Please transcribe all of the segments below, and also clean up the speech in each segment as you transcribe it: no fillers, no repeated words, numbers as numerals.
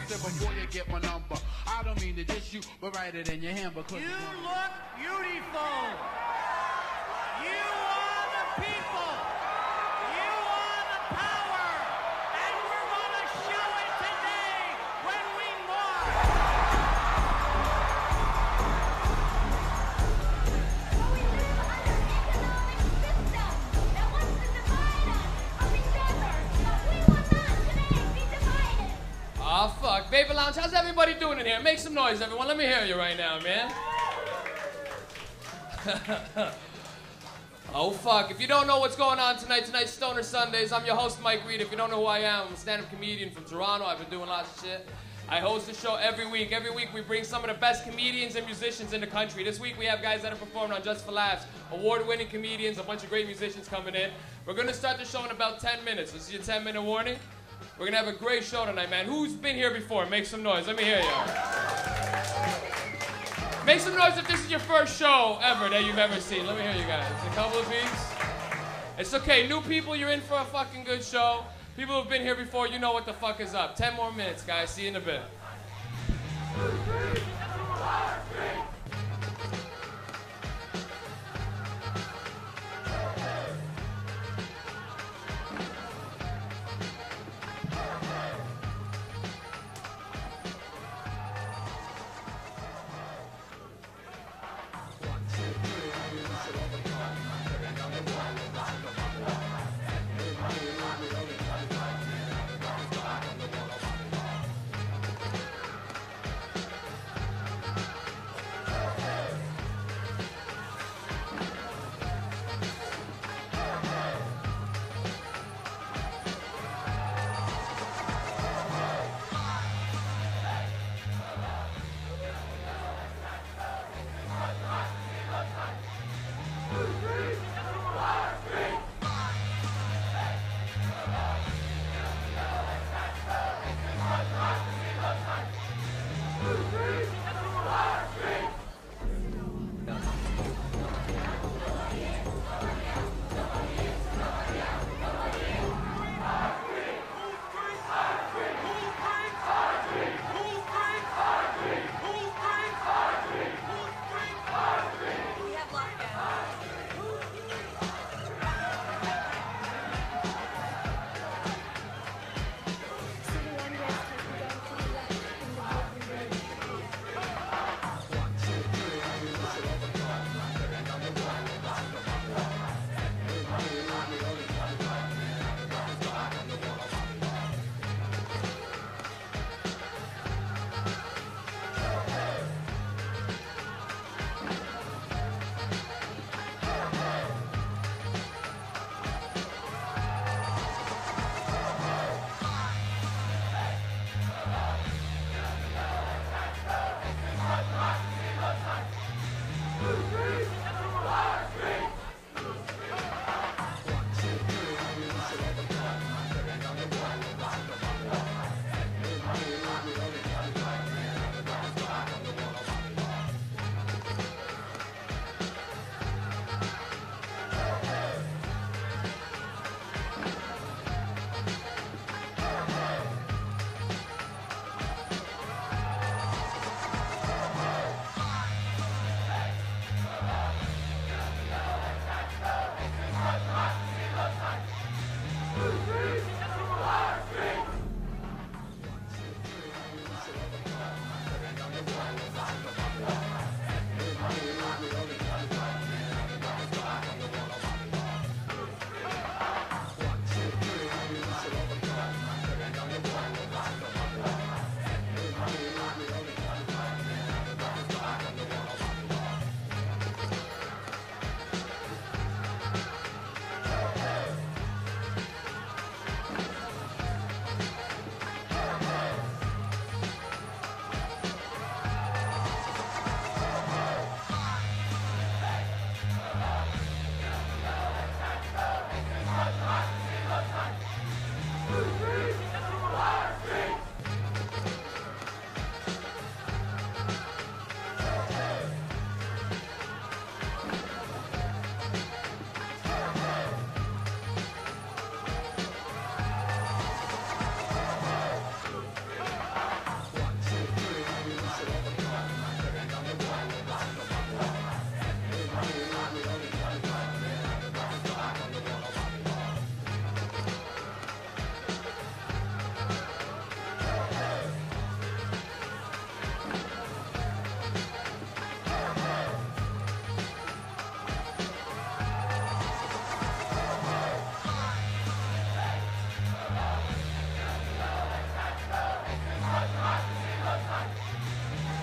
said before you get my number. I don't mean to diss you, but write it in your hand because you look beautiful. You are the people. You are the power. And we're going to show it today when we march. But we live under an economic system that wants to divide us from each other. But we will not today be divided. Aw, fuck. Vapor Lounge, how's everybody doing in here? Make some noise, everyone. Let me hear you right now, man. Oh, fuck. If you don't know what's going on tonight's Stoner Sundays. I'm your host, Mike Rita. If you don't know who I am, I'm a stand-up comedian from Toronto. I've been doing lots of shit. I host the show every week. Every week we bring some of the best comedians and musicians in the country. This week we have guys that are performing on Just for Laughs, award-winning comedians, a bunch of great musicians coming in. We're going to start the show in about 10 minutes. This is your 10-minute warning. We're going to have a great show tonight, man. Who's been here before? Make some noise. Let me hear you. Make some noise if this is your first show ever that you've ever seen. Let me hear you guys. A couple of these. It's okay. New people, you're in for a fucking good show. People who've been here before, you know what the fuck is up. 10 more minutes, guys. See you in a bit.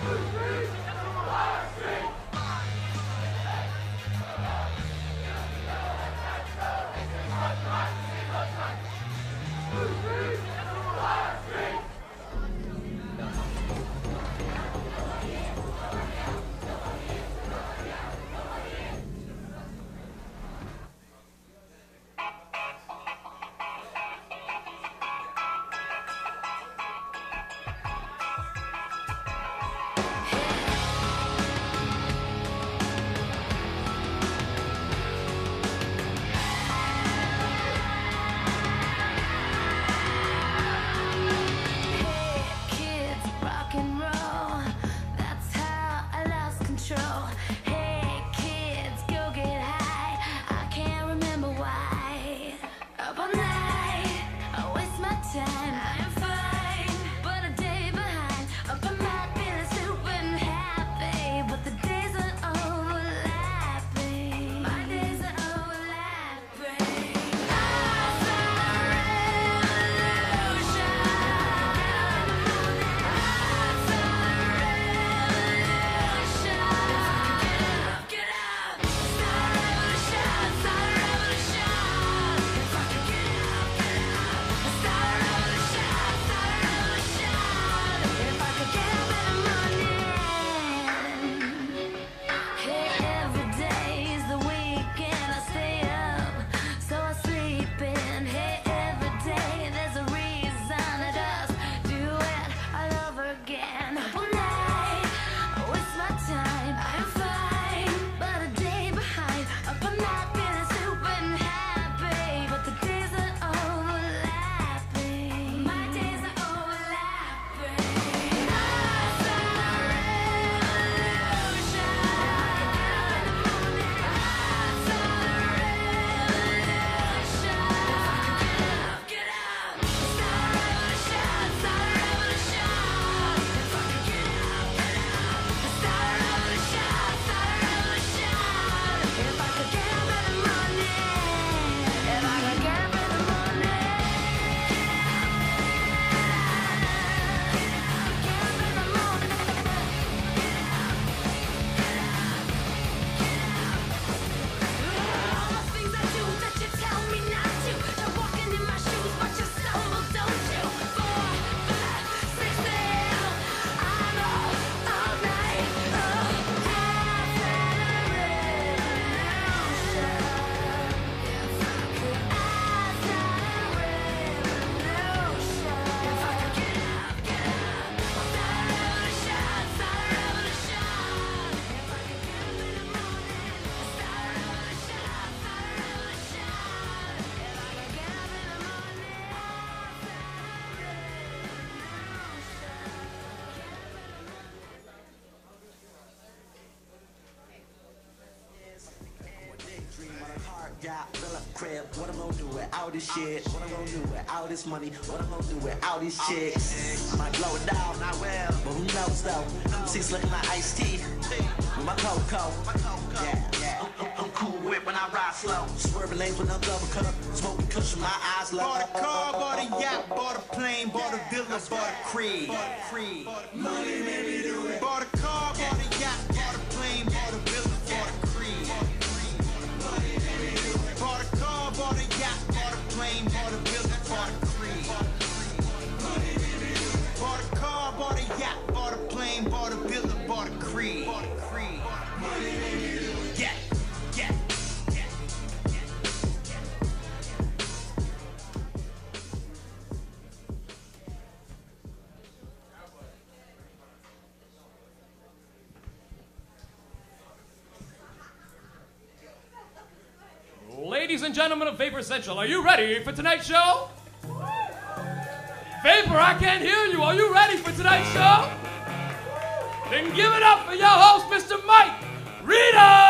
Yeah, fill up crib. What I'm gonna do without this shit? What I'm gonna do without this money? What I'm gonna do without these chicks? I might blow it down, I will. But who knows though? See, it's looking like iced tea with my cocoa. Yeah. I'm cool with when I ride slow. Swerving lanes with no double cup. Smoking cushion, my eyes low. Bought a car, bought a yacht, bought a plane, bought a villa, bought a creed. Money made me do it. Bought a car, bought a yacht, bought a plane, bought a villa, bought a creed. Bought a car, bought a yacht, bought a plane, bought a villa, bought a creed. Bought a car, bought a yacht, bought a plane, bought a villa, bought a creed. Yeah. Ladies and gentlemen of Vapor Central, are you ready for tonight's show? Vapor, I can't hear you. Are you ready for tonight's show? Then give it up for your host, Mr. Mike Rita!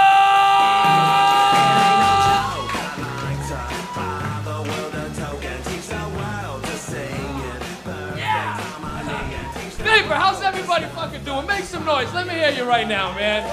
Vapor, how's everybody fucking doing? Make some noise. Let me hear you right now, man.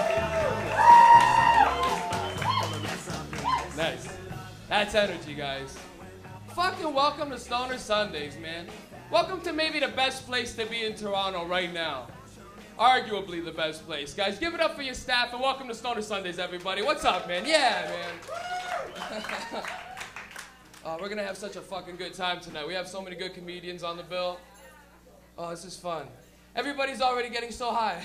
Nice. That's energy, guys. Fucking welcome to Stoner Sundays, man. Welcome to maybe the best place to be in Toronto right now. Arguably the best place. Guys, give it up for your staff and welcome to Stoner Sundays, everybody. What's up, man? Yeah, man. We're gonna have such a fucking good time tonight. We have so many good comedians on the bill. Oh, this is fun. Everybody's already getting so high.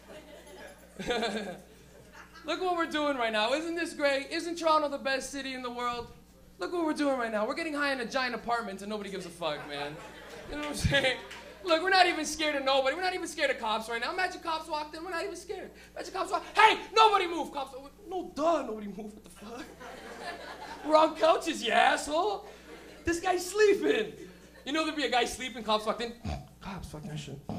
Look what we're doing right now. Isn't this great? Isn't Toronto the best city in the world? Look what we're doing right now. We're getting high in a giant apartment and nobody gives a fuck, man. You know what I'm saying? Look, we're not even scared of nobody. We're not even scared of cops right now. Imagine cops walked in. We're not even scared. Imagine cops walk. Hey, nobody move. Cops. No, duh, nobody move. What the fuck? We're on couches, you asshole. This guy's sleeping. You know there'd be a guy sleeping. Cops walked in. Cops, fuck that shit.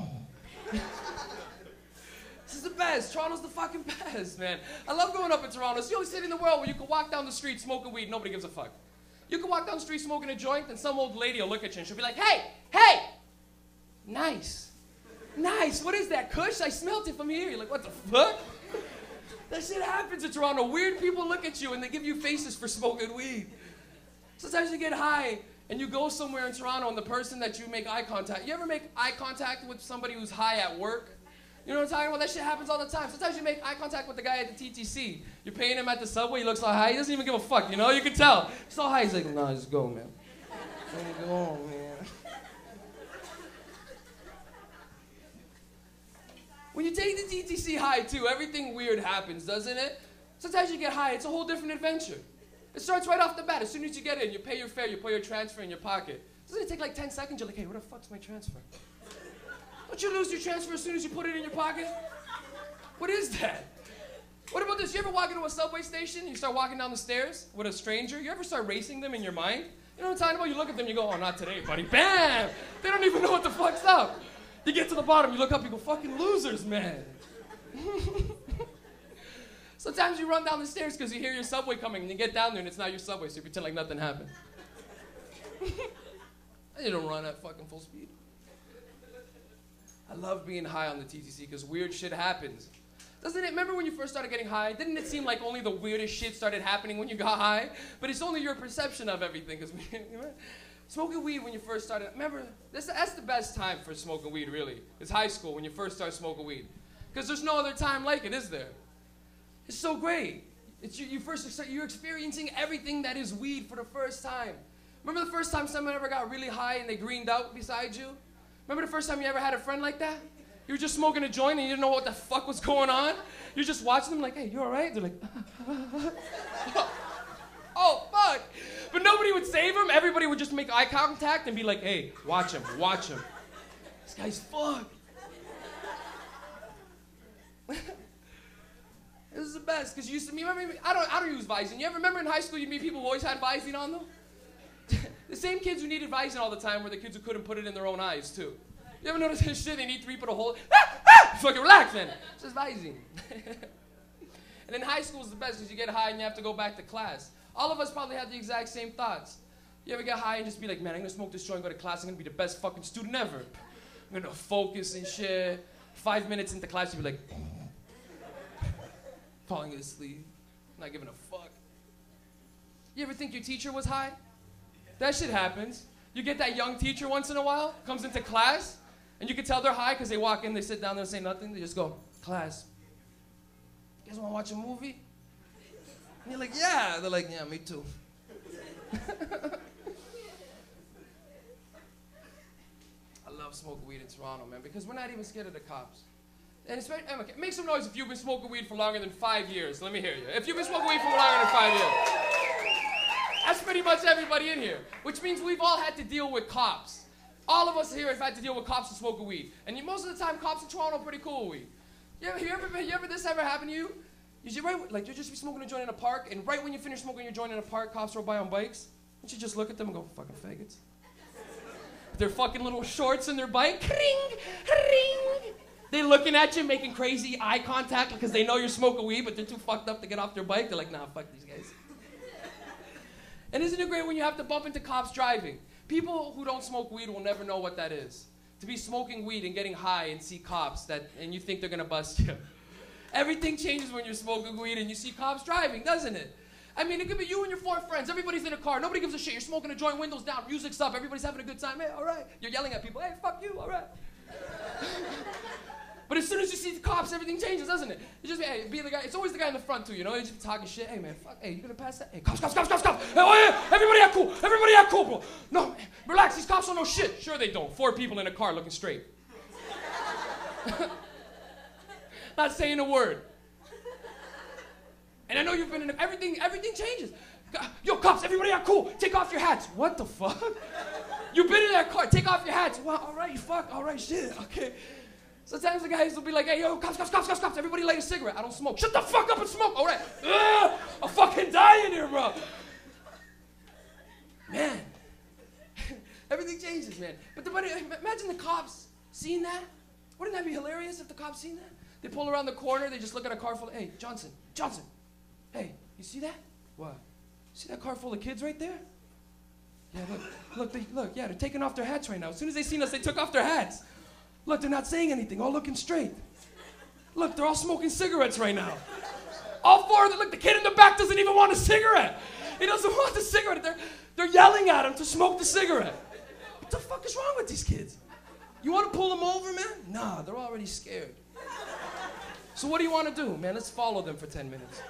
This is the best. Toronto's the fucking best, man. I love growing up in Toronto. It's the only city in the world where you can walk down the street smoking weed, nobody gives a fuck. You can walk down the street smoking a joint, and some old lady will look at you and she'll be like, hey, hey, nice. Nice, what is that, kush? I smelt it from here. You're like, what the fuck? That shit happens in Toronto. Weird people look at you and they give you faces for smoking weed. Sometimes you get high and you go somewhere in Toronto and the person that you make eye contact, you ever make eye contact with somebody who's high at work? You know what I'm talking about? That shit happens all the time. Sometimes you make eye contact with the guy at the TTC. You're paying him at the subway, he looks all high, he doesn't even give a fuck, you know? You can tell. He's so high, he's like, nah, just go, man. Go on, man. When you take the TTC high, too, everything weird happens, doesn't it? Sometimes you get high, it's a whole different adventure. It starts right off the bat. As soon as you get in, you pay your fare, you put your transfer in your pocket. Doesn't it take like 10 seconds? You're like, hey, where the fuck's my transfer? Don't you lose your transfer as soon as you put it in your pocket? What is that? What about this? You ever walk into a subway station and you start walking down the stairs with a stranger? You ever start racing them in your mind? You know what I'm talking about? You look at them, you go, oh, not today, buddy. Bam! They don't even know what the fuck's up. You get to the bottom, you look up, you go, fucking losers, man. Sometimes you run down the stairs because you hear your subway coming and you get down there and it's not your subway, so you pretend like nothing happened. You don't run at fucking full speed. I love being high on the TTC because weird shit happens. Doesn't it? Remember when you first started getting high? Didn't it seem like only the weirdest shit started happening when you got high? But it's only your perception of everything. Because smoking weed when you first started, remember, that's the best time for smoking weed, really. It's high school when you first start smoking weed. Because there's no other time like it, is there? It's so great. It's you're experiencing everything that is weed for the first time. Remember the first time someone ever got really high and they greened out beside you? Remember the first time you ever had a friend like that? You were just smoking a joint and you didn't know what the fuck was going on? You're just watching them like, hey, you all right? They're like, oh, fuck. But nobody would save him. Everybody would just make eye contact and be like, hey, watch him, watch him. This guy's fucked. This is the best, because you used to meet, I don't use Visine. You ever remember in high school you'd meet people who always had Visine on them? The same kids who needed Visine all the time were the kids who couldn't put it in their own eyes, too. You ever notice this shit? They need 3 put a hole. Fucking relax, man. It's just Visine. And then high school is the best because you get high and you have to go back to class. All of us probably have the exact same thoughts. You ever get high and just be like, man, I'm going to smoke this joint, go to class, I'm going to be the best fucking student ever. I'm going to focus and shit. 5 minutes into class, you'll be like, falling asleep, not giving a fuck. You ever think your teacher was high? That shit happens. You get that young teacher once in a while, comes into class, and you can tell they're high because they walk in, they sit down there and say nothing. They just go, class, you guys want to watch a movie? And you're like, yeah. They're like, yeah, me too. I love smoking weed in Toronto, man, because we're not even scared of the cops. And okay, make some noise if you've been smoking weed for longer than 5 years. Let me hear you. If you've been smoking weed for longer than 5 years. That's pretty much everybody in here. Which means we've all had to deal with cops. All of us here have had to deal with cops and smoking weed. And most of the time, cops in Toronto are pretty cool with weed. This ever happened to you? You'll just be smoking a joint in a park, and right when you finish smoking your joint in a park, cops roll by on bikes. Don't you just look at them and go, fucking faggots? Their fucking little shorts and their bike. Ring, ring. They're looking at you, making crazy eye contact because they know you're smoking weed, but they're too fucked up to get off their bike. They're like, nah, fuck these guys. And isn't it great when you have to bump into cops driving? People who don't smoke weed will never know what that is. To be smoking weed and getting high and see cops and you think they're gonna bust you. Everything changes when you're smoking weed and you see cops driving, doesn't it? I mean, it could be you and your 4 friends. Everybody's in a car. Nobody gives a shit. You're smoking a joint, windows down, music's up. Everybody's having a good time. Hey, all right. You're yelling at people. Hey, fuck you, all right. But But as soon as you see the cops, everything changes, doesn't it? You just be the guy. It's always the guy in the front too, you know. You just talking shit. Hey man, fuck. Hey, you gonna pass that? Hey, cops. Hey, oh yeah, everybody act cool. Everybody act cool, bro. No, man, relax. These cops don't know shit. Sure they don't. 4 people in a car looking straight. Not saying a word. And I know you've been in everything changes. Yo, cops, everybody act cool. Take off your hats. What the fuck? You've been in that car. Take off your hats. Well, all right, fuck. All right, shit. Okay. Sometimes the guys will be like, hey, yo, cops. Everybody light a cigarette. I don't smoke. Shut the fuck up and smoke. All right. I'm fucking dying here, bro. Man. Everything changes, man. But imagine the cops seeing that. Wouldn't that be hilarious if the cops seen that? They pull around the corner. They just look at a car full of, hey, Johnson. Hey, you see that? What? See that car full of kids right there? Yeah, look, yeah, they're taking off their hats right now. As soon as they seen us, they took off their hats. Look, they're not saying anything, all looking straight. Look, they're all smoking cigarettes right now. All 4 of them, look, the kid in the back doesn't even want a cigarette. He doesn't want the cigarette. They're yelling at him to smoke the cigarette. What the fuck is wrong with these kids? You want to pull them over, man? Nah, they're already scared. So what do you want to do, man? Let's follow them for 10 minutes.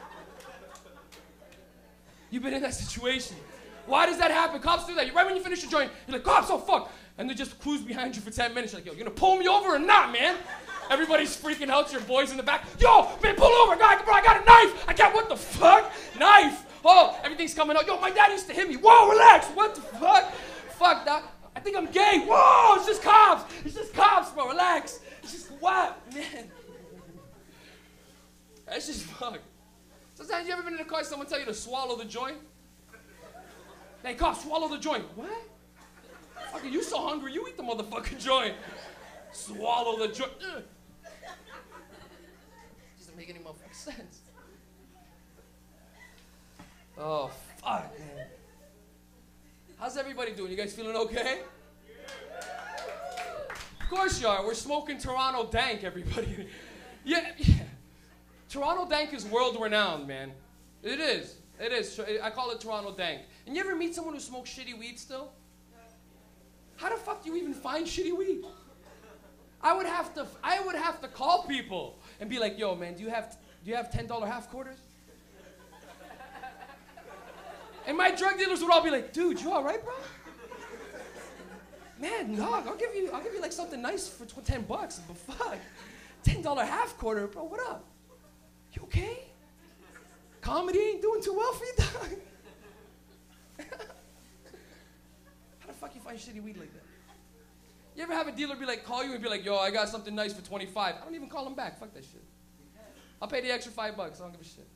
You've been in that situation. Why does that happen? Cops do that. Right when you finish your joint, you're like, cops, oh fuck. And they just cruise behind you for 10 minutes. You're like, yo, you gonna pull me over or not, man? Everybody's freaking out. Your boys in the back. Yo, man, pull over. Bro, I got a knife. I got, what the fuck? Knife. Oh, everything's coming out. Yo, my dad used to hit me. Whoa, relax. What the fuck? Fuck, Doc. I think I'm gay. Whoa, it's just cops. It's just cops, bro. Relax. It's just what, man? That's just fuck. Sometimes you ever been in a car, someone tell you to swallow the joint? Hey, cop, swallow the joint. What? Fuck, are you so hungry? You eat the motherfucking joint. Swallow the joint. Doesn't make any motherfucking sense. Oh, fuck, man. How's everybody doing? You guys feeling okay? Of course you are. We're smoking Toronto dank, everybody. Yeah. Toronto dank is world renowned, man. It is. It is. I call it Toronto dank. And you ever meet someone who smokes shitty weed still? How the fuck do you even find shitty weed? I would have to call people and be like, yo, man, do you have $10 half quarters? And my drug dealers would all be like, dude, you all right, bro? Man, dog, I'll give you like something nice for $10, but fuck, $10 half quarter, bro, what up? You okay? Comedy ain't doing too well for you, dog. How the fuck you find shitty weed like that? You ever have a dealer call you and be like, yo, I got something nice for 25. I don't even call him back. Fuck that shit. I'll pay the extra $5. I don't give a shit.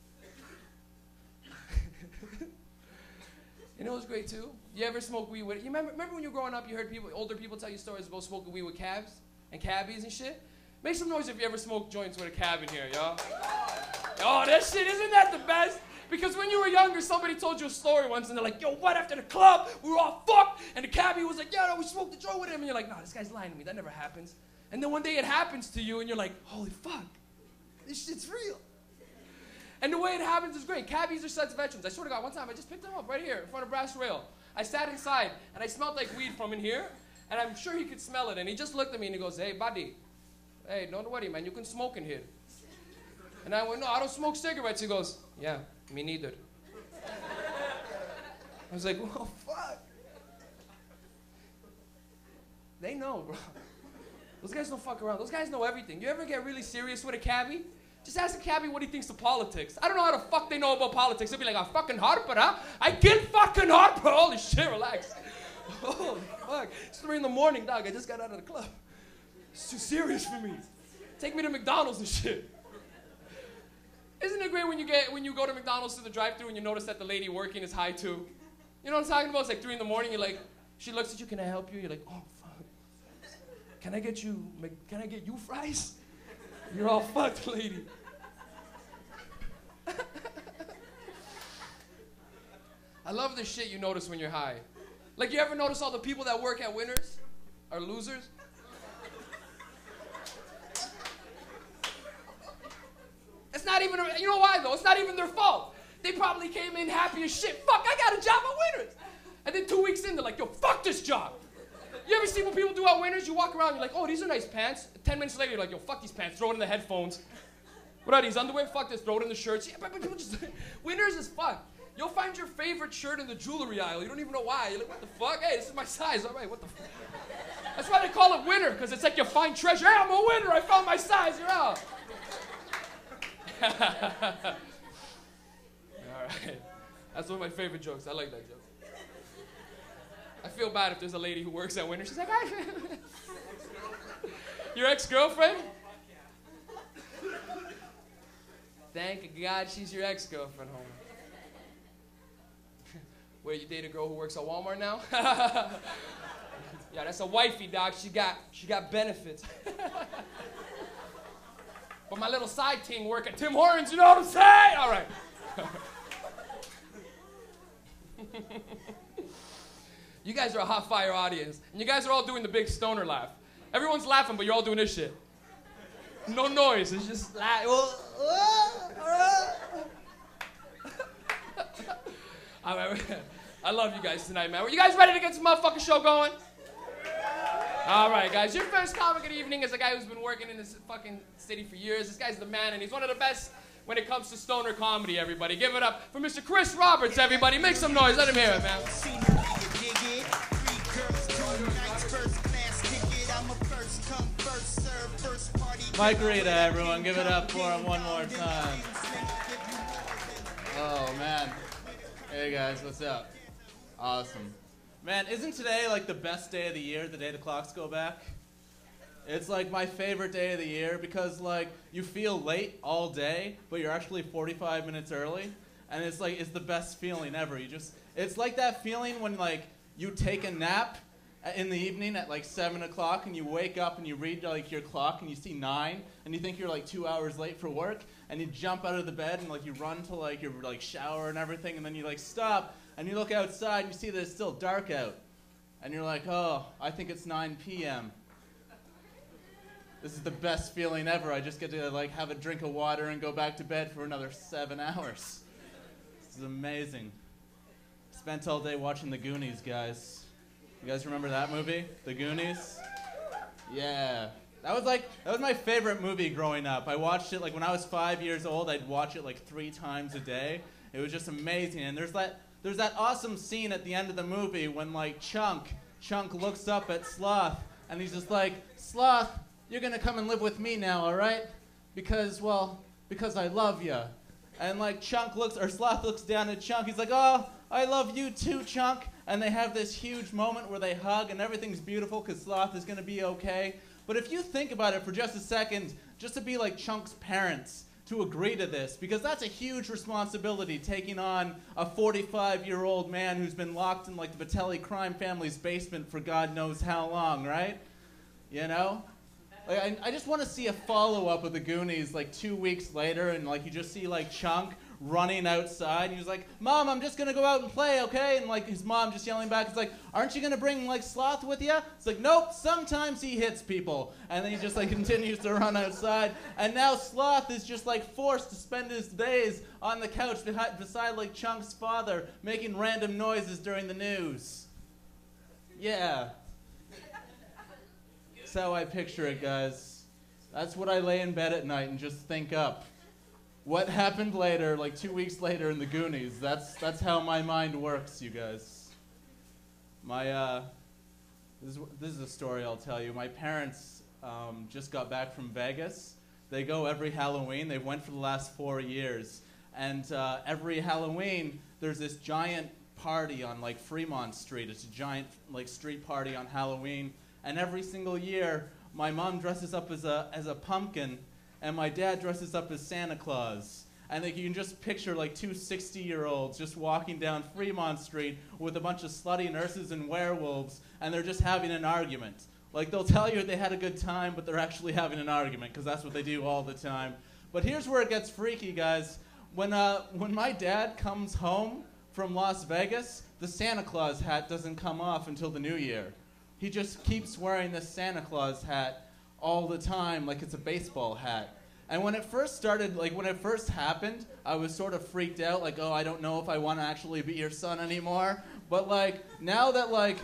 You know what's great too? You ever smoke weed with it? You remember when you were growing up, you heard older people tell you stories about smoking weed with cabs and cabbies and shit? Make some noise if you ever smoke joints with a cab in here, y'all. Oh, that shit, isn't that the best? Because when you were younger, somebody told you a story once, and they're like, yo, what, after the club, we were all fucked, and the cabbie was like, yeah, no, we smoked the joint with him, and you're like, nah, this guy's lying to me, that never happens. And then one day it happens to you, and you're like, holy fuck, this shit's real. And the way it happens is great. Cabbies are such veterans. I swear to God, one time I just picked him up right here in front of Brass Rail. I sat inside, and I smelled like weed from in here, and I'm sure he could smell it, and he just looked at me, and he goes, hey, buddy, hey, don't worry, man, you can smoke in here. And I went, no, I don't smoke cigarettes. He goes, yeah, me neither. I was like, well, fuck. They know, bro. Those guys don't fuck around. Those guys know everything. You ever get really serious with a cabbie? Just ask a cabbie what he thinks of politics. I don't know how the fuck they know about politics. They'll be like, I'm fucking Harper, huh? I killed fucking Harper. Holy shit, relax. Holy fuck. It's 3 in the morning, dog. I just got out of the club. It's too serious for me. Take me to McDonald's and shit. Isn't it great when you go to McDonald's to the drive-thru and you notice that the lady working is high too? You know what I'm talking about? It's like 3 in the morning. You're like, she looks at you. Can I help you? You're like, oh fuck. Can I get you fries? You're all fucked, lady. I love the shit you notice when you're high. Like, you ever notice all the people that work at Winners are losers? It's not even, you know why though? It's not even their fault. They probably came in happy as shit. Fuck, I got a job at Winners. And then 2 weeks in, they're like, yo, fuck this job. You ever see what people do at Winners? You walk around, you're like, oh, these are nice pants. 10 minutes later, you're like, yo, fuck these pants. Throw it in the headphones. What are these, underwear? Fuck this. Throw it in the shirts. Yeah, but people just... Winners is fun. You'll find your favorite shirt in the jewelry aisle. You don't even know why. You're like, what the fuck? Hey, this is my size. All right, what the fuck? That's why they call it winner, because it's like you find treasure. Hey, I'm a winner. I found my size. You're out. All right. That's one of my favorite jokes. I like that joke. I feel bad if there's a lady who works at Winter. She's like, your ex-girlfriend? Thank God she's your ex-girlfriend, homie. Where you date a girl who works at Walmart now? Yeah, that's a wifey, dog. She got benefits. But my little side team work at Tim Hortons, you know what I'm saying? All right. You guys are a hot fire audience, and you guys are all doing the big stoner laugh. Everyone's laughing, but you're all doing this shit. No noise, it's just like... I love you guys tonight, man. Are you guys ready to get this motherfucking show going? All right, guys. Your first comic of the evening is a guy who's been working in this fucking city for years. This guy's the man, and he's one of the best when it comes to stoner comedy, everybody. Give it up for Mr. Chris Roberts, everybody. Make some noise. Let him hear it, man. Mike Rita, everyone. Give it up for him one more time. Oh, man. Hey, guys. What's up? Awesome. Man, isn't today like the best day of the year, the day the clocks go back? It's like my favorite day of the year because like you feel late all day, but you're actually 45 minutes early. And it's like, it's the best feeling ever. It's like that feeling when like you take a nap in the evening at like 7 o'clock and you wake up and you read like your clock and you see 9 and you think you're like 2 hours late for work and you jump out of the bed and like you run to like your like shower and everything and then you like stop and you look outside and you see that it's still dark out and you're like, oh, I think it's 9 p.m. This is the best feeling ever. I just get to like have a drink of water and go back to bed for another 7 hours. This is amazing. Spent all day watching The Goonies, guys. You guys remember that movie, The Goonies? Yeah. That was my favorite movie growing up. I watched it like when I was 5 years old. I'd watch it like 3 times a day. It was just amazing. And there's that awesome scene at the end of the movie when like Chunk looks up at Sloth and he's just like, Sloth, you're gonna come and live with me now, all right? Because I love you. And like Sloth looks down at Chunk. He's like, oh, I love you too, Chunk. And they have this huge moment where they hug and everything's beautiful because Sloth is going to be okay. But if you think about it for just a second, just to be like Chunk's parents, to agree to this, because that's a huge responsibility, taking on a 45-year-old man who's been locked in like the Vitelli crime family's basement for God knows how long, right? You know? Like, I just want to see a follow-up of The Goonies like 2 weeks later and like you just see like Chunk running outside, and he was like, Mom, I'm just gonna go out and play, okay? And like his mom just yelling back, it's like, aren't you gonna bring like Sloth with you? It's like, nope, sometimes he hits people. And then he just like continues to run outside, and now Sloth is just like forced to spend his days on the couch beside like Chunk's father, making random noises during the news. Yeah. That's how I picture it, guys. That's what I lay in bed at night and just think up. What happened later, like 2 weeks later in The Goonies? That's how my mind works, you guys. This is a story I'll tell you. My parents just got back from Vegas. They go every Halloween. They went for the last 4 years. And every Halloween, there's this giant party on like Fremont Street. It's a giant like street party on Halloween. And every single year, my mom dresses up as a pumpkin, and my dad dresses up as Santa Claus. And like, you can just picture like 2 60-year-olds just walking down Fremont Street with a bunch of slutty nurses and werewolves, and they're just having an argument. Like, they'll tell you they had a good time, but they're actually having an argument, because that's what they do all the time. But here's where it gets freaky, guys. When my dad comes home from Las Vegas, the Santa Claus hat doesn't come off until the new year. He just keeps wearing this Santa Claus hat all the time, like it's a baseball hat. And when it first started, like when it first happened, I was sort of freaked out, like, oh, I don't know if I want to actually be your son anymore. But like, now that like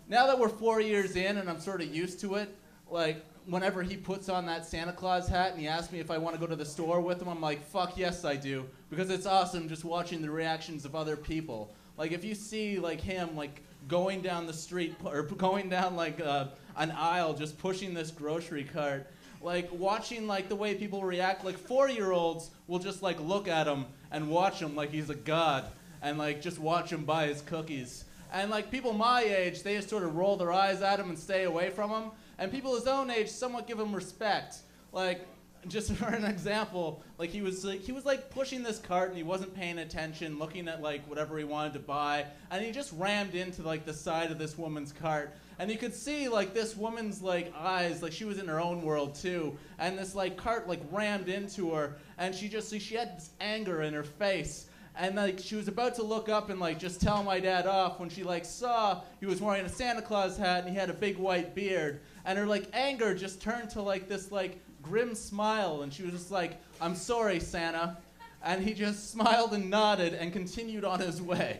now that we're 4 years in and I'm sort of used to it, like, whenever he puts on that Santa Claus hat and he asks me if I want to go to the store with him, I'm like, fuck yes I do. Because it's awesome just watching the reactions of other people. Like, if you see, like, him, like, going down the street, or going down, like, an aisle, just pushing this grocery cart, like, watching, like, the way people react, like, 4-year-olds will just, like, look at him and watch him like he's a god, and, like, just watch him buy his cookies. And, like, people my age, they just sort of roll their eyes at him and stay away from him. And people his own age somewhat give him respect. Like, just for an example, like he was pushing this cart and he wasn't paying attention, looking at like whatever he wanted to buy, and he just rammed into like the side of this woman's cart. And you could see like this woman's like eyes, like she was in her own world too. And this like cart like rammed into her, and she had this anger in her face. And like she was about to look up and like just tell my dad off when she like saw he was wearing a Santa Claus hat and he had a big white beard. And her like anger just turned to like this like grim smile, and she was just like, "I'm sorry, Santa." And he just smiled and nodded and continued on his way.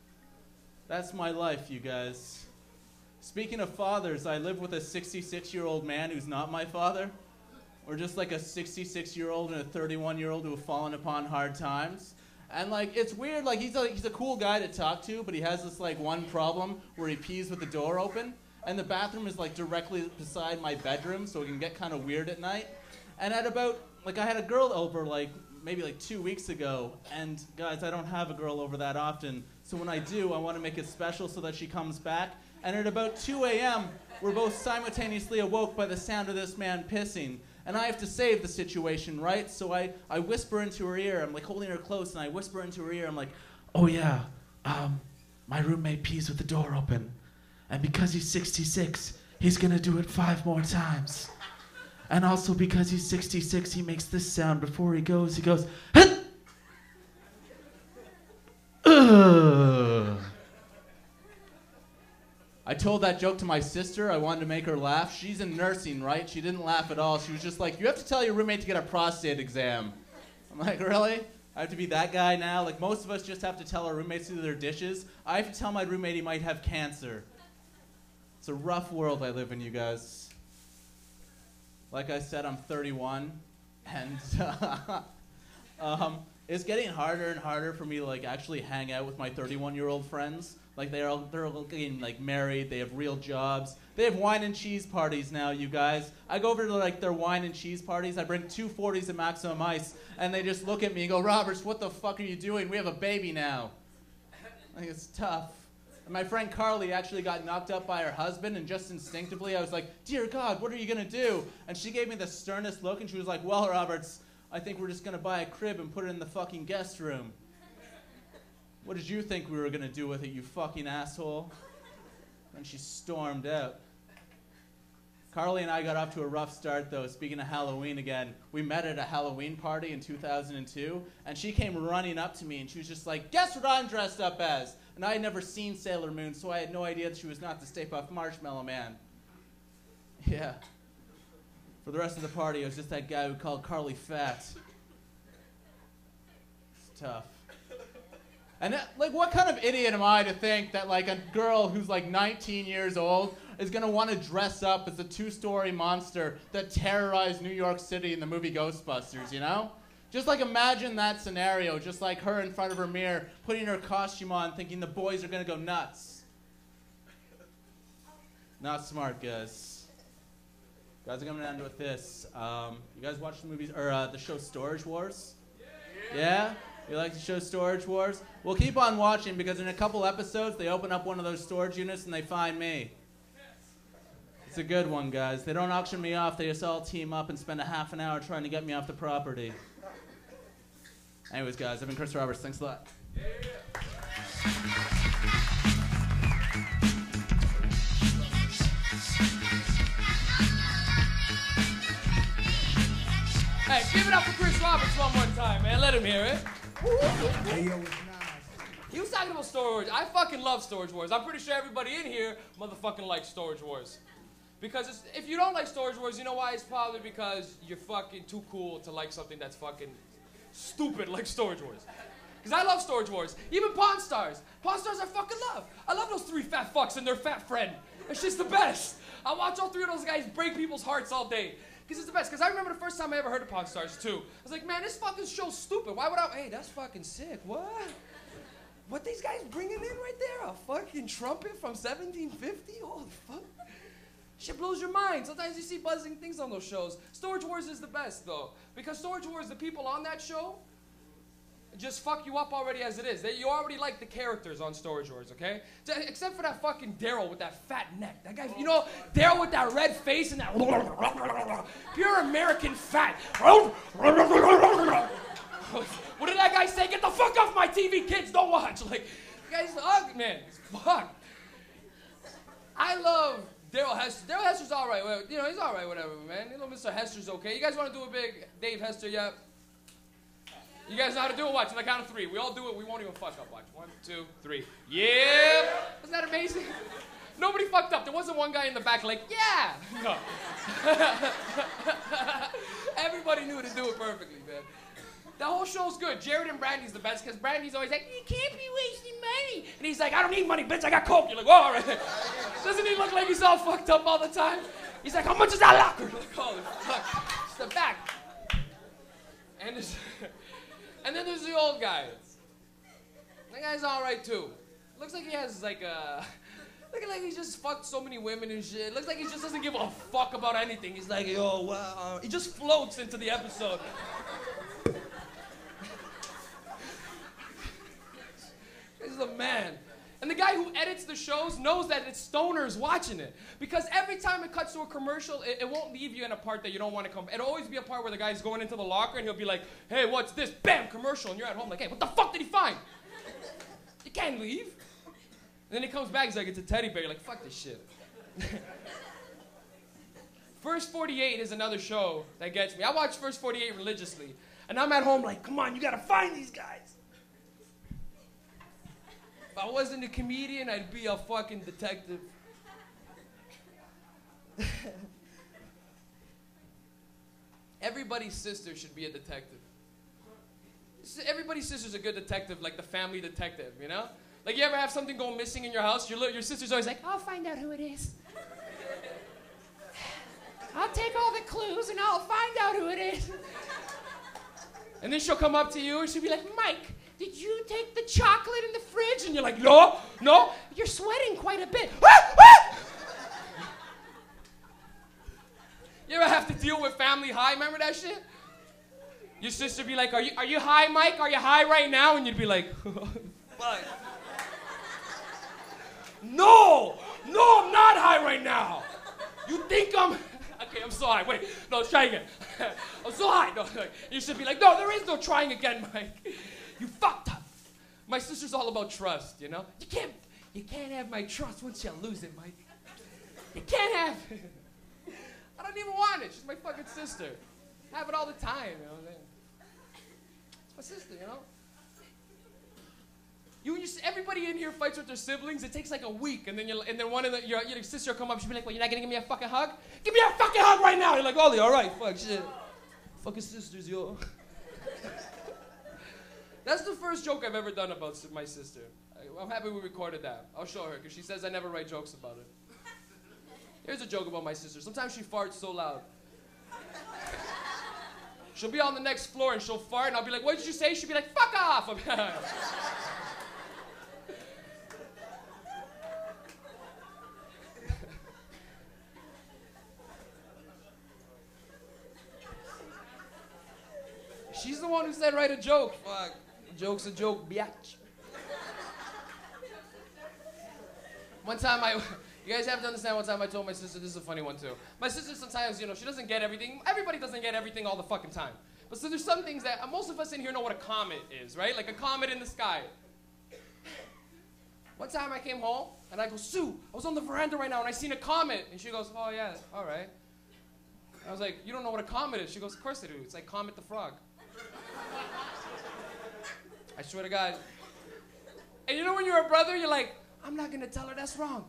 That's my life, you guys. Speaking of fathers, I live with a 66-year-old man who's not my father. Or just like a 66-year-old and a 31-year-old who have fallen upon hard times. And like, it's weird, like he's a cool guy to talk to, but he has this like one problem where he pees with the door open. And the bathroom is like directly beside my bedroom, so it can get kind of weird at night. And at about, like I had a girl over like maybe like 2 weeks ago, and guys, I don't have a girl over that often, so when I do, I want to make it special so that she comes back. And at about 2 a.m., we're both simultaneously awoke by the sound of this man pissing. And I have to save the situation, right? So I whisper into her ear, I'm like holding her close, and I whisper into her ear, I'm like, "Oh yeah, my roommate pees with the door open. And because he's 66, he's gonna do it 5 more times. And also because he's 66, he makes this sound before he goes, Hit! Ugh." I told that joke to my sister. I wanted to make her laugh. She's in nursing, right? She didn't laugh at all. She was just like, "You have to tell your roommate to get a prostate exam." I'm like, "Really? I have to be that guy now?" Like, most of us just have to tell our roommates to do their dishes. I have to tell my roommate he might have cancer. It's a rough world I live in, you guys. Like I said, I'm 31, and it's getting harder and harder for me to like actually hang out with my 31-year-old friends. Like they're all getting like married, they have real jobs. They have wine and cheese parties now, you guys. I go over to like their wine and cheese parties. I bring 2 40s at Maximum Ice, and they just look at me and go, "Roberts, what the fuck are you doing? We have a baby now." Like, it's tough. And my friend Carly actually got knocked up by her husband, and just instinctively I was like, "Dear God, what are you gonna do?" And she gave me the sternest look, and she was like, "Well, Roberts, I think we're just gonna buy a crib and put it in the fucking guest room. What did you think we were gonna do with it, you fucking asshole?" And she stormed out. Carly and I got off to a rough start, though. Speaking of Halloween again, we met at a Halloween party in 2002, and she came running up to me, and she was just like, "Guess what I'm dressed up as?" And I had never seen Sailor Moon, so I had no idea that she was not the Stay Puft Marshmallow Man. Yeah. For the rest of the party, I was just that guy who called Carly fat. It's tough. And like, what kind of idiot am I to think that like a girl who's like 19 years old is gonna want to dress up as a 2-story monster that terrorized New York City in the movie Ghostbusters, you know? Just like imagine that scenario, just like her in front of her mirror, putting her costume on, thinking the boys are gonna go nuts. Not smart, guys. Guys, I'm coming down with this. You guys watch the movies or the show Storage Wars? Yeah? You like the show Storage Wars? We'll keep on watching because in a couple episodes they open up one of those storage units and they find me. It's a good one, guys. They don't auction me off. They just all team up and spend a half an hour trying to get me off the property. Anyways, guys, I've been Chris Roberts. Thanks a lot. Hey, give it up for Chris Roberts one more time, man. Let him hear it. Hey, yo, it's nice. He was talking about Storage. I fucking love Storage Wars. I'm pretty sure everybody in here motherfucking likes Storage Wars. Because if you don't like Storage Wars, you know why? It's probably because you're fucking too cool to like something that's fucking stupid like Storage Wars. Because I love Storage Wars. Even Pawn Stars. Pawn Stars I fucking love. I love those 3 fat fucks and their fat friend. It's just the best. I watch all three of those guys break people's hearts all day. Because it's the best. Because I remember the first time I ever heard of Pawn Stars, too. I was like, man, this fucking show's stupid. Why would I? Hey, that's fucking sick. What? What these guys bringing in right there? A fucking trumpet from 1750? Holy fuck. Shit blows your mind. Sometimes you see buzzing things on those shows. Storage Wars is the best, though. Because Storage Wars, the people on that show just fuck you up already as it is. You already like the characters on Storage Wars, okay? Except for that fucking Daryl with that fat neck. That guy, you know, Daryl with that red face and that pure American fat. What did that guy say? Get the fuck off my TV, kids, don't watch. Like, the guy's ugly, man. Fuck. I love Daryl Hester. Daryl Hester's all right. Well, you know, he's all right, whatever, man. You know, Mr. Hester's okay. You guys want to do a big Dave Hester yet? You guys know how to do it? Watch, on the count of three. We all do it. We won't even fuck up. Watch. 1, 2, 3. Yeah! Isn't that amazing? Nobody fucked up. There wasn't one guy in the back like, yeah! No. Everybody knew to do it perfectly, man. The whole show's good. Jared and Brandy's the best because Brandy's always like, you can't be wasting money. And he's like, I don't need money, bitch. I got coke. You're like, oh, all right. Doesn't he look like he's all fucked up all the time? He's like, how much is that locker? Like, holy fuck. It's the back. And then there's the old guy. That guy's all right, too. Looks like he has, like, looking like he just fucked so many women and shit. Looks like he just doesn't give a fuck about anything. He's like, yo, wow. He just floats into the episode. He's the man. And the guy who edits the shows knows that it's stoners watching it. Because every time it cuts to a commercial, it won't leave you in a part that you don't want to come. It'll always be a part where the guy's going into the locker and he'll be like, hey, what's this? Bam, commercial. And you're at home like, hey, what the fuck did he find? You can't leave. And then he comes back, he's like, it's a teddy bear. You're like, fuck this shit. First 48 is another show that gets me. I watch First 48 religiously. And I'm at home like, come on, you gotta find these guys. If I wasn't a comedian, I'd be a fucking detective. Everybody's sister should be a detective. Everybody's sister's a good detective, like the family detective, you know? Like, you ever have something go missing in your house? Your sister's always like, I'll find out who it is. I'll take all the clues and I'll find out who it is. And then she'll come up to you and she'll be like, Mike, did you take the chocolate in the fridge? And you're like, no, you're sweating quite a bit. You ever have to deal with family high? Remember that shit? Your sister be like, are you high, Mike? Are you high right now? And you'd be like, fuck. No, I'm not high right now. You think I'm... Okay, I'm so high. Wait, no, let's try again. I'm so high. No, you should be like, no, there is no trying again, Mike. You fucked up. My sister's all about trust, you know? You can't have my trust once you lose it, Mike. You can't have it. I don't even want it. She's my fucking sister. I have it all the time, you know? It's my sister, you know? Everybody in here fights with their siblings. It takes like a week, and then one of your sister will come up. She'll be like, "Well, you're not gonna give me a fucking hug? Give me a fucking hug right now!" You're like, "Ollie, all right, fuck shit, fucking sisters, yo." That's the first joke I've ever done about my sister. I'm happy we recorded that. I'll show her because she says I never write jokes about it. Here's a joke about my sister. Sometimes she farts so loud. She'll be on the next floor and she'll fart, and I'll be like, "What did you say?" She'll be like, "Fuck off!" She's the one who said write a joke. Fuck. A joke's a joke, biatch. One time you guys have to understand, one time I told my sister, this is a funny one too. My sister sometimes, you know, she doesn't get everything. Everybody doesn't get everything all the fucking time. But so there's some things that most of us in here know what a comet is, right? Like a comet in the sky. One time I came home and I go, Sue, I was on the veranda right now and I seen a comet. And she goes, oh yeah, all right. I was like, you don't know what a comet is? She goes, of course I do. It's like Comet the Frog. I swear to God. And you know when you're a brother, you're like, I'm not gonna tell her that's wrong.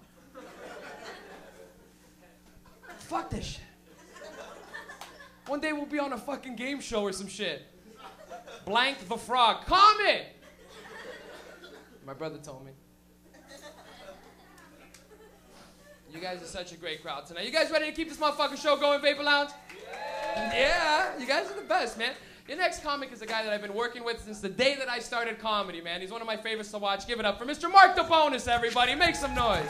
Fuck this shit. One day we'll be on a fucking game show or some shit. Blank the Frog. Comet! My brother told me. You guys are such a great crowd tonight. You guys ready to keep this motherfucking show going, Vapor Lounge? Yeah, you guys are the best, man. Your next comic is a guy that I've been working with since the day that I started comedy, man. He's one of my favorites to watch. Give it up for Mr. Mark the Bonus, everybody. Make some noise.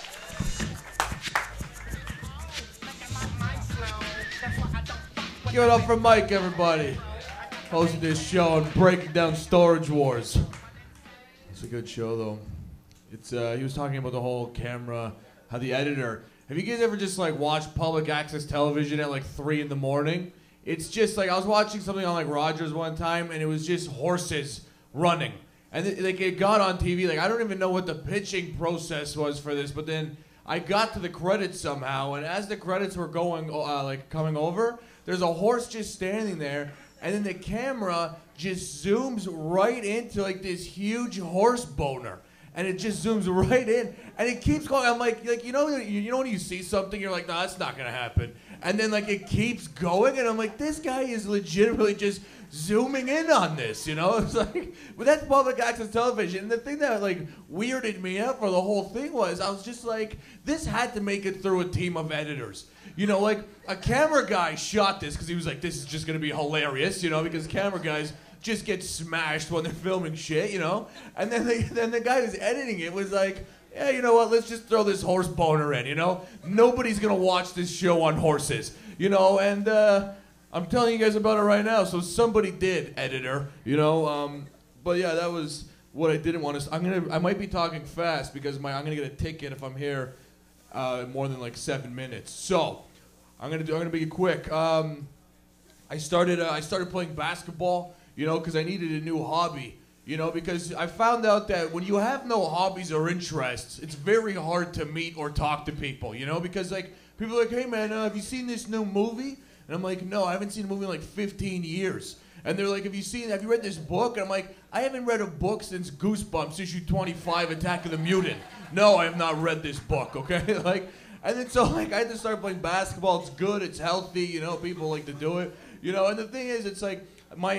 Give it up for Mike, everybody. Hosting this show and breaking down Storage Wars. It's a good show, though. It's he was talking about the whole camera, how the editor. Have you guys ever just like watched public access television at like 3 in the morning? It's just like I was watching something on like Rogers one time, and it was just horses running, and like it got on TV. Like I don't even know what the pitching process was for this, but then I got to the credits somehow, and as the credits were going, like coming over, there's a horse just standing there, and then the camera just zooms right into like this huge horse boner. And it just zooms right in, and it keeps going. I'm like you know when you see something, you're like, no, that's not gonna happen. And then like it keeps going, and I'm like, this guy is legitimately just zooming in on this, you know? It's like, but that's public access television. And the thing that like weirded me out for the whole thing was, I was just like, this had to make it through a team of editors. You know, like a camera guy shot this because he was like, this is just gonna be hilarious, you know, because camera guys just get smashed when they're filming shit, you know? And then the guy who's editing it was like, yeah, you know what, let's just throw this horse boner in, you know? Nobody's gonna watch this show on horses, you know? And I'm telling you guys about it right now, so somebody did, editor, you know? But yeah, that was what I didn't want to, I might be talking fast because I'm gonna get a ticket if I'm here more than like 7 minutes. So, I'm gonna be quick. I started playing basketball, you know, because I needed a new hobby, you know, because I found out that when you have no hobbies or interests, it's very hard to meet or talk to people, you know, because like people are like, hey man, have you seen this new movie? And I'm like, no, I haven't seen a movie in like 15 years. And they're like, have you read this book? And I'm like, I haven't read a book since Goosebumps issue 25, Attack of the Mutant. No, I have not read this book, okay? Like, and then so like I had to start playing basketball. It's good, it's healthy, you know, people like to do it, you know. And the thing is, it's like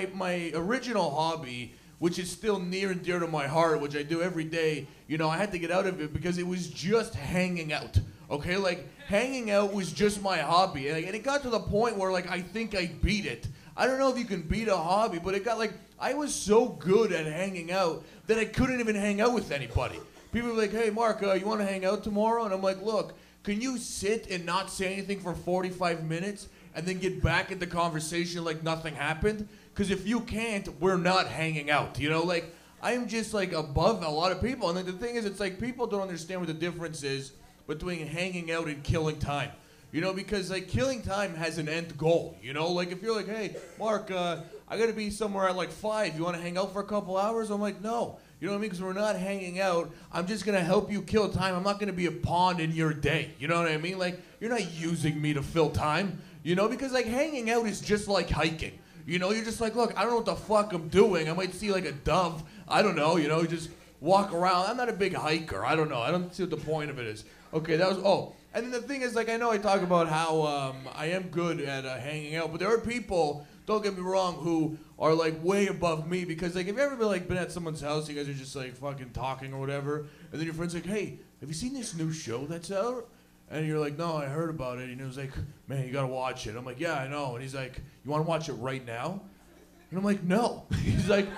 my original hobby, which is still near and dear to my heart, which I do every day, you know, I had to get out of it because it was just hanging out, okay? Like, hanging out was just my hobby, and it got to the point where, like, I think I beat it. I don't know if you can beat a hobby, but it got, like, I was so good at hanging out that I couldn't even hang out with anybody. People were like, hey, Mark, you want to hang out tomorrow? And I'm like, look, can you sit and not say anything for 45 minutes and then get back into conversation like nothing happened? Because if you can't, we're not hanging out, you know? Like, I'm just, like, above a lot of people. And then the thing is, it's like people don't understand what the difference is between hanging out and killing time. You know, because, like, killing time has an end goal, you know? Like, if you're like, hey, Mark, I got to be somewhere at, like, 5. You want to hang out for a couple hours? I'm like, no. You know what I mean? Because we're not hanging out. I'm just going to help you kill time. I'm not going to be a pawn in your day. You know what I mean? Like, you're not using me to fill time, you know? Because, like, hanging out is just like hiking. You know, you're just like, look, I don't know what the fuck I'm doing. I might see, like, a dove. I don't know, you know, just walk around. I'm not a big hiker. I don't know. I don't see what the point of it is. Okay, that was, oh. And then the thing is, like, I know I talk about how I am good at hanging out, but there are people, don't get me wrong, who are, like, way above me. Because, like, have you ever been, like, been at someone's house, you guys are just, like, fucking talking or whatever, and then your friend's like, hey, have you seen this new show that's out? And you're like, no, I heard about it. And he was like, man, you gotta watch it. I'm like, yeah, I know. And he's like, you wanna watch it right now? And I'm like, no. He's like,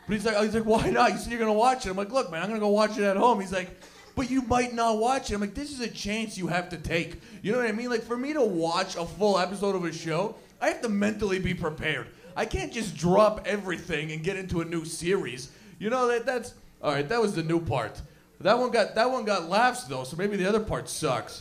why not? You said you're gonna watch it. I'm like, look, man, I'm gonna go watch it at home. He's like, but you might not watch it. I'm like, this is a chance you have to take. You know what I mean? Like, for me to watch a full episode of a show, I have to mentally be prepared. I can't just drop everything and get into a new series. You know, that's all right. That was the new part. That one got laughs though, so maybe the other part sucks.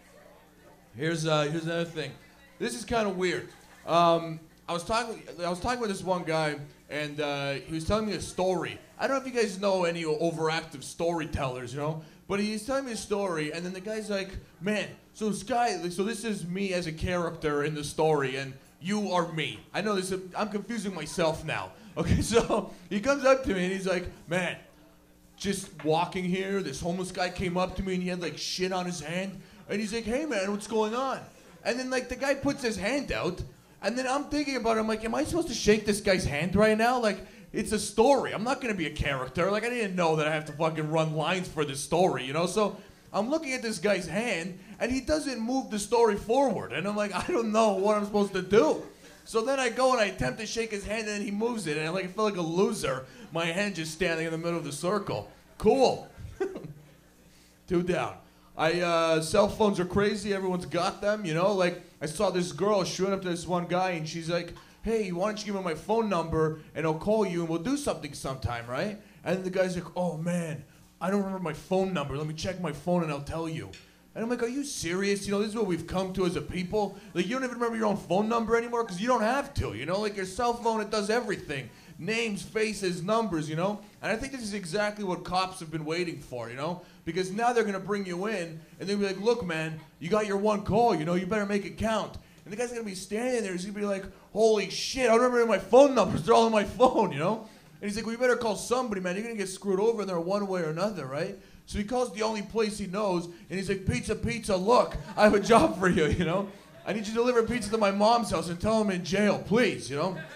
Here's another thing. This is kind of weird. I was talking with this one guy, and he was telling me a story. I don't know if you guys know any overactive storytellers, you know, but he's telling me a story, and then the guy's like, man, so this is me as a character in the story, and you are me. I know this. I'm confusing myself now. Okay, so he comes up to me and he's like, man, just walking here, this homeless guy came up to me and he had like shit on his hand. And he's like, hey man, what's going on? And then like the guy puts his hand out, and then I'm thinking about it, I'm like, am I supposed to shake this guy's hand right now? Like, it's a story. I'm not gonna be a character. Like, I didn't know that I have to fucking run lines for this story, you know? So I'm looking at this guy's hand, and he doesn't move the story forward. And I'm like, I don't know what I'm supposed to do. So then I go and I attempt to shake his hand, and then he moves it, and I feel like a loser. My hand just standing in the middle of the circle. Cool. 2 down. Cell phones are crazy. Everyone's got them, you know? Like, I saw this girl, she went up to this one guy, and she's like, hey, why don't you give me my phone number, and I'll call you, and we'll do something sometime, right? And the guy's like, oh, man, I don't remember my phone number. Let me check my phone, and I'll tell you. And I'm like, are you serious? You know, this is what we've come to as a people. Like, you don't even remember your own phone number anymore? Because you don't have to, you know? Like, your cell phone, it does everything. Names, faces, numbers, you know? And I think this is exactly what cops have been waiting for, you know? Because now they're going to bring you in, and they'll be like, look, man, you got your one call, you know? You better make it count. And the guy's going to be standing there, he's going to be like, holy shit, I don't remember my phone numbers. They're all on my phone, you know? And he's like, well, you better call somebody, man. You're going to get screwed over in there one way or another, right? So he calls the only place he knows, and he's like, pizza, look, I have a job for you, you know? I need you to deliver pizza to my mom's house and tell him in jail, please, you know?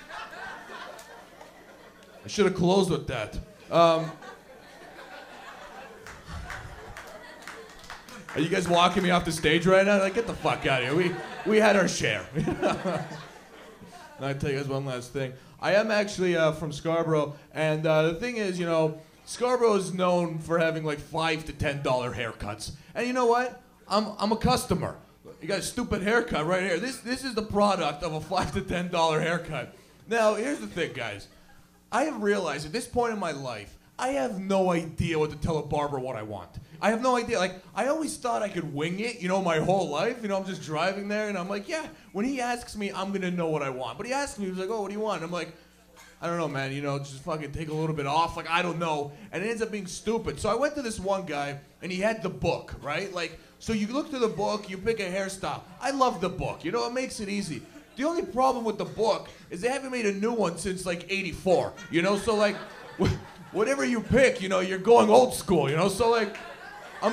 I should have closed with that. Are you guys walking me off the stage right now? Like, get the fuck out of here. We had our share. Now I tell you guys one last thing. I am actually from Scarborough, and the thing is, you know, Scarborough is known for having like $5 to $10 haircuts. And you know what? I'm a customer. You got a stupid haircut right here. This is the product of a $5 to $10 haircut. Now, here's the thing, guys. I have realized at this point in my life, I have no idea what to tell a barber what I want. I have no idea. Like, I always thought I could wing it, you know, my whole life. You know, I'm just driving there, and I'm like, yeah, when he asks me, I'm going to know what I want. But he asks me, he's like, oh, what do you want? And I'm like, I don't know, man, you know, just fucking take a little bit off. Like, I don't know. And it ends up being stupid. So I went to this one guy, and he had the book, right? Like, so you look through the book, you pick a hairstyle. I love the book. You know, it makes it easy. The only problem with the book is they haven't made a new one since, like, 84. You know, so, like, whatever you pick, you know, you're going old school, you know? So, like, I'm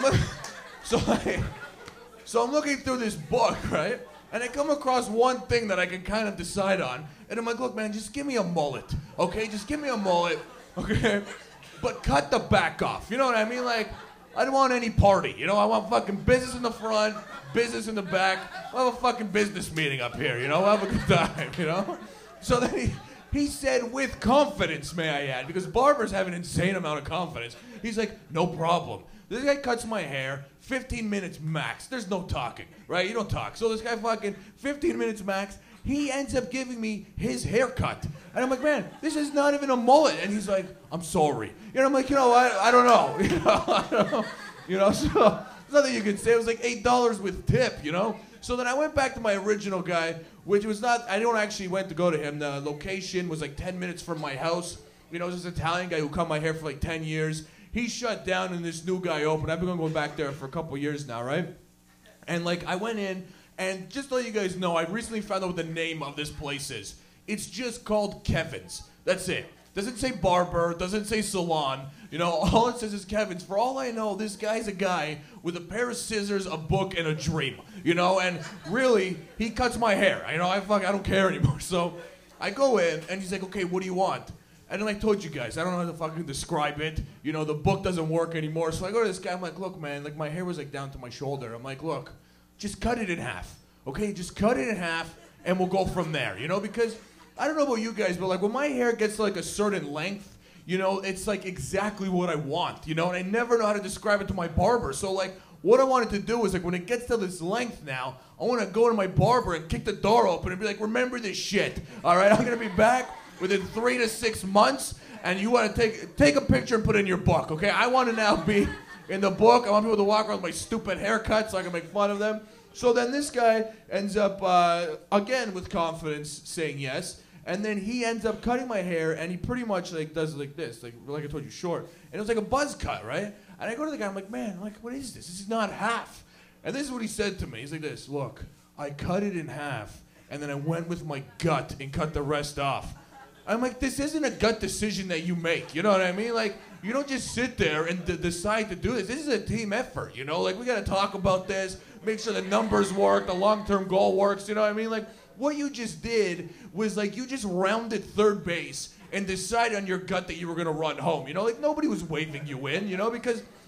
looking through this book, right? And I come across one thing that I can kind of decide on. And I'm like, look, man, just give me a mullet, okay? Just give me a mullet, okay? But cut the back off, you know what I mean? Like, I don't want any party, you know? I want fucking business in the front, business in the back. We'll have a fucking business meeting up here, you know? We'll have a good time, you know? So then he said, with confidence, may I add, because barbers have an insane amount of confidence. He's like, no problem. This guy cuts my hair, 15 minutes max. There's no talking, right? You don't talk. So this guy fucking 15 minutes max. He ends up giving me his haircut. And I'm like, man, this is not even a mullet. And he's like, I'm sorry. And I'm like, you know, I don't know. You know, I don't know. You know, so there's nothing you can say. It was like $8 with tip, you know? So then I went back to my original guy, which was not, I don't actually went to go to him. The location was like 10 minutes from my house. You know, it was this Italian guy who cut my hair for like 10 years. He shut down and this new guy opened. I've been going back there for a couple years now, right? And like, I went in, and just to let you guys know, I recently found out what the name of this place is. It's just called Kevin's. That's it. Doesn't say barber, doesn't say salon. You know, all it says is Kevin's. For all I know, this guy's a guy with a pair of scissors, a book, and a dream. You know, and really, he cuts my hair. You know, I don't care anymore. So I go in, and he's like, okay, what do you want? And then I told you guys, I don't know how to fucking describe it. You know, the book doesn't work anymore. So I go to this guy, I'm like, look, man, like my hair was like down to my shoulder. I'm like, look, just cut it in half. Okay, just cut it in half and we'll go from there, you know? Because I don't know about you guys, but like when my hair gets to like a certain length, you know, it's like exactly what I want, you know? And I never know how to describe it to my barber. So like what I wanted to do is like when it gets to this length now, I want to go to my barber and kick the door open and be like, remember this shit, all right? I'm going to be back within 3 to 6 months, and you want to take a picture and put it in your book, okay? I want to now be in the book. I want people to walk around with my stupid haircut so I can make fun of them. So then this guy ends up, again with confidence, saying yes, and then he ends up cutting my hair, and he pretty much like does like this, like I told you, short. And it was like a buzz cut, right? And I go to the guy, I'm like, man, like, what is this? This is not half. And this is what he said to me. He's like this, look, I cut it in half, and then I went with my gut and cut the rest off. I'm like, this isn't a gut decision that you make, you know what I mean? Like, you don't just sit there and decide to do this. This is a team effort, you know? Like, we gotta talk about this, make sure the numbers work, the long-term goal works, you know what I mean? Like, what you just did was, like, you just rounded third base and decided on your gut that you were gonna run home, you know? Like, nobody was waving you in, you know? Because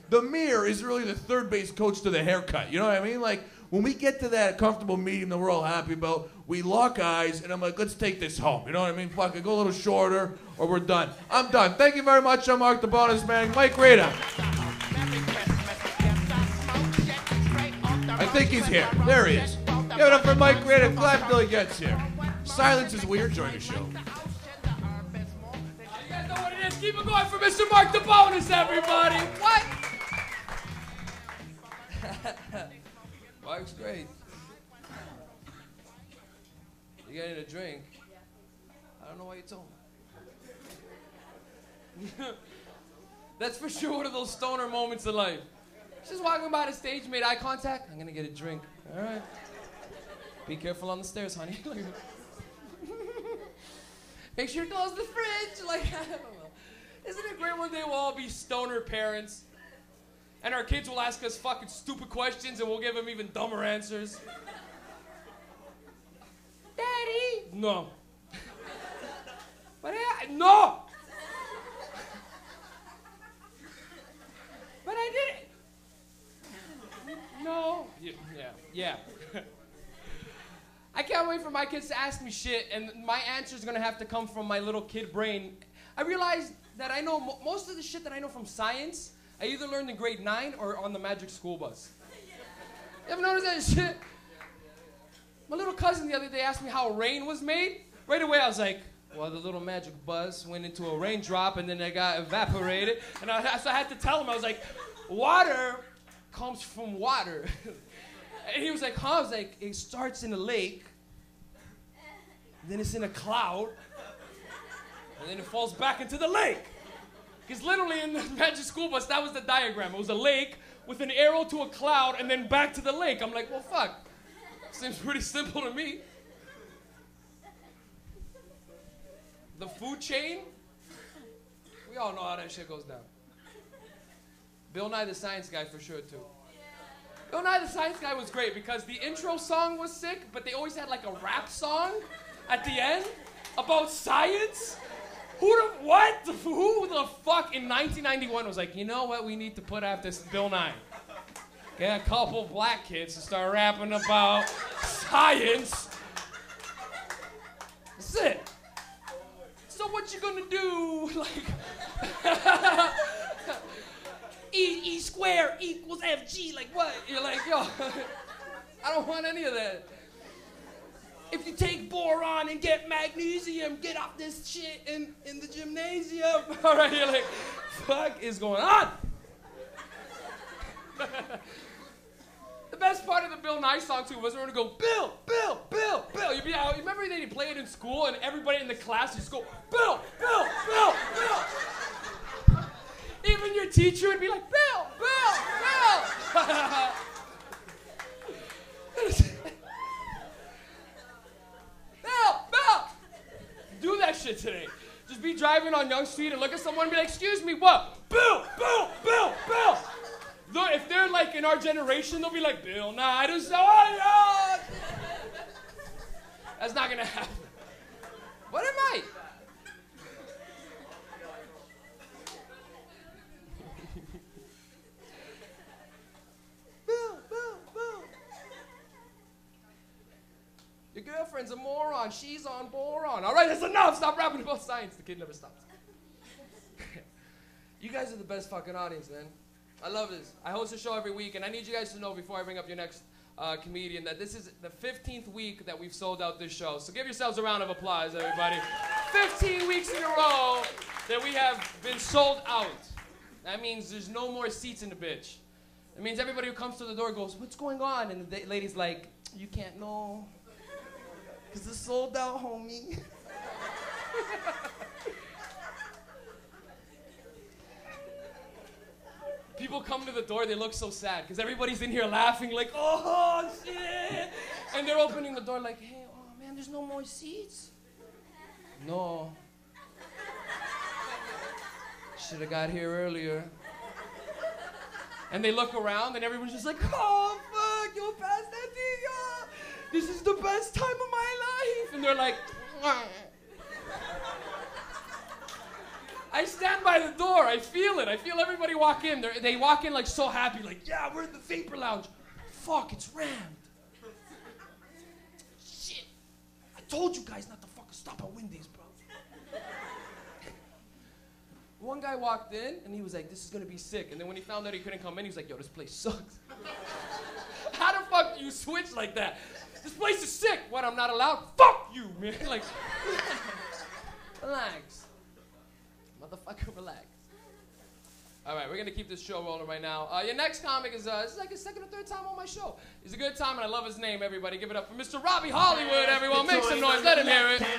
the mirror is really the third base coach to the haircut. You know what I mean? Like, when we get to that comfortable medium that we're all happy about, we lock eyes, and I'm like, let's take this home. You know what I mean? Fuck it, go a little shorter, or we're done. I'm done. Thank you very much. I'm Mark the Bonus Man. Mike Rita. I think he's here. There he is. Give it up for Mike Rita. Glad Billy gets here. Silence is weird during the show. You guys know what it is. Keep it going for Mr. Mark the Bonus, everybody. What? Mark's great. You getting a drink? I don't know why you told me. That's for sure one of those stoner moments in life. Just walking by the stage, made eye contact. I'm gonna get a drink. All right. Be careful on the stairs, honey. Make sure you close the fridge. Like, I don't know. Isn't it great one day we'll all be stoner parents? And our kids will ask us fucking stupid questions and we'll give them even dumber answers. Daddy? No. But no! But I did it. No. Yeah. I can't wait for my kids to ask me shit and my answer's gonna have to come from my little kid brain. I realized that I know most of the shit that I know from science, I either learned in grade 9 or on the magic school bus. You ever noticed that shit? My little cousin the other day asked me how rain was made. Right away I was like, well, the little magic bus went into a raindrop and then it got evaporated. And so I had to tell him, I was like, water comes from water. And he was like, huh? I was like, it starts in a lake, then it's in a cloud, and then it falls back into the lake. Because literally in the magic school bus, that was the diagram. It was a lake with an arrow to a cloud and then back to the lake. I'm like, well, fuck. Seems pretty simple to me. The food chain, we all know how that shit goes down. Bill Nye the Science Guy for sure, too. Bill Nye the Science Guy was great because the intro song was sick, but they always had like a rap song at the end about science. Who the fuck in 1991 was like, you know what we need to put after Bill Nye? Get a couple black kids to start rapping about science. That's it. So what you gonna do? Like, E squared equals FG. Like what? You're like, yo, I don't want any of that. If you take boron and get magnesium, get off this shit in the gymnasium. All right, you're like, fuck is going on? The best part of the Bill Nye song, too, was when we go, Bill, Bill, Bill, Bill. You remember they play it in school and everybody in the class just go, Bill, Bill, Bill, Bill. Even your teacher would be like, Bill, Bill, Bill. Bill. Do that shit today. Just be driving on Yonge Street and look at someone and be like, excuse me, what? Bill, Bill, Bill, Bill. If they're like in our generation, they'll be like, Bill Nye the Science. That's not gonna happen. What am I? Bill. Your girlfriend's a moron. She's on boron. All right, that's enough. Stop rapping about science. The kid never stops. You guys are the best fucking audience, man. I love this. I host a show every week, and I need you guys to know before I bring up your next comedian that this is the 15th week that we've sold out this show. So give yourselves a round of applause, everybody. 15 weeks in a row that we have been sold out. That means there's no more seats in the bitch. It means everybody who comes to the door goes, what's going on? And the lady's like, you can't know. Because it's sold out, homie. People come to the door, they look so sad because everybody's in here laughing like, oh, shit. And they're opening the door like, hey, oh, man, there's no more seats. No. Should have got here earlier. And they look around and everyone's just like, oh, fuck, you'll pass that thing up. This is the best time of my life. And they're like, I stand by the door. I feel it. I feel everybody walk in. They walk in like so happy, like, yeah, we're in the Vapor Lounge. Fuck, it's rammed. Shit. I told you guys not to fucking stop at Wendy's, bro. One guy walked in, and he was like, this is gonna be sick. And then when he found out he couldn't come in, he was like, yo, this place sucks. How the fuck do you switch like that? This place is sick. What, I'm not allowed? Fuck you, man. Like, relax. Motherfucker, relax. All right, we're going to keep this show rolling right now. Your next comic is, this is like his second or third time on my show. He's a good time, and I love his name, everybody. Give it up for Mr. Robbie Hollywood, everyone. Make some noise. Let him hear it.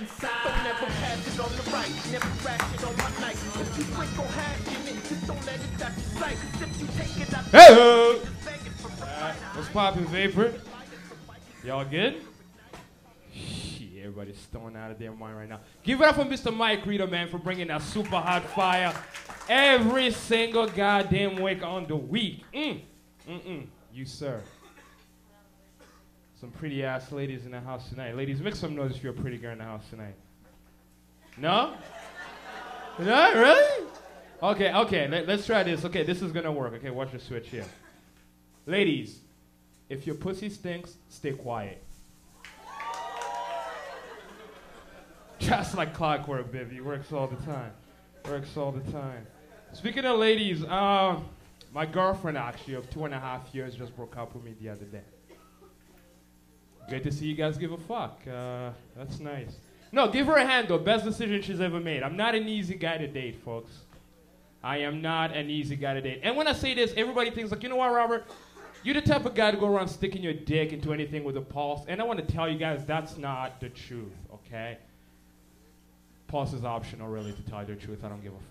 Hey! What's poppin', Vapor? Y'all good? Shit, everybody's stoned out of their mind right now. Give it up for Mr. Mike Rita, man, for bringing that super hot fire every single goddamn week on the week. You, sir. Some pretty ass ladies in the house tonight. Ladies, make some noise if you're a pretty girl in the house tonight. No? No, really? Okay, let's try this. Okay, this is gonna work. Okay, watch the switch here. Ladies, if your pussy stinks, stay quiet. Just like clockwork, baby. Works all the time. Works all the time. Speaking of ladies, my girlfriend actually of 2.5 years just broke up with me the other day. Great to see you guys give a fuck. That's nice. No, give her a hand though. Best decision she's ever made. I'm not an easy guy to date, folks. I am not an easy guy to date. And when I say this, everybody thinks like, you know what, Robert? You're the type of guy to go around sticking your dick into anything with a pulse. And I want to tell you guys that's not the truth, okay? Pulse is optional, really, to tell you the truth. I don't give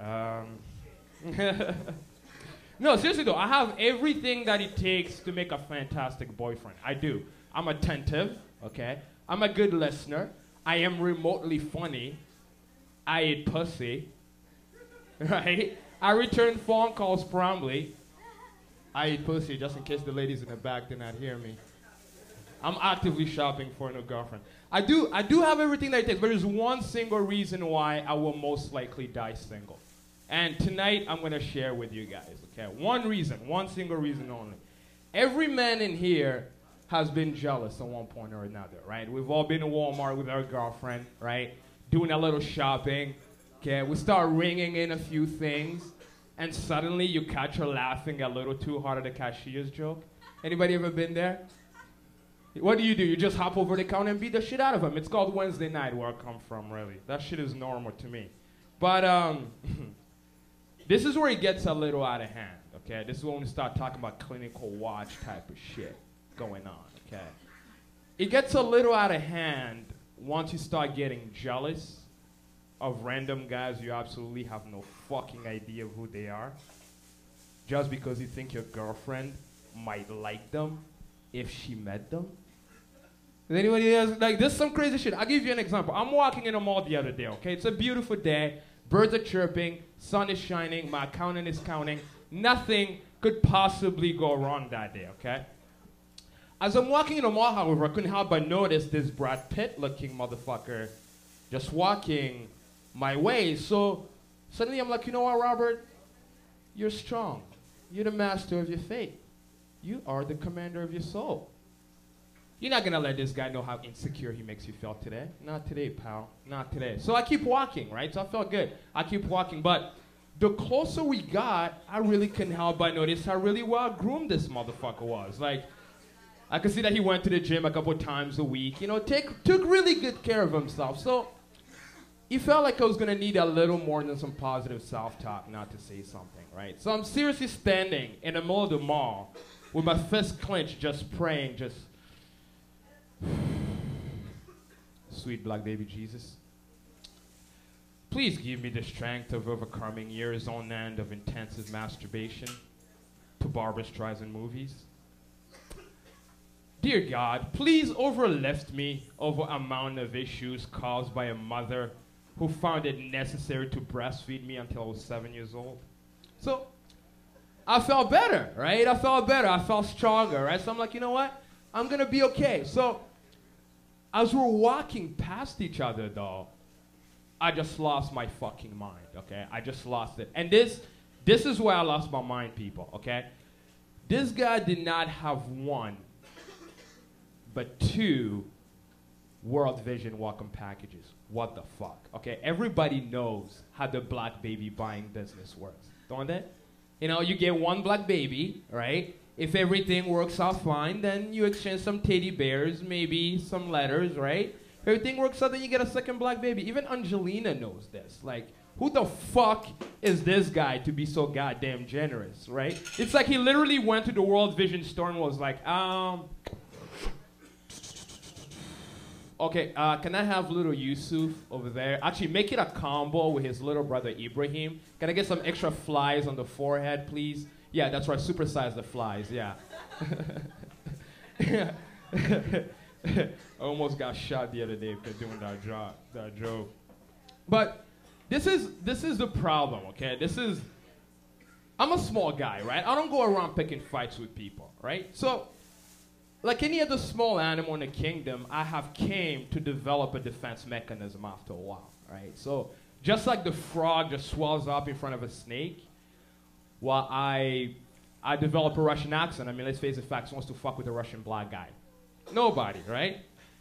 a fuck. No, seriously though, I have everything that it takes to make a fantastic boyfriend. I do. I'm attentive, okay? I'm a good listener. I am remotely funny. I eat pussy, right? I return phone calls promptly. I eat pussy, just in case the ladies in the back did not hear me. I'm actively shopping for a new girlfriend. I do have everything that it takes, but there's one single reason why I will most likely die single. And tonight, I'm going to share with you guys, okay? One single reason only. Every man in here has been jealous at one point or another, right? We've all been to Walmart with our girlfriend, right? Doing a little shopping, okay? We start ringing in a few things, and suddenly you catch her laughing a little too hard at the cashier's joke. Anybody ever been there? What do? You just hop over the counter and beat the shit out of him. It's called Wednesday night where I come from, really. That shit is normal to me. But this is where it gets a little out of hand, okay? This is when we start talking about clinical watch type of shit going on, okay? It gets a little out of hand once you start getting jealous of random guys you absolutely have no fucking idea of who they are, just because you think your girlfriend might like them if she met them. Is anybody else, like, this is some crazy shit. I'll give you an example. I'm walking in a mall the other day, okay? It's a beautiful day. Birds are chirping. Sun is shining. My accountant is counting. Nothing could possibly go wrong that day, okay? As I'm walking in the mall, however, I couldn't help but notice this Brad Pitt-looking motherfucker just walking my way. So suddenly I'm like, you know what, Robert? You're strong. You're the master of your fate. You are the commander of your soul. You're not gonna let this guy know how insecure he makes you feel today. Not today, pal. Not today. So I keep walking, right? So I felt good. I keep walking, but the closer we got, I really couldn't help but notice how really well groomed this motherfucker was. Like, I could see that he went to the gym a couple times a week. You know, took really good care of himself. So it felt like I was gonna need a little more than some positive self-talk not to say something, right? So I'm seriously standing in the middle of the mall with my fist clenched, just praying, just sweet black baby Jesus, please give me the strength of overcoming years on end of intensive masturbation to Barbra Streisand movies. Dear God, please overlift me over a mountain of issues caused by a mother who found it necessary to breastfeed me until I was 7 years old. So I felt better, right? I felt better. I felt stronger, right? So I'm like, you know what? I'm going to be okay. So as we're walking past each other, though, I just lost my fucking mind, okay? I just lost it. And this is where I lost my mind, people, okay? This guy did not have one, but two World Vision welcome packages. What the fuck, okay? Everybody knows how the black baby buying business works, don't they? You know, you get one black baby, right? If everything works out fine, then you exchange some teddy bears, maybe some letters, right? If everything works out, then you get a second black baby. Even Angelina knows this. Like, who the fuck is this guy to be so goddamn generous, right? It's like he literally went to the World Vision store and was like, okay, can I have little Yusuf over there? Actually, make it a combo with his little brother Ibrahim. Can I get some extra flies on the forehead, please? Yeah, that's right, supersize the flies, yeah. I almost got shot the other day for doing that joke. But this is the problem, okay? I'm a small guy, right? I don't go around picking fights with people, right? So, like any other small animal in the kingdom, I have came to develop a defense mechanism after a while, right? So, just like the frog just swells up in front of a snake, while I develop a Russian accent. I mean, let's face the facts, who wants to fuck with a Russian black guy? Nobody, right?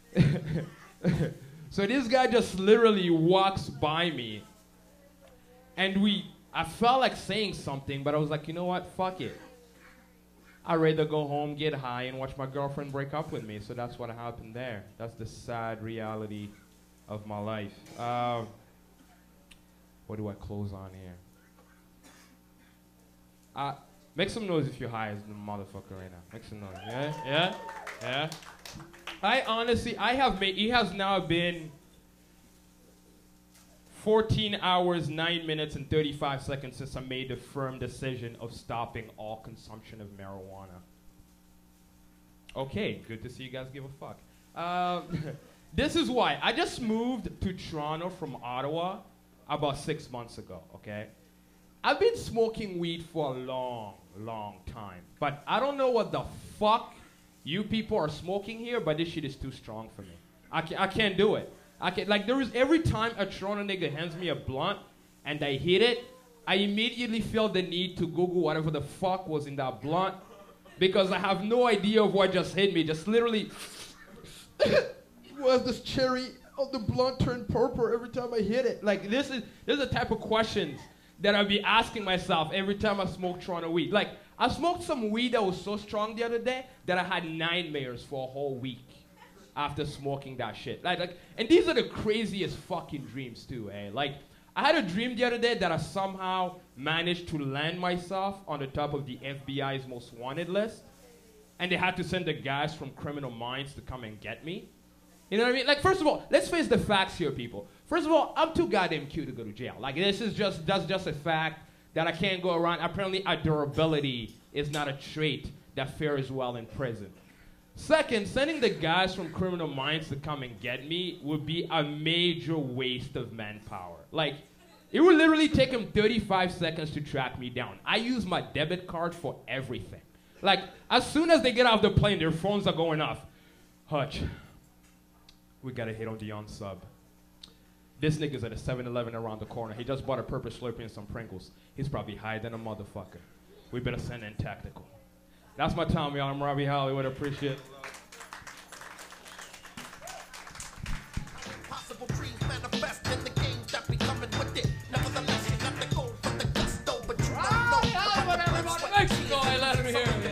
So this guy just literally walks by me, and I felt like saying something, but I was like, you know what, fuck it. I'd rather go home, get high, and watch my girlfriend break up with me. So that's what happened there. That's the sad reality of my life. What do I close on here? Make some noise if you're high as the motherfucker right now. Make some noise. Yeah? It has now been 14 hours, 9 minutes, and 35 seconds since I made the firm decision of stopping all consumption of marijuana. Okay, good to see you guys give a fuck. This is why. I just moved to Toronto from Ottawa about 6 months ago, okay? I've been smoking weed for a long, long time, but I don't know what the fuck you people are smoking here, but this shit is too strong for me. I can't do it. Every time a Toronto nigga hands me a blunt and I hit it, I immediately feel the need to Google whatever the fuck was in that blunt because I have no idea of what just hit me. Just literally, was this cherry of the blunt turned purple every time I hit it? Like, this is the type of questions that I'll be asking myself every time I smoke Toronto weed. Like, I smoked some weed that was so strong the other day that I had nightmares for a whole week after smoking that shit. And these are the craziest fucking dreams too, eh? Like, I had a dream the other day that I somehow managed to land myself on the top of the FBI's most wanted list, and they had to send the guys from Criminal Minds to come and get me. You know what I mean? Like, first of all, let's face the facts here, people. First of all, I'm too goddamn cute to go to jail. Like, that's just a fact that I can't go around. Apparently, adorability is not a trait that fares well in prison. Second, sending the guys from Criminal Minds to come and get me would be a major waste of manpower. Like, it would literally take them 35 seconds to track me down. I use my debit card for everything. Like, as soon as they get off the plane, their phones are going off. Hutch, we gotta hit on the unsub. This nigga's at a 7-Eleven around the corner. He just bought a purple Slurpee and some Pringles. He's probably higher than a motherfucker. We better send in tactical. That's my time, y'all. I'm Robbie Hollywood. Appreciate it. Possible dreams manifest in the games that be coming with it. Nevertheless, you got to go for the gusto, but you don't know. Mexico, I let him hear me.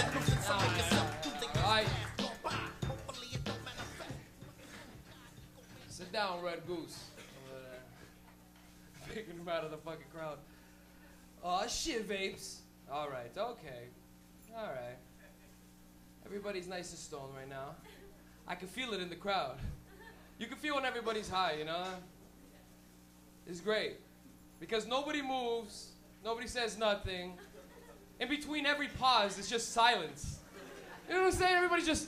Sit down, Red Goose. Over there. Picking him out of the fucking crowd. Aw, shit, vapes. All right, okay. All right. Everybody's nice and stoned right now. I can feel it in the crowd. You can feel when everybody's high, you know? It's great. Because nobody moves, nobody says nothing. In between every pause, it's just silence. You know what I'm saying? Everybody's just...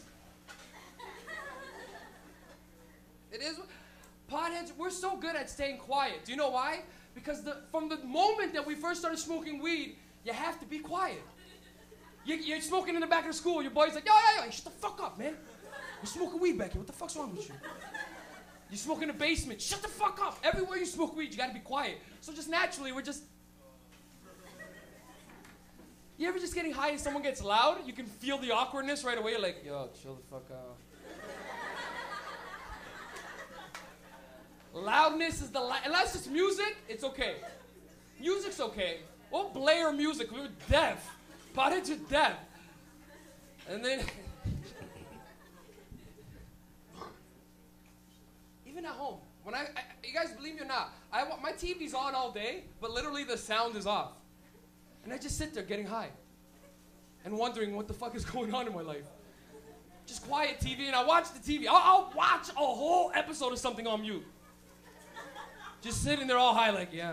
It is... Potheads, we're so good at staying quiet. Do you know why? Because from the moment that we first started smoking weed, you have to be quiet. You're smoking in the back of the school. Your boy's like, yo, shut the fuck up, man. You're smoking weed back here. What the fuck's wrong with you? You smoke in the basement. Shut the fuck up. Everywhere you smoke weed, you gotta be quiet. So just naturally, we're just... You ever just getting high and someone gets loud? You can feel the awkwardness right away. You're like, yo, chill the fuck out. Loudness is unless it's music, it's okay. Music's okay. We'll blare music. We were deaf. Potted to death. And then... Even at home, when you guys believe me or not, my TV's on all day, but literally the sound is off. And I just sit there getting high and wondering what the fuck is going on in my life. Just quiet TV, and I watch the TV. I'll watch a whole episode of something on mute. Just sitting there all high like, yeah.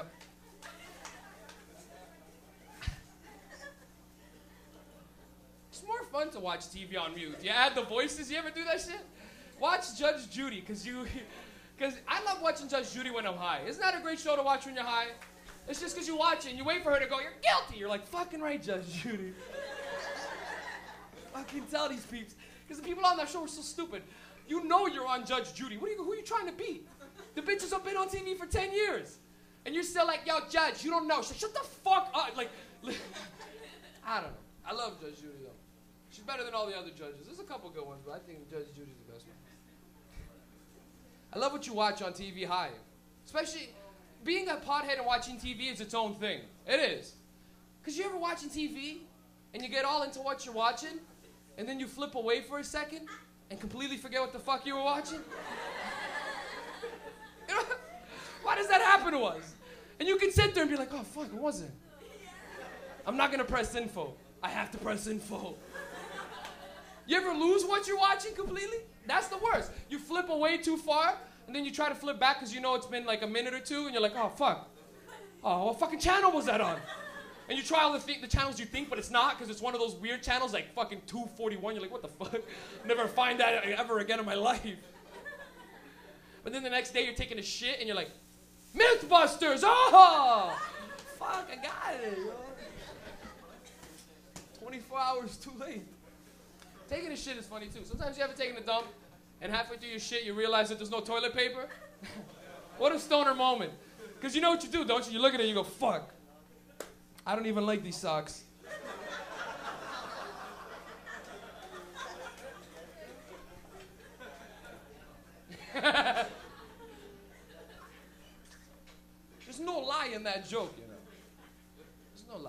It's more fun to watch TV on mute. You add the voices, you ever do that shit? Watch Judge Judy, because I love watching Judge Judy when I'm high. Isn't that a great show to watch when you're high? It's just because you watch it and you wait for her to go, you're guilty. You're like, fucking right, Judge Judy. I can tell these peeps. Because the people on that show are so stupid. You know you're on Judge Judy. Who are you trying to be? The bitches have been on TV for 10 years. And you're still like, yo, Judge, you don't know. Shut the fuck up. Like, I don't know. I love Judge Judy, though. She's better than all the other judges. There's a couple good ones, but I think Judge Judy's the best one. I love what you watch on TV high. Especially, being a pothead and watching TV is its own thing. It is. Because you ever watching TV, and you get all into what you're watching, and then you flip away for a second, and completely forget what the fuck you were watching? You know, why does that happen to us? And you can sit there and be like, oh, fuck, what was it? I'm not going to press info. I have to press info. You ever lose what you're watching completely? That's the worst. You flip away too far, and then you try to flip back because you know it's been like a minute or two, and you're like, oh, fuck. Oh, what fucking channel was that on? And you try all the channels you think, but it's not, because it's one of those weird channels like fucking 241. You're like, what the fuck? Never find that ever again in my life. But then the next day you're taking a shit, and you're like, Mythbusters! Oh! Fuck, I got it, yo. 24 hours too late. Taking a shit is funny, too. Sometimes you ever taken a dump, and halfway through your shit, you realize that there's no toilet paper? What a stoner moment. Because you know what you do, don't you? You look at it and you go, fuck. I don't even like these socks. There's no lie in that joke, you know. There's no lie.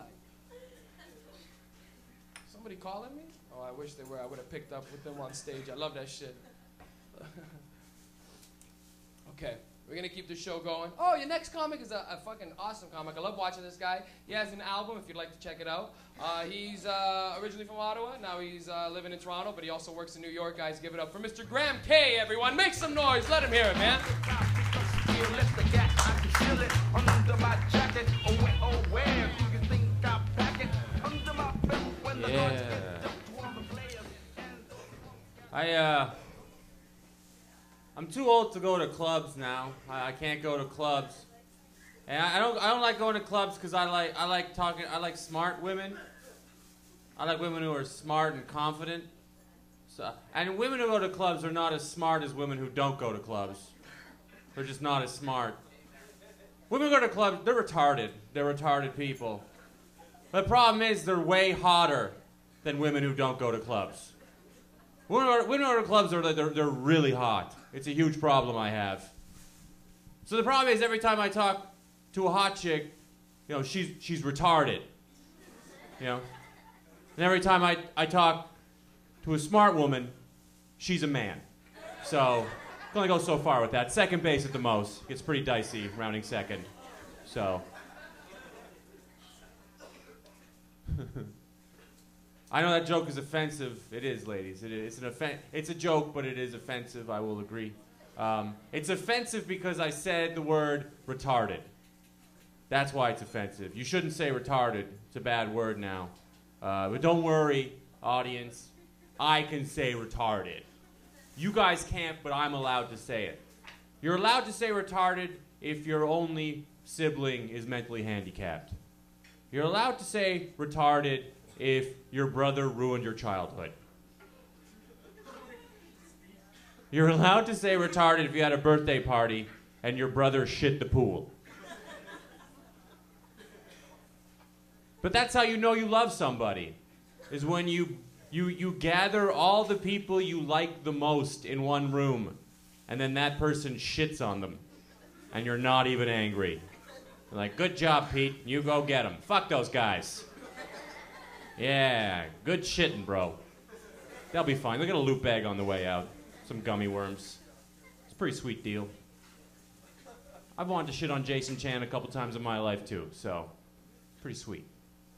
Somebody calling me? Oh, I wish they were. I would have picked up with them on stage. I love that shit. Okay, we're gonna keep the show going. Oh, your next comic is a fucking awesome comic. I love watching this guy. He has an album if you'd like to check it out. He's originally from Ottawa. Now he's living in Toronto, but he also works in New York. Guys, give it up for Mr. Graham K, everyone. Make some noise. Let him hear it, man. Yeah. I'm too old to go to clubs now. I can't go to clubs, and I don't like going to clubs because I like smart women. I like women who are smart and confident. So, and women who go to clubs are not as smart as women who don't go to clubs. They're just not as smart. Women who go to clubs, they're retarded. They're retarded people. But the problem is they're way hotter than women who don't go to clubs. Women who go to clubs they're really hot. It's a huge problem I have. So the problem is every time I talk to a hot chick, you know, she's retarded. You know? And every time I talk to a smart woman, she's a man. So I can only go so far with that. Second base at the most. Gets pretty dicey rounding second. So I know that joke is offensive. It is, ladies. It is. It's a joke, but it is offensive, I will agree. It's offensive because I said the word retarded. That's why it's offensive. You shouldn't say retarded. It's a bad word now. But don't worry, audience. I can say retarded. You guys can't, but I'm allowed to say it. You're allowed to say retarded if your only sibling is mentally handicapped. You're allowed to say retarded if your brother ruined your childhood. You're allowed to say retarded if you had a birthday party and your brother shit the pool. But that's how you know you love somebody, is when you gather all the people you like the most in one room, and then that person shits on them, and you're not even angry. You're like, good job, Pete. You go get them. Fuck those guys. Yeah, good shitting, bro. They'll be fine. They'll get a loot bag on the way out. Some gummy worms. It's a pretty sweet deal. I've wanted to shit on Jason Chan a couple times in my life, too, so pretty sweet.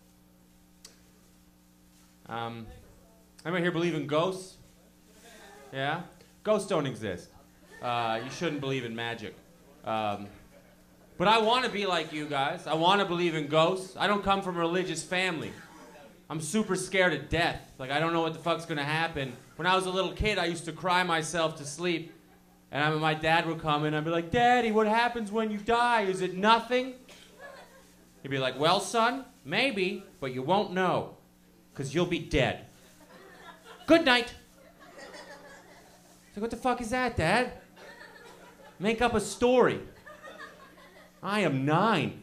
Anybody here believe in ghosts? Yeah? Ghosts don't exist. You shouldn't believe in magic. But I want to be like you guys. I want to believe in ghosts. I don't come from a religious family. I'm super scared of death. Like, I don't know what the fuck's gonna happen. When I was a little kid, I used to cry myself to sleep. And my dad would come in, and I'd be like, Daddy, what happens when you die? Is it nothing? He'd be like, well, son, maybe, but you won't know. Because you'll be dead. Good night. So what the fuck is that, Dad? Make up a story. I am 9.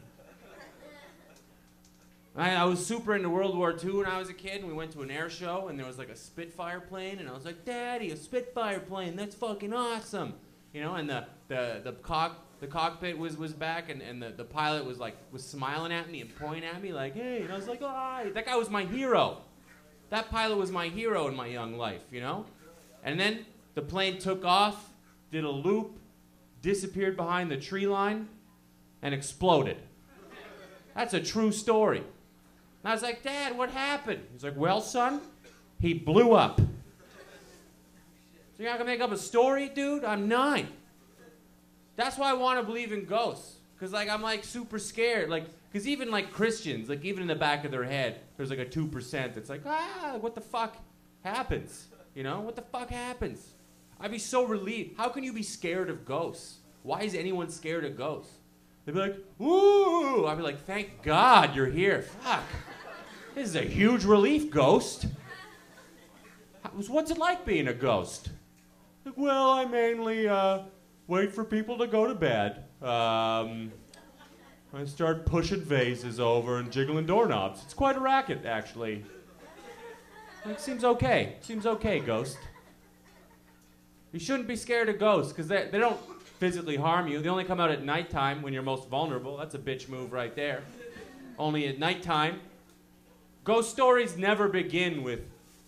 I was super into World War II when I was a kid, and we went to an air show, and there was like a Spitfire plane, and I was like, Daddy, a Spitfire plane, that's fucking awesome. You know, and the cockpit was back, and the pilot was smiling at me and pointing at me like, hey, and I was like, oh, that guy was my hero. That pilot was my hero in my young life, you know? And then the plane took off, did a loop, disappeared behind the tree line, and exploded. That's a true story. And I was like, Dad, what happened? He's like, well, son, he blew up. So you're not gonna make up a story, dude? I'm 9. That's why I want to believe in ghosts. Because, like, I'm, like, super scared. Like, because even, like, Christians, like, even in the back of their head, there's, like, a 2% that's like, what the fuck happens? You know? What the fuck happens? I'd be so relieved. How can you be scared of ghosts? Why is anyone scared of ghosts? They'd be like, ooh. I'd be like, thank God you're here. Fuck. This is a huge relief, ghost. What's it like being a ghost? Like, well, I mainly wait for people to go to bed. I start pushing vases over and jiggling doorknobs. It's quite a racket, actually. It seems okay. Seems okay, ghost. You shouldn't be scared of ghosts, because they don't physically harm you. They only come out at nighttime when you're most vulnerable. That's a bitch move right there. Only at nighttime. Ghost stories never begin with,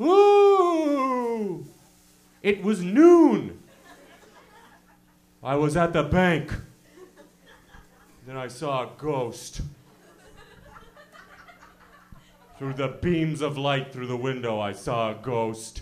ooh, it was noon. I was at the bank. Then I saw a ghost. Through the beams of light through the window, I saw a ghost.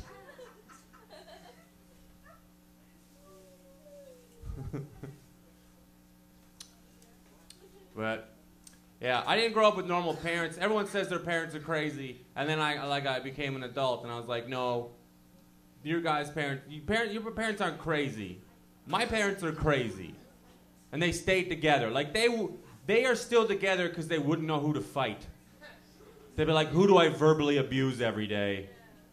But yeah, I didn't grow up with normal parents. Everyone says their parents are crazy, and then I became an adult, and I was like, no, your parents aren't crazy. My parents are crazy, and they stayed together. Like they are still together because they wouldn't know who to fight. They'd be like, who do I verbally abuse every day?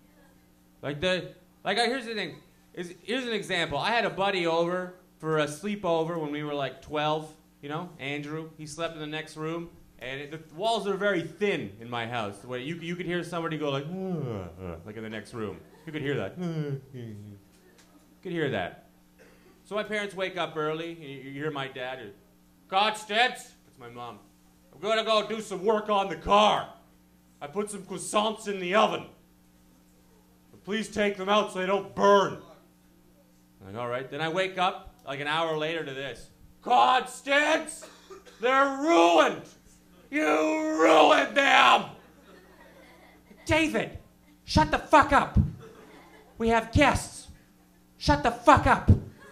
Here's the thing. Here's an example. I had a buddy over for a sleepover when we were like 12. You know, Andrew, he slept in the next room, and the walls are very thin in my house. Where you could hear somebody go like in the next room. You could hear that. You could hear that. So my parents wake up early, and you hear my dad, Godsteads, that's my mom, I'm gonna go do some work on the car. I put some croissants in the oven. But please take them out so they don't burn. I'm like, all right. Then I wake up like an hour later to this. Godsteads, they're ruined. You ruined them. David, shut the fuck up. We have guests. Shut the fuck up.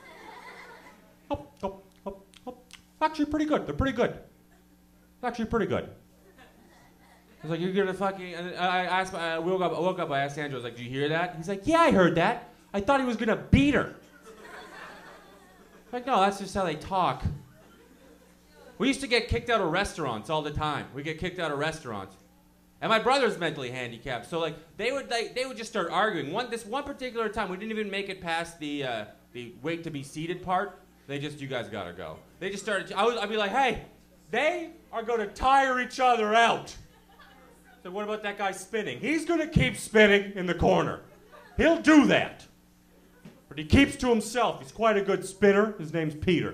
Actually pretty good. They're pretty good. Actually pretty good. I was like, you're gonna fucking... And I woke up, I asked Andrew, I was like, did you hear that? He's like, yeah, I heard that. I thought he was gonna beat her. Like, no, that's just how they talk. We used to get kicked out of restaurants all the time. We get kicked out of restaurants. And my brother's mentally handicapped, so like they would just start arguing. This one particular time, we didn't even make it past the the wait to be seated part, you guys gotta go. They just started, I'd be like, hey, they are gonna tire each other out. So what about that guy spinning? He's gonna keep spinning in the corner. He'll do that. But he keeps to himself. He's quite a good spinner. His name's Peter.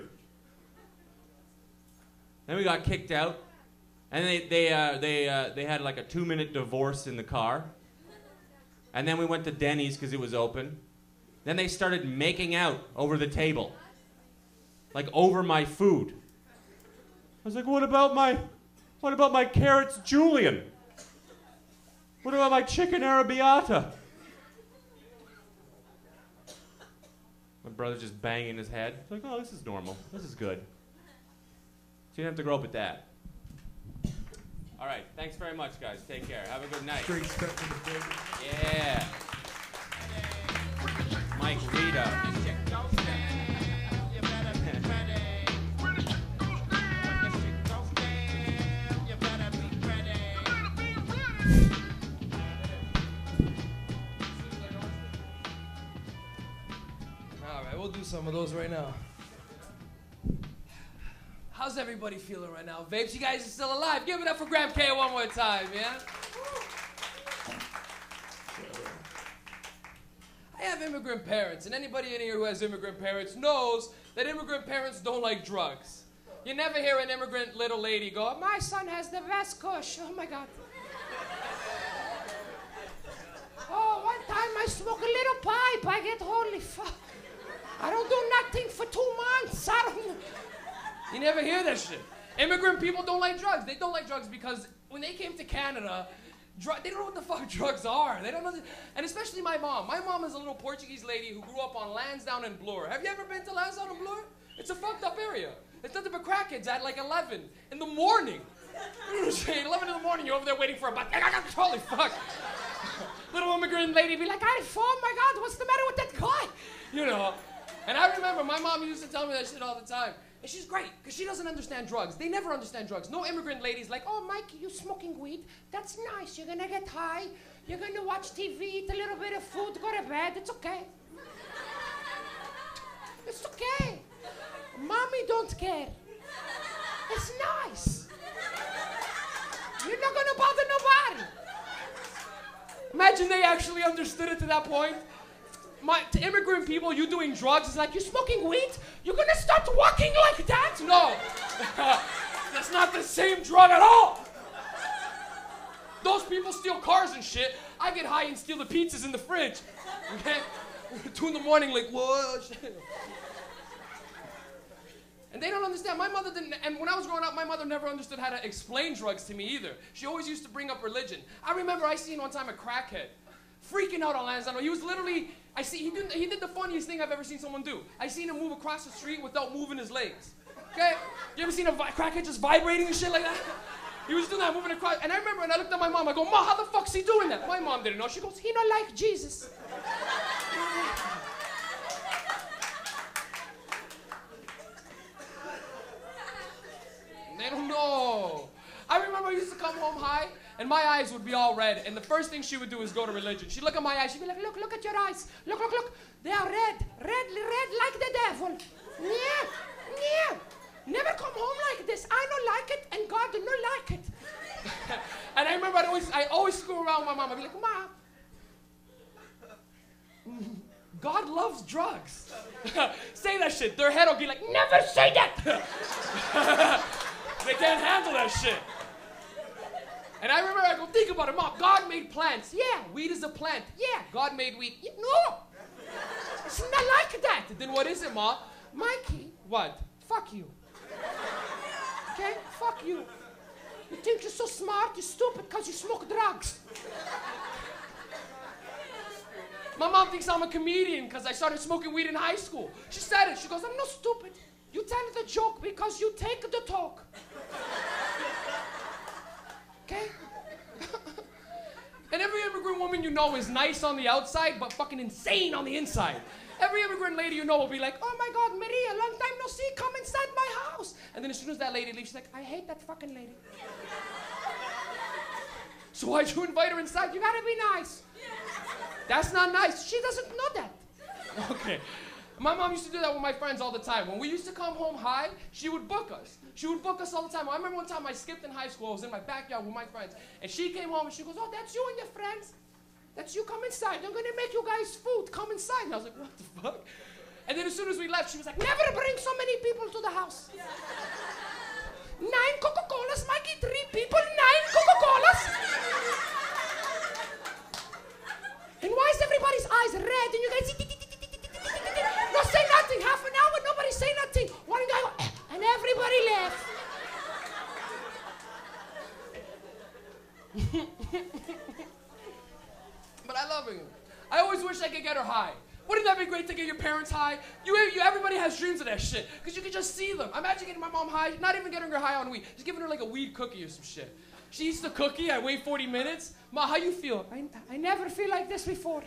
Then we got kicked out. And they had like a 2-minute divorce in the car. And then we went to Denny's because it was open. Then they started making out over the table. Like over my food. I was like, what about my carrots julienne? What about my chicken arrabbiata? My brother's just banging his head. It's like, oh, this is normal. This is good. So you don't have to grow up with that. All right, thanks very much, guys. Take care. Have a good night. Great step to the building. Yeah. Mike, Rita. All right, we'll do some of those right now. How's everybody feeling right now? Vapes, you guys are still alive. Give it up for Graham K one more time, yeah? I have immigrant parents, and anybody in here who has immigrant parents knows that immigrant parents don't like drugs. You never hear an immigrant little lady go, my son has the best kush. Oh my God. Oh, one time I smoke a little pipe, I get holy fuck. I don't do nothing for 2 months. I don't. You never hear that shit. Immigrant people don't like drugs. They don't like drugs because when they came to Canada, they don't know what the fuck drugs are. They don't know. And especially my mom. My mom is a little Portuguese lady who grew up on Lansdowne and Bloor. Have you ever been to Lansdowne and Bloor? It's a fucked up area. It's nothing but crackheads at like 11 in the morning. 11 in the morning, you're over there waiting for a bus. Holy fuck. Little immigrant lady be like, oh my God, what's the matter with that guy? You know. And I remember my mom used to tell me that shit all the time. And she's great, because she doesn't understand drugs. They never understand drugs. No immigrant lady's like, oh, Mike, you smoking weed? That's nice. You're going to get high. You're going to watch TV, eat a little bit of food, go to bed. It's okay. It's okay. Mommy don't care. It's nice. You're not going to bother nobody. Imagine they actually understood it to that point. To immigrant people, you doing drugs, it's like, you smoking weed? You're gonna start walking like that? No. That's not the same drug at all. Those people steal cars and shit. I get high and steal the pizzas in the fridge. Okay? 2 in the morning, like, whoa. And they don't understand. My mother didn't, and when I was growing up, my mother never understood how to explain drugs to me either. She always used to bring up religion. I remember I seen one time a crackhead freaking out on Lansdowne. He was literally, he did the funniest thing I've ever seen someone do. I seen him move across the street without moving his legs. Okay? You ever seen a crackhead just vibrating and shit like that? He was doing that, moving across. And I remember when I looked at my mom, I go, Ma, how the fuck's he doing that? My mom didn't know. She goes, he not like Jesus. They don't know. I remember I used to come home high, and my eyes would be all red, and the first thing she would do is go to religion. She'd look at my eyes, she'd be like, look at your eyes. Look. They are red like the devil. Yeah. Never come home like this. I don't like it, and God don't like it. And I remember I always screw around with my mom. I'd be like, Ma, God loves drugs. Say that shit. Their head will be like, never say that. They can't handle that shit. And I remember I go, think about it, Mom. God made plants. Yeah, weed is a plant. Yeah, God made weed. No, it's not like that. Then what is it, Ma? Mikey, what? Fuck you. Okay, fuck you. You think you're so smart, you're stupid because you smoke drugs. My mom thinks I'm a comedian because I started smoking weed in high school. She said it. She goes, I'm not stupid. You tell the joke because you take the talk. Okay? And every immigrant woman you know is nice on the outside, but fucking insane on the inside. Every immigrant lady you know will be like, oh my God, Maria, long time no see, come inside my house. And then as soon as that lady leaves, she's like, I hate that fucking lady. So why'd you invite her inside? You gotta be nice. That's not nice. She doesn't know that. Okay. My mom used to do that with my friends all the time. When we used to come home high, she would book us. She would book us all the time. I remember one time I skipped in high school. I was in my backyard with my friends. And she came home and she goes, oh, that's you and your friends. That's you. Come inside. I'm going to make you guys food. Come inside. And I was like, what the fuck? And then as soon as we left, she was like, never bring so many people to the house. 9 Coca-Colas, Mikey, 3 people, 9 Coca-Colas. And why is everybody's eyes red? And you guys, no, say nothing. Half an hour, nobody say nothing. One guy go, and everybody laughs. But I love her. I always wish I could get her high. Wouldn't that be great to get your parents high? Everybody has dreams of that shit, because you can just see them. Imagine getting my mom high, not even getting her high on weed, just giving her like a weed cookie or some shit. She eats the cookie, I wait 40 minutes. Ma, how you feel? I never feel like this before.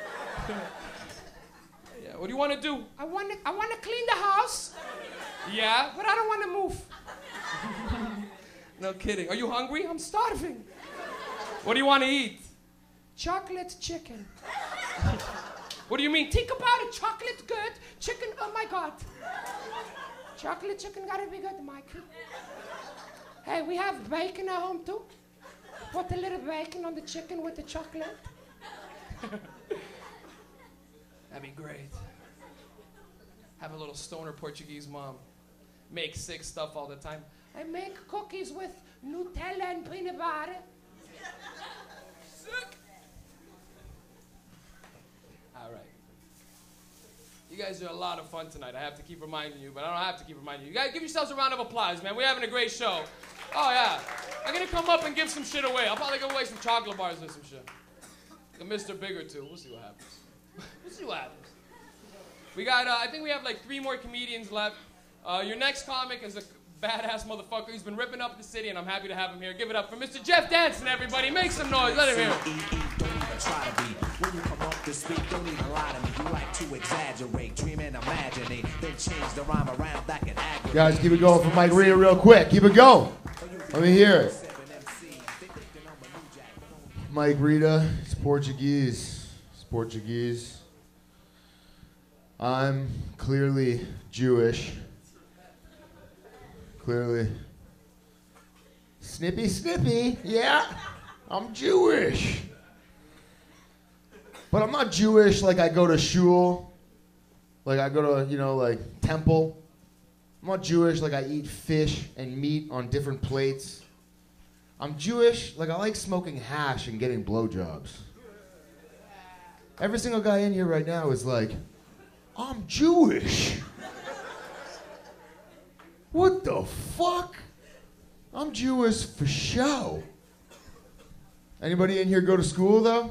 Yeah, what do you want to do? I want to clean the house. Yeah, but I don't want to move. No kidding. Are you hungry? I'm starving. What do you want to eat? Chocolate chicken. What do you mean? Think about it. Chocolate good. Chicken, oh my God. Chocolate chicken gotta be good, Mikey. Hey, we have bacon at home too. Put a little bacon on the chicken with the chocolate. That'd be great. Have a little stoner Portuguese mom. Make sick stuff all the time. I make cookies with Nutella and peanut butter. Sick. All right. You guys are a lot of fun tonight. I have to keep reminding you, but I don't have to keep reminding you. You guys give yourselves a round of applause, man. We're having a great show. Oh, yeah. I'm going to come up and give some shit away. I'll probably give away some chocolate bars or some shit. Like a Mr. Big or two. We'll see what happens. We'll see what happens. We got, I think we have like 3 more comedians left. Your next comic is a badass motherfucker. He's been ripping up the city, and I'm happy to have him here. Give it up for Mr. Jeff Danson, everybody. Make some noise. Let him hear it. Try to be. When you come up to speak, don't even lie to me. You like to exaggerate, dream and imagining, then change the rhyme around that can aggravate. Guys, keep it going for Mike Rita real quick. Keep it going. Let me hear it. Mike Rita, it's Portuguese. It's Portuguese. I'm clearly Jewish. Clearly. Snippy, snippy. Yeah, I'm Jewish. But I'm not Jewish like I go to shul, like I go to, like temple. I'm not Jewish like I eat fish and meat on different plates. I'm Jewish like I like smoking hash and getting blowjobs. Every single guy in here right now is like, I'm Jewish. What the fuck? I'm Jewish for show. Anybody in here go to school though?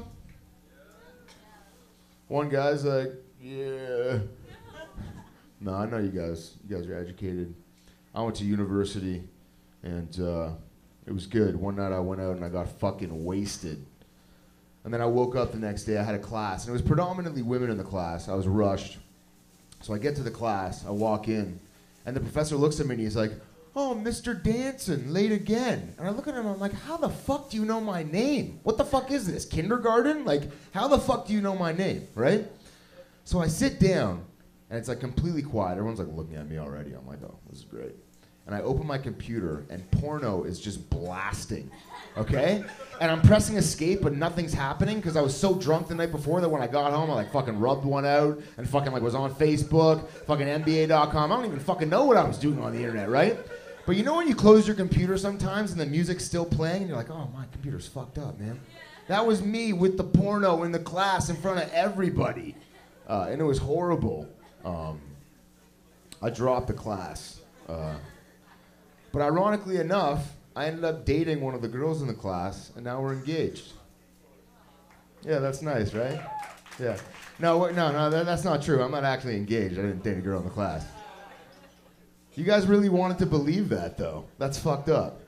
One guy's like, yeah. No, I know you guys. You guys are educated. I went to university, and it was good. One night I went out and I got fucking wasted. And then I woke up the next day. I had a class, and it was predominantly women in the class. I was rushed. So I get to the class. I walk in, and the professor looks at me, and he's like, oh, Mr. Danson, late again. And I look at him, and I'm like, how the fuck do you know my name? What the fuck is this, kindergarten? Like, how the fuck do you know my name, right? So I sit down, and it's like completely quiet. Everyone's like looking at me already. I'm like, oh, this is great. And I open my computer, and porno is just blasting, okay? And I'm pressing escape, but nothing's happening because I was so drunk the night before that when I got home, I like fucking rubbed one out and fucking like was on Facebook, fucking NBA.com. I don't even fucking know what I was doing on the internet, right? But you know when you close your computer sometimes and the music's still playing and you're like, oh, my computer's fucked up, man. That was me with the porno in the class in front of everybody. And it was horrible. I dropped the class. But ironically enough, I ended up dating one of the girls in the class, and now we're engaged. Yeah, that's nice, right? Yeah. No, that's not true. I'm not actually engaged. I didn't date a girl in the class. You guys really wanted to believe that, though. That's fucked up.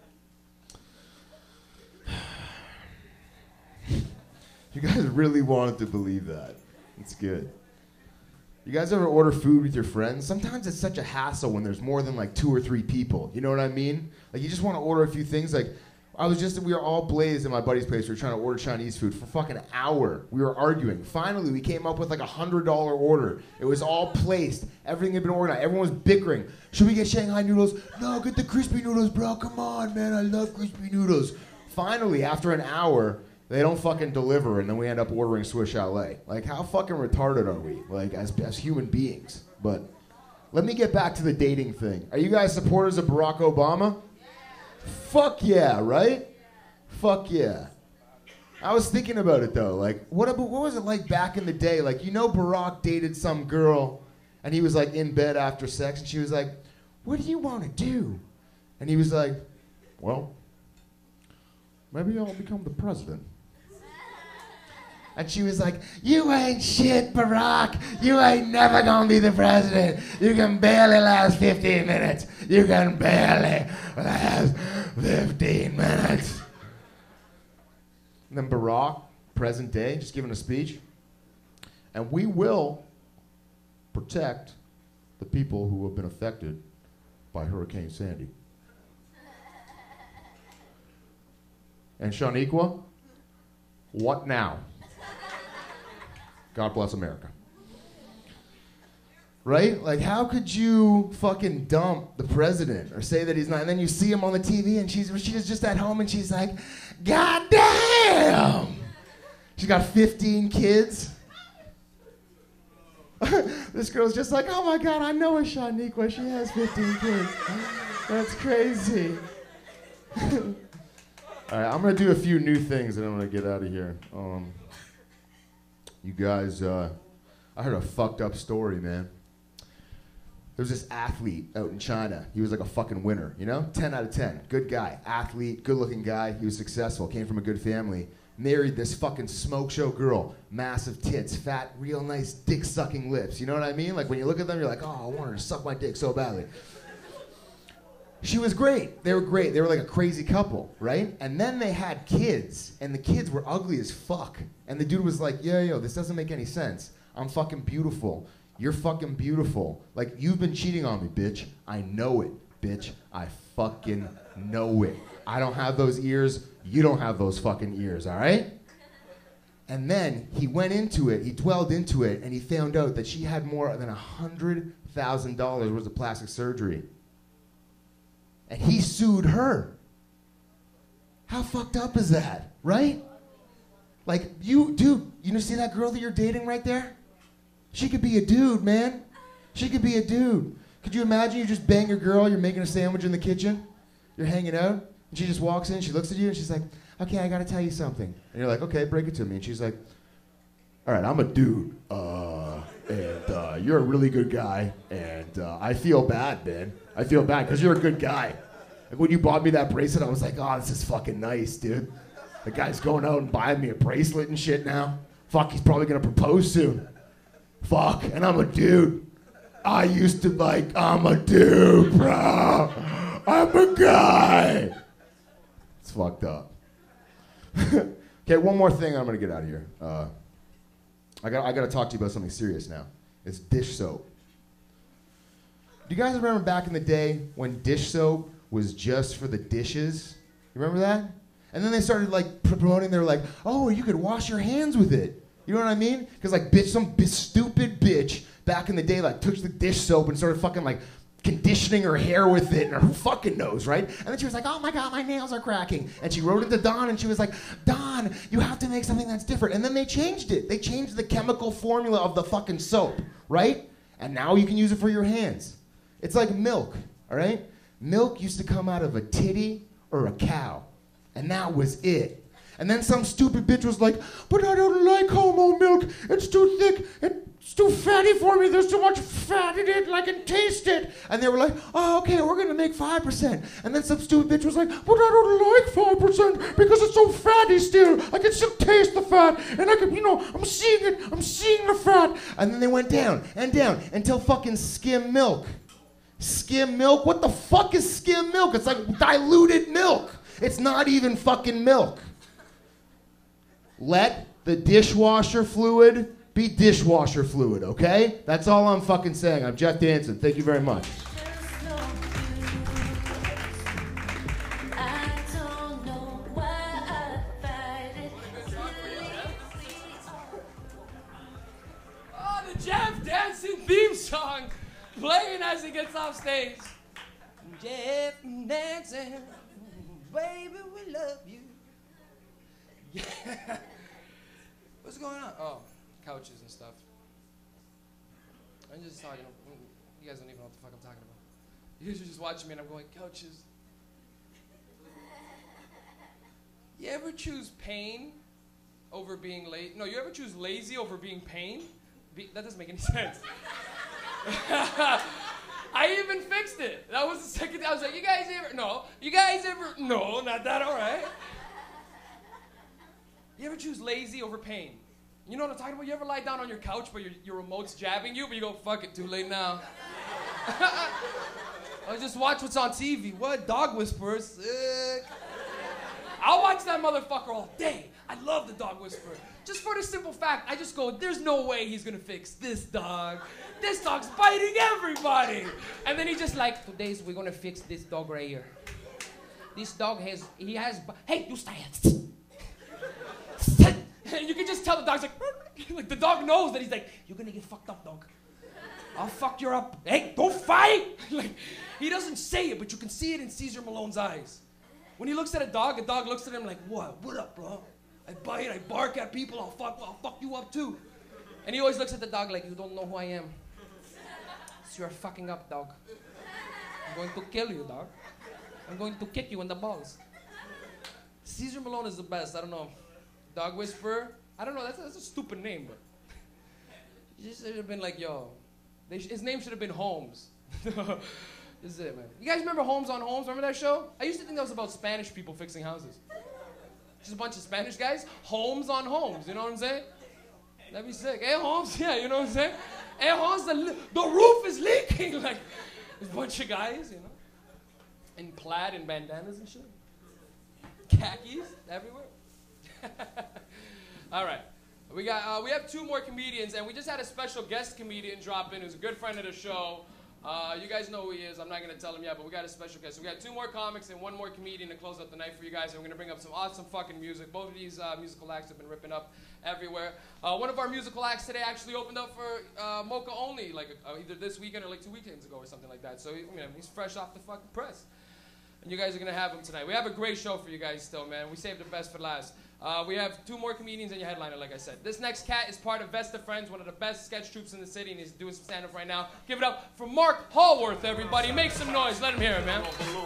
You guys really wanted to believe that. It's good. You guys ever order food with your friends? Sometimes it's such a hassle when there's more than like 2 or 3 people. You know what I mean? Like you just want to order a few things. Like We were all blazed in my buddy's place. We were trying to order Chinese food for fucking an hour. We were arguing. Finally, we came up with like $100 order. It was all placed. Everything had been organized. Everyone was bickering. Should we get Shanghai noodles? No, get the crispy noodles, bro. Come on, man. I love crispy noodles. Finally, after an hour, they don't fucking deliver, and then we end up ordering Swiss Chalet. Like, how fucking retarded are we? Like, as human beings. But let me get back to the dating thing. Are you guys supporters of Barack Obama? Fuck yeah, right? Fuck yeah. I was thinking about it though. Like, what was it like back in the day? Like, you know, Barack dated some girl, and he was like in bed after sex, and she was like, "What do you want to do?" And he was like, "Well, maybe I'll become the president." And she was like, "You ain't shit, Barack. You ain't never gonna be the president. You can barely last 15 minutes. You can barely last 15 minutes." And then Barack, present day, just giving a speech. "And we will protect the people who have been affected by Hurricane Sandy." And Shaniqua, what now? God bless America. Right? Like, how could you fucking dump the president or say that he's not? And then you see him on the TV, and she's just at home, and she's like, "God damn!" She's got 15 kids. This girl's just like, "Oh my God, I know a Shaniqua. She has 15 kids. That's crazy." All right, I'm gonna do a few new things, and I'm gonna get out of here. You guys, I heard a fucked up story, man. There was this athlete out in China. He was like a fucking winner, you know? 10 out of 10. Good guy. Athlete, good-looking guy. He was successful, came from a good family. Married this fucking smoke show girl. Massive tits, fat, real nice dick-sucking lips. You know what I mean? Like, when you look at them, you're like, "Oh, I want her to suck my dick so badly." She was great. They were great. They were like a crazy couple, right? And then they had kids, and the kids were ugly as fuck. And the dude was like, yo, this doesn't make any sense. I'm fucking beautiful. You're fucking beautiful. Like, you've been cheating on me, bitch. I know it, bitch. I fucking know it. I don't have those ears. You don't have those fucking ears, all right? And then he went into it, he dwelled into it, and he found out that she had more than $100,000 worth of plastic surgery. And he sued her. How fucked up is that, right? Like, you see that girl that you're dating right there? She could be a dude, man. She could be a dude. Could you imagine you just bang your girl, you're making a sandwich in the kitchen, you're hanging out, and she just walks in, she looks at you, and she's like, "Okay, I gotta tell you something." And you're like, "Okay, break it to me." And she's like, "All right, I'm a dude, and you're a really good guy, and I feel bad, man. I feel bad because you're a good guy. Like, when you bought me that bracelet, I was like, oh, this is fucking nice, dude. The guy's going out and buying me a bracelet and shit now. Fuck, he's probably gonna propose soon. Fuck, and I'm a dude. I'm a dude, bro. I'm a guy." It's fucked up. Okay, one more thing, I'm gonna get out of here. I gotta talk to you about something serious now. It's dish soap. Do you guys remember back in the day when dish soap was just for the dishes? You remember that? And then they started like promoting, they were like, "Oh, you could wash your hands with it." You know what I mean? Because like some stupid bitch back in the day like took the dish soap and started fucking like conditioning her hair with it, and who fucking knows, right? And then she was like, "Oh my God, my nails are cracking." And she wrote it to Don, and she was like, "Don, you have to make something that's different." And then they changed it. They changed the chemical formula of the fucking soap, right? And now you can use it for your hands. It's like milk, all right? Milk used to come out of a titty or a cow, and that was it. And then some stupid bitch was like, "But I don't like homo milk. It's too thick. It's too fatty for me. There's too much fat in it, and I can taste it." And they were like, "Oh, okay, we're gonna make 5%. And then some stupid bitch was like, "But I don't like 5% because it's so fatty still. I can still taste the fat, and I can, I'm seeing it. I'm seeing the fat." And then they went down and down until fucking skim milk. Skim milk? What the fuck is skim milk? It's like diluted milk. It's not even fucking milk. Let the dishwasher fluid be dishwasher fluid, okay? That's all I'm fucking saying. I'm Jeff Danson. Thank you very much. I don't know he gets off stage. Jeff dancing, baby, we love you. Yeah. What's going on? Oh, couches and stuff. I'm just talking. You guys don't even know what the fuck I'm talking about. You guys are just watching me and I'm going, couches. You ever choose pain over being lazy? No, you ever choose lazy over being pain? That doesn't make any sense. I even fixed it. That was the second. I was like, you guys ever? No. You guys ever? No, not that. All right. You ever choose lazy over pain? You know what I'm talking about? You ever lie down on your couch but your remote's jabbing you, but you go, fuck it, too late now. Or just watch what's on TV. What? Dog Whisperer. Sick. I'll watch that motherfucker all day. I love the Dog Whisperer. Just for the simple fact, I just go, there's no way he's gonna fix this dog. This dog's biting everybody. And then he just like, today's we're gonna fix this dog right here. This dog has, hey, you stay. And you can just tell the dog's like the dog knows that he's like, you're gonna get fucked up, dog. I'll fuck you up. Hey, don't fight. Like, he doesn't say it, but you can see it in Caesar Malone's eyes. When he looks at a dog looks at him like, what? What up, bro? I bite, I bark at people, I'll fuck you up too. And he always looks at the dog like, you don't know who I am. So you're fucking up, dog. I'm going to kill you, dog. I'm going to kick you in the balls. Caesar Malone is the best, I don't know. Dog Whisperer, I don't know, that's a stupid name, but he just should have been like, yo, his name should have been Holmes. This is it, man. You guys remember Holmes on Holmes? Remember that show? I used to think that was about Spanish people fixing houses. Just a bunch of Spanish guys. Holmes on Holmes, you know what I'm saying? That'd be sick. Hey, Holmes, yeah, you know what I'm saying? Hey, Holmes, the roof is leaking. Like, there's a bunch of guys, you know, in plaid and bandanas and shit. Khakis everywhere. All right. We have two more comedians, and we just had a special guest comedian drop in who's a good friend of the show. You guys know who he is. I'm not going to tell him yet, but we got a special guest. So we got two more comics and one more comedian to close out the night for you guys, and we're going to bring up some awesome fucking music. Both of these musical acts have been ripping up everywhere. One of our musical acts today actually opened up for Mocha Only, like either this weekend or like 2 weekends ago or something like that. So he's fresh off the fucking press. And you guys are going to have him tonight. We have a great show for you guys still, man. We saved the best for last. We have two more comedians and your headliner, like I said. This next cat is part of Vesta Friends, one of the best sketch troupes in the city, and he's doing some stand-up right now. Give it up for Mark Hallworth, everybody. Make some noise. Let him hear it, man.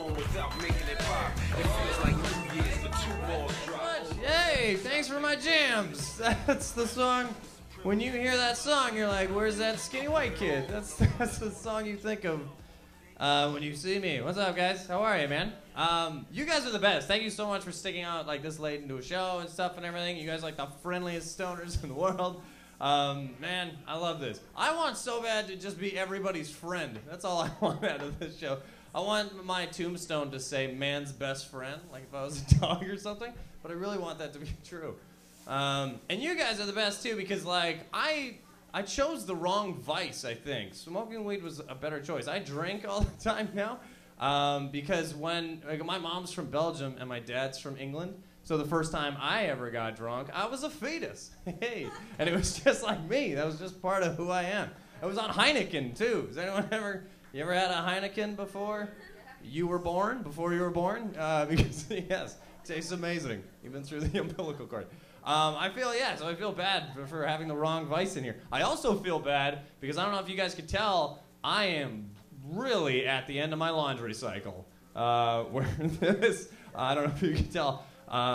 Hey, thanks for my jams. That's the song. When you hear that song, you're like, where's that skinny white kid? That's the song you think of when you see me. What's up, guys? How are you, man? You guys are the best. Thank you so much for sticking out like this late into a show and stuff and everything. You guys are like the friendliest stoners in the world. Man, I love this. I want so bad to just be everybody's friend. That's all I want out of this show. I want my tombstone to say man's best friend, like if I was a dog or something, but I really want that to be true. And you guys are the best too, because like I chose the wrong vice, I think. Smoking weed was a better choice. I drink all the time now. Because when my mom's from Belgium and my dad's from England, so the first time I ever got drunk, I was a fetus. Hey, and it was just like me. That was just part of who I am. I was on Heineken too. Has anyone you ever had a Heineken before you were born? Before you were born? Because yes, it tastes amazing, even through the umbilical cord. So I feel bad for having the wrong vice in here. I also feel bad because I don't know if you guys could tell, I am really at the end of my laundry cycle. Where this, I don't know if you can tell.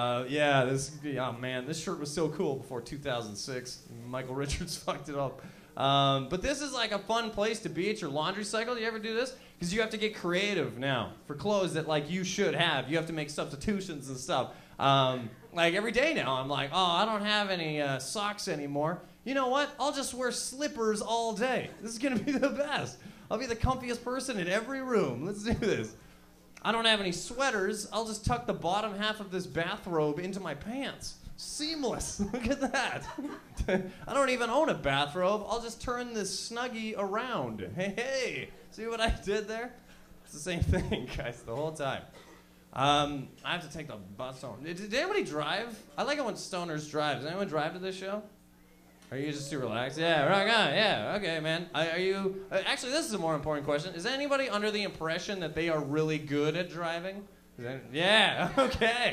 This shirt was so cool before 2006. Michael Richards fucked it up. But this is like a fun place to be at your laundry cycle. Do you ever do this? Because you have to get creative now for clothes that like you should have. You have to make substitutions and stuff. Like every day now, I'm like, oh, I don't have any socks anymore. You know what? I'll just wear slippers all day. This is gonna be the best. I'll be the comfiest person in every room. Let's do this. I don't have any sweaters. I'll just tuck the bottom half of this bathrobe into my pants. Seamless. Look at that. I don't even own a bathrobe. I'll just turn this Snuggie around. Hey. See what I did there? It's the same thing, guys, the whole time. I have to take the bus home. Did anybody drive? I like it when stoners drive. Does anyone drive to this show? Are you just too relaxed? Yeah, right on. Yeah, okay, man. Are you... actually, this is a more important question. Is anybody under the impression that they are really good at driving? Yeah, okay.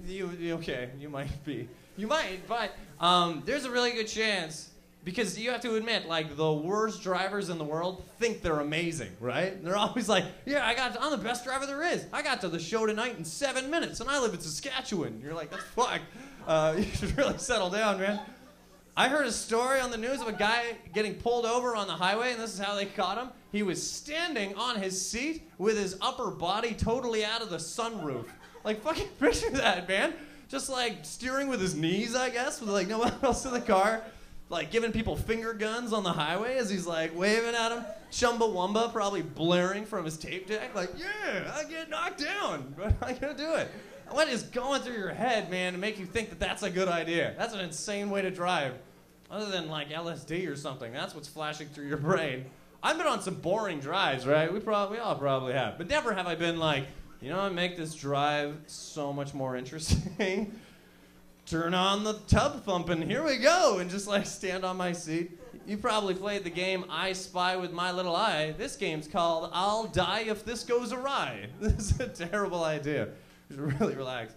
Okay, you might be. You might, but there's a really good chance, because you have to admit, like, the worst drivers in the world think they're amazing, right? They're always like, yeah, I'm the best driver there is. I got to the show tonight in 7 minutes, and I live in Saskatchewan. You're like, that's fuck. You should really settle down, man. I heard a story on the news of a guy getting pulled over on the highway, and this is how they caught him. He was standing on his seat with his upper body totally out of the sunroof. Like, fucking picture that, man. Just, like, steering with his knees, I guess, with, like, no one else in the car. Like, giving people finger guns on the highway as he's, like, waving at him. Chumbawamba probably blaring from his tape deck. Like, yeah, I get knocked down, but I'm gonna do it. What is going through your head, man, to make you think that that's a good idea? That's an insane way to drive. Other than, like, LSD or something. That's what's flashing through your brain. I've been on some boring drives, right? We all probably have. But never have I been like, you know what, make this drive so much more interesting. Turn on the tub thumping, here we go, and just, like, stand on my seat. You probably played the game I Spy with My Little Eye. This game's called I'll Die If This Goes Awry. This is a terrible idea. You should really relax.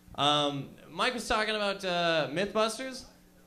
Mike was talking about Mythbusters.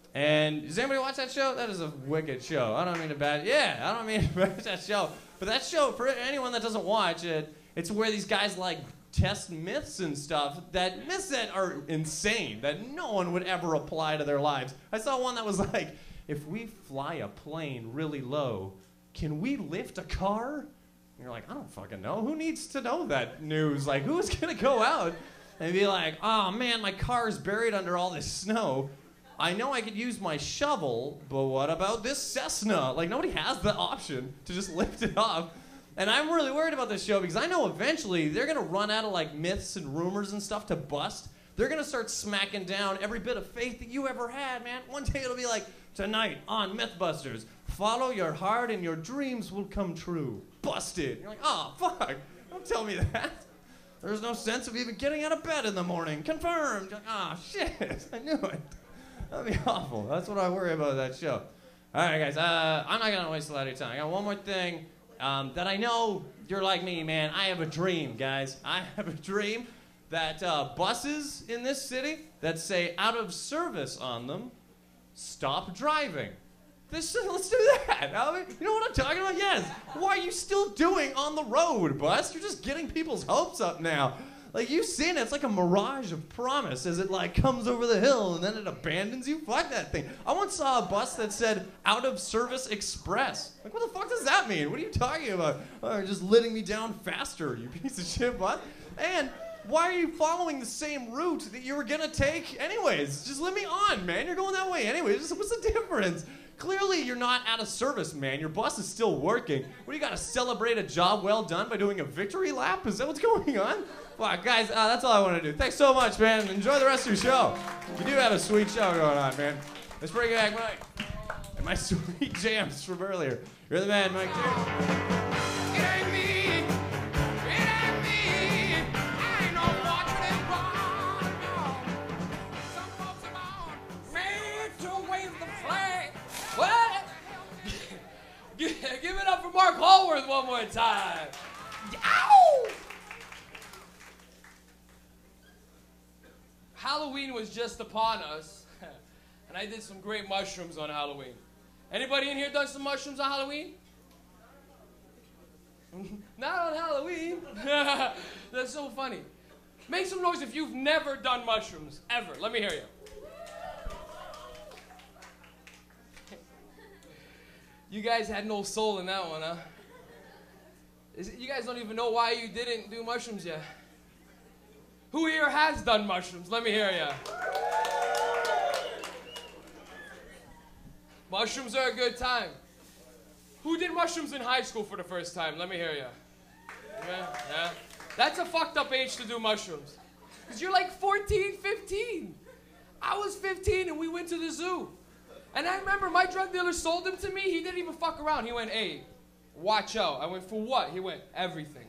And does anybody watch that show? That is a wicked show. I don't mean to bad. Yeah, I don't mean to bash that show. But that show, for anyone that doesn't watch it, it's where these guys like test myths and stuff. Myths that are insane, that no one would ever apply to their lives. I saw one that was like, if we fly a plane really low, can we lift a car? And you're like, I don't fucking know. Who needs to know that news? Like, who's gonna go out and be like, oh man, my car's buried under all this snow. I know I could use my shovel, but what about this Cessna? Like, nobody has the option to just lift it up. And I'm really worried about this show because I know eventually they're going to run out of, like, myths and rumors and stuff to bust. They're going to start smacking down every bit of faith that you ever had, man. One day it'll be like, tonight on Mythbusters, follow your heart and your dreams will come true. Busted. You're like, oh, fuck. Don't tell me that. There's no sense of even getting out of bed in the morning. Confirmed. You're like, oh, shit. I knew it. That'd be awful. That's what I worry about that show. All right, guys. I'm not going to waste a lot of your time. I got one more thing that I know you're like me, man. I have a dream, guys. I have a dream that buses in this city that say out of service on them, stop driving. Let's do that. You know what I'm talking about? Yes. What are you still doing on the road, bus? You're just getting people's hopes up now. Like, you've seen it. It's like a mirage of promise as it, like, comes over the hill and then it abandons you. Fuck that thing. I once saw a bus that said, out of service express. Like, what the fuck does that mean? What are you talking about? Oh, you're just letting me down faster, you piece of shit bus. And why are you following the same route that you were going to take anyways? Just let me on, man. You're going that way anyways. What's the difference? Clearly, you're not out of service, man. Your bus is still working. What, do you got to celebrate a job well done by doing a victory lap? Is that what's going on? Wow, guys, that's all I want to do. Thanks so much, man. Enjoy the rest of your show. You do have a sweet show going on, man. Let's bring back Mike and my sweet jams from earlier. You're the man, Mike. It ain't me. It ain't me. I ain't no fortunate one. No. Some folks are born made to wave the flag. What? Give it up for Mark Hallworth one more time. Ow! Halloween was just upon us, and I did some great mushrooms on Halloween. Anybody in here done some mushrooms on Halloween? Not on Halloween. That's so funny. Make some noise if you've never done mushrooms, ever. Let me hear you. You guys had no soul in that one, huh? You guys don't even know why you didn't do mushrooms yet. Who here has done mushrooms? Let me hear ya. Mushrooms are a good time. Who did mushrooms in high school for the first time? Let me hear ya. Yeah. That's a fucked up age to do mushrooms. Because you're like 14, 15. I was 15 and we went to the zoo. And I remember my drug dealer sold them to me. He didn't even fuck around. He went, hey, watch out. I went, for what? He went, everything.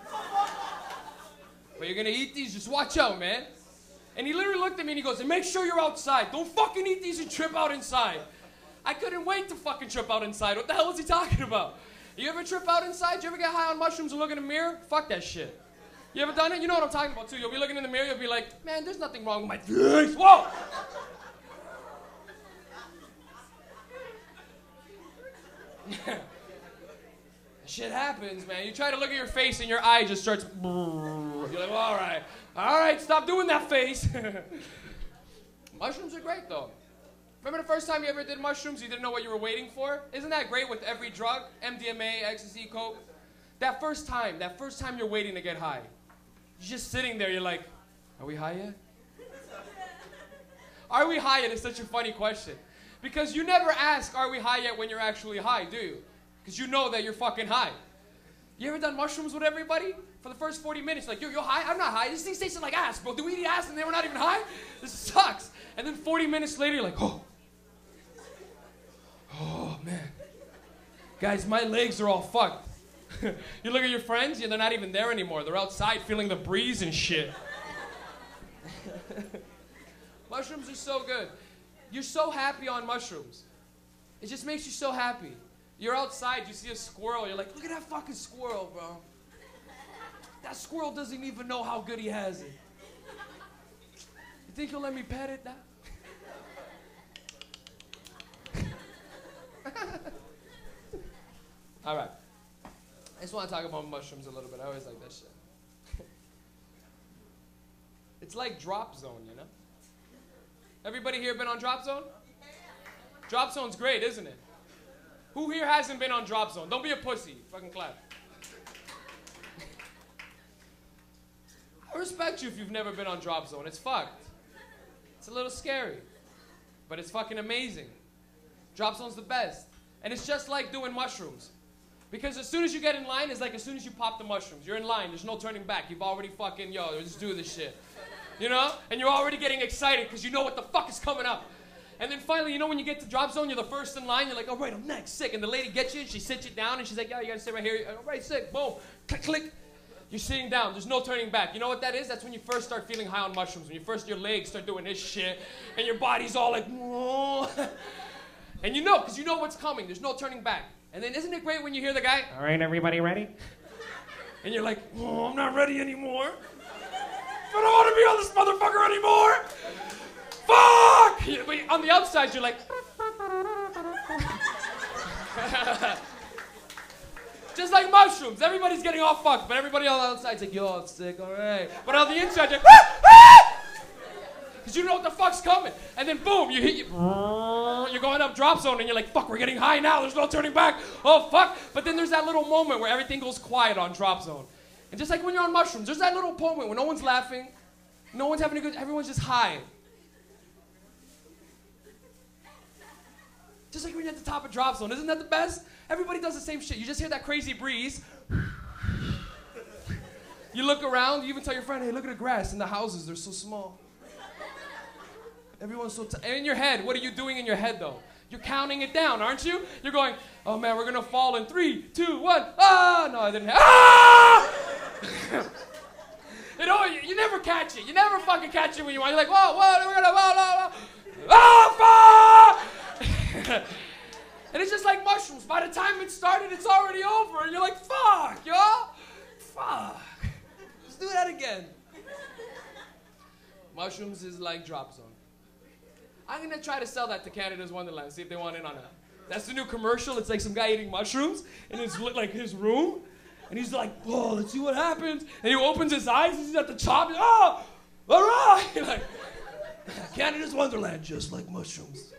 But you're gonna eat these, just watch out, man. And he literally looked at me and he goes, and make sure you're outside. Don't fucking eat these and trip out inside. I couldn't wait to fucking trip out inside. What the hell was he talking about? You ever trip out inside? You ever get high on mushrooms and look in the mirror? Fuck that shit. You ever done it? You know what I'm talking about too. You'll be looking in the mirror, you'll be like, man, there's nothing wrong with my face. Whoa! Shit happens, man. You try to look at your face and your eye just starts. You're like, well, all right, stop doing that face. Mushrooms are great though. Remember the first time you ever did mushrooms, you didn't know what you were waiting for? Isn't that great with every drug? MDMA, ecstasy, coke. That first time you're waiting to get high. You're just sitting there, you're like, are we high yet? Are we high yet is such a funny question. Because you never ask, are we high yet when you're actually high, do you? Because you know that you're fucking high. You ever done mushrooms with everybody? For the first 40 minutes, like, yo, you're high? I'm not high. This thing tastes like ass, bro. Do we eat ass and they were not even high? This sucks. And then 40 minutes later, you're like, oh, man. Guys, my legs are all fucked. You look at your friends, they're not even there anymore. They're outside feeling the breeze and shit. Mushrooms are so good. You're so happy on mushrooms. It just makes you so happy. You're outside, you see a squirrel, you're like, look at that fucking squirrel, bro. That squirrel doesn't even know how good he has it. You think he'll let me pet it now? All right. I just want to talk about mushrooms a little bit. I always like that shit. It's like Drop Zone, you know? Everybody here been on Drop Zone? Drop Zone's great, isn't it? Who here hasn't been on Drop Zone? Don't be a pussy. Fucking clap. I respect you if you've never been on Drop Zone. It's fucked. It's a little scary. But it's fucking amazing. Drop Zone's the best. And it's just like doing mushrooms. Because as soon as you get in line, it's like as soon as you pop the mushrooms. You're in line. There's no turning back. You've already fucking, yo, let's do this shit. You know? And you're already getting excited because you know what the fuck is coming up. And then finally, you know when you get to Drop Zone, you're the first in line. You're like, all right, I'm next, sick. And the lady gets you and she sits you down and she's like, yeah, you got to sit right here. All right, sick, boom. Click, click. You're sitting down. There's no turning back. You know what that is? That's when you first start feeling high on mushrooms. When your legs start doing this shit and your body's all like, whoa. And you know, because you know what's coming. There's no turning back. And then isn't it great when you hear the guy, all right, everybody ready? And you're like, oh, I'm not ready anymore. I don't want to be on this motherfucker anymore. Fuck! But on the outside, you're like, just like mushrooms. Everybody's getting all fucked, but everybody on the outside's like, yo, I'm sick, all right. But on the inside, you're like, because you know what the fuck's coming. And then boom, you're going up Drop Zone and you're like, fuck, we're getting high now. There's no turning back. Oh, fuck. But then there's that little moment where everything goes quiet on Drop Zone. And just like when you're on mushrooms, there's that little moment where no one's laughing, no one's having a good, everyone's just high. Just like when you're at the top of Drop Zone. Isn't that the best? Everybody does the same shit. You just hear that crazy breeze. You look around, you even tell your friend, hey, look at the grass and the houses, they're so small. Everyone's so and in your head, what are you doing in your head though? You're counting it down, aren't you? You're going, oh man, we're gonna fall in 3, 2, 1. Ah! No, I didn't. Ah! You know, you never catch it. You never fucking catch it when you want. You're like, whoa, we're gonna, whoa. Ah, fuck! And it's just like mushrooms. By the time it started, it's already over. And you're like, fuck, yo. Fuck. Let's do that again. Mushrooms is like Drop Zone. I'm going to try to sell that to Canada's Wonderland, see if they want in on it. That's the new commercial. It's like some guy eating mushrooms in his, like, his room. And he's like, oh, let's see what happens. And he opens his eyes, and he's at the top. He's, oh, all right. Like, Canada's Wonderland, just like mushrooms.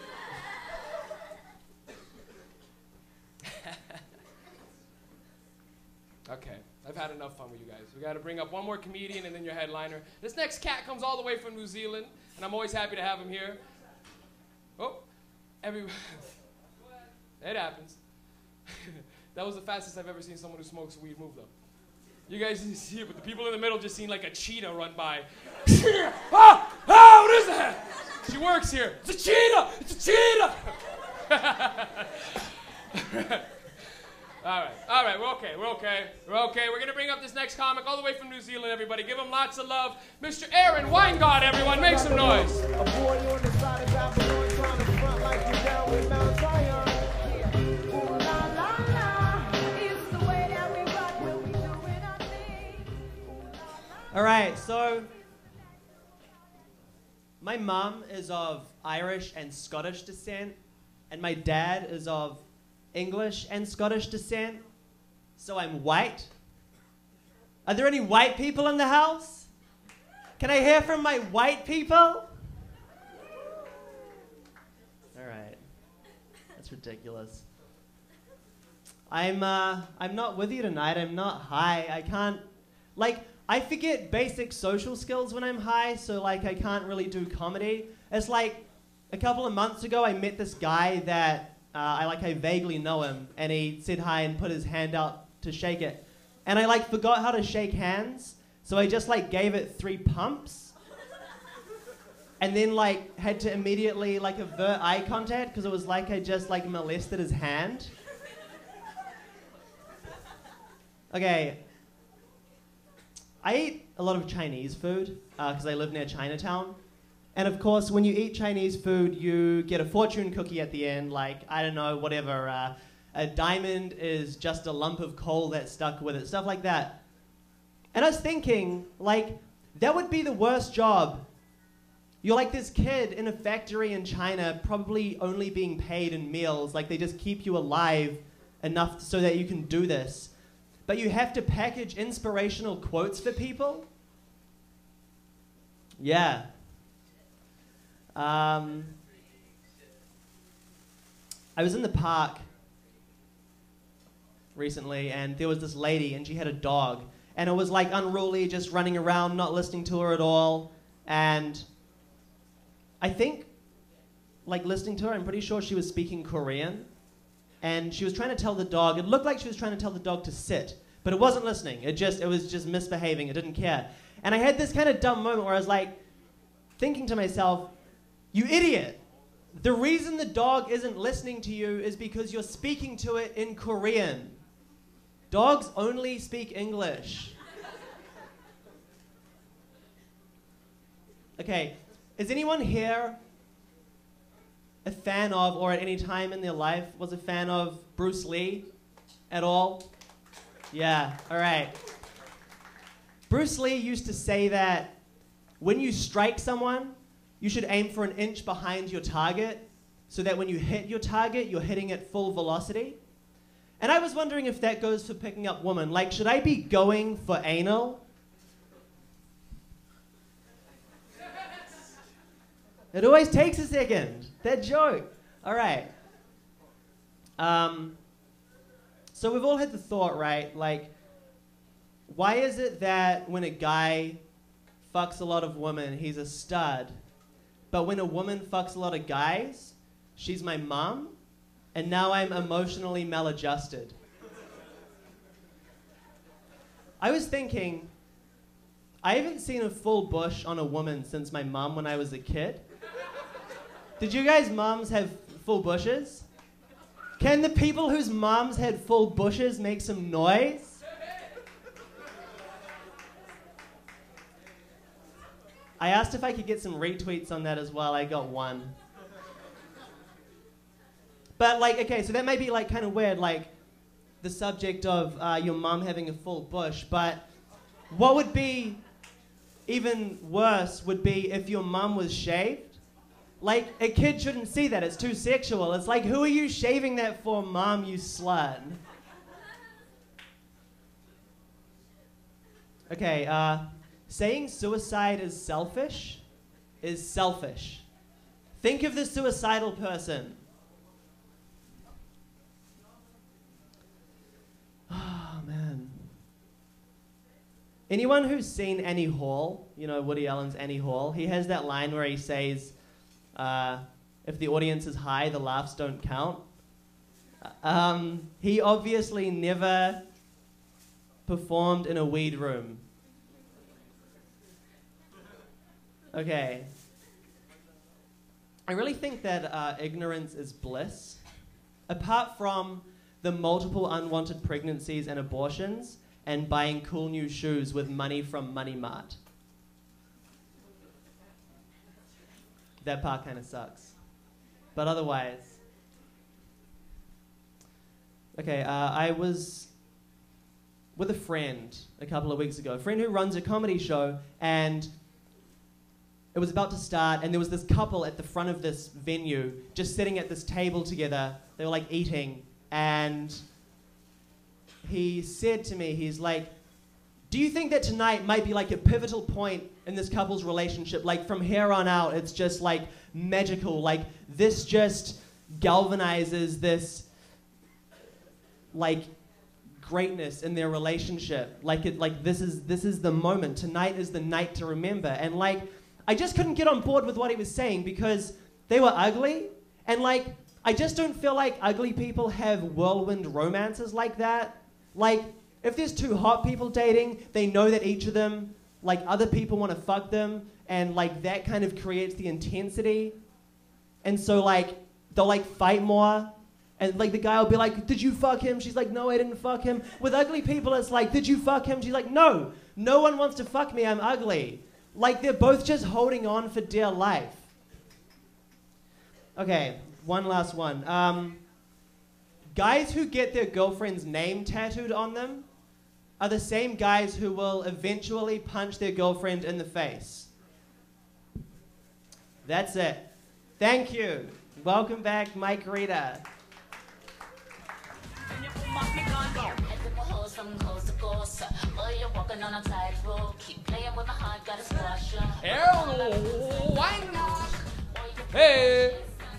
Okay, I've had enough fun with you guys. We got to bring up one more comedian and then your headliner. This next cat comes all the way from New Zealand, and I'm always happy to have him here. Oh, it happens. That was the fastest I've ever seen someone who smokes weed move, though. You guys didn't see it, but the people in the middle just seen like a cheetah run by. What is that? She works here. It's a cheetah! It's a cheetah! All right, we're okay. We're gonna bring up this next comic all the way from New Zealand, everybody. Give him lots of love. Mr. Aaron Weingart, everyone. Make some noise. A boy on the side of Babylon trying to front like you're down with Mount Zion. Ooh la la la, it's the way that we rock when we doing our thing. All right, so my mom is of Irish and Scottish descent, and my dad is of English and Scottish descent, so I'm white. Are there any white people in the house? Can I hear from my white people? All right, that's ridiculous. I'm not with you tonight. I'm not high. I can't, I forget basic social skills when I'm high, so I can't really do comedy. It's like a couple of months ago, I met this guy that I vaguely know him, and he said hi and put his hand out to shake it. And I forgot how to shake hands, so I just gave it 3 pumps. And then had to immediately avert eye contact because it was like I just molested his hand. Okay. I eat a lot of Chinese food because I live near Chinatown. And of course, when you eat Chinese food, you get a fortune cookie at the end, I don't know, whatever. A diamond is just a lump of coal that's stuck with it, stuff like that. And I was thinking, that would be the worst job. You're this kid in a factory in China, probably only being paid in meals. They just keep you alive enough so that you can do this. But you have to package inspirational quotes for people? Yeah. I was in the park recently, and there was this lady, and she had a dog, and it was unruly, just running around, not listening to her at all. And I think, listening to her, I'm pretty sure she was speaking Korean, and she was trying to tell the dog, it looked like she was trying to tell the dog to sit, but it wasn't listening. It was just misbehaving. It didn't care. And I had this kind of dumb moment where I was thinking to myself, you idiot. The reason the dog isn't listening to you is because you're speaking to it in Korean. Dogs only speak English. Okay, is anyone here a fan of, or at any time in their life, was a fan of Bruce Lee at all? Yeah, all right. Bruce Lee used to say that when you strike someone, you should aim for 1 inch behind your target so that when you hit your target, you're hitting at full velocity. And I was wondering if that goes for picking up women. Should I be going for anal? It always takes a second. That joke. All right. So we've all had the thought, right? Why is it that when a guy fucks a lot of women, he's a stud? But when a woman fucks a lot of guys, she's my mom, and now I'm emotionally maladjusted. I was thinking, I haven't seen a full bush on a woman since my mom when I was a kid. Did you guys' moms have full bushes? Can the people whose moms had full bushes make some noise? I asked if I could get some retweets on that as well. I got 1. But okay, so that may be kind of weird, the subject of your mom having a full bush. But what would be even worse would be if your mom was shaved. A kid shouldn't see that. It's too sexual. It's who are you shaving that for, mom, you slut? Okay, saying suicide is selfish. Think of the suicidal person. Oh, man. Anyone who's seen Annie Hall, Woody Allen's Annie Hall, he has that line where he says, if the audience is high, the laughs don't count. He obviously never performed in a weed room. Okay. I really think that ignorance is bliss. Apart from the multiple unwanted pregnancies and abortions, and buying cool new shoes with money from Money Mart. That part kind of sucks. But otherwise... Okay, I was with a friend a couple of weeks ago, a friend who runs a comedy show, and it was about to start, and there was this couple at the front of this venue just sitting at this table together. They were like eating, and he said to me, he's like, do you think that tonight might be like a pivotal point in this couple's relationship? Like from here on out, it's just like magical. Like this just galvanizes this like greatness in their relationship. Like this is the moment. Tonight is the night to remember. And like I just couldn't get on board with what he was saying because they were ugly, and like I just don't feel like ugly people have whirlwind romances like that. Like if there's two hot people dating, they know that each of them, like other people want to fuck them, and like that kind of creates the intensity. And so like they'll like fight more. And like the guy will be like, did you fuck him? She's like, no, I didn't fuck him. With ugly people, it's like, did you fuck him? She's like, no one wants to fuck me, I'm ugly. Like they're both just holding on for dear life. Okay, one last one. Guys who get their girlfriend's name tattooed on them are the same guys who will eventually punch their girlfriend in the face. That's it. Thank you. Welcome back, Mike Rita. Hey!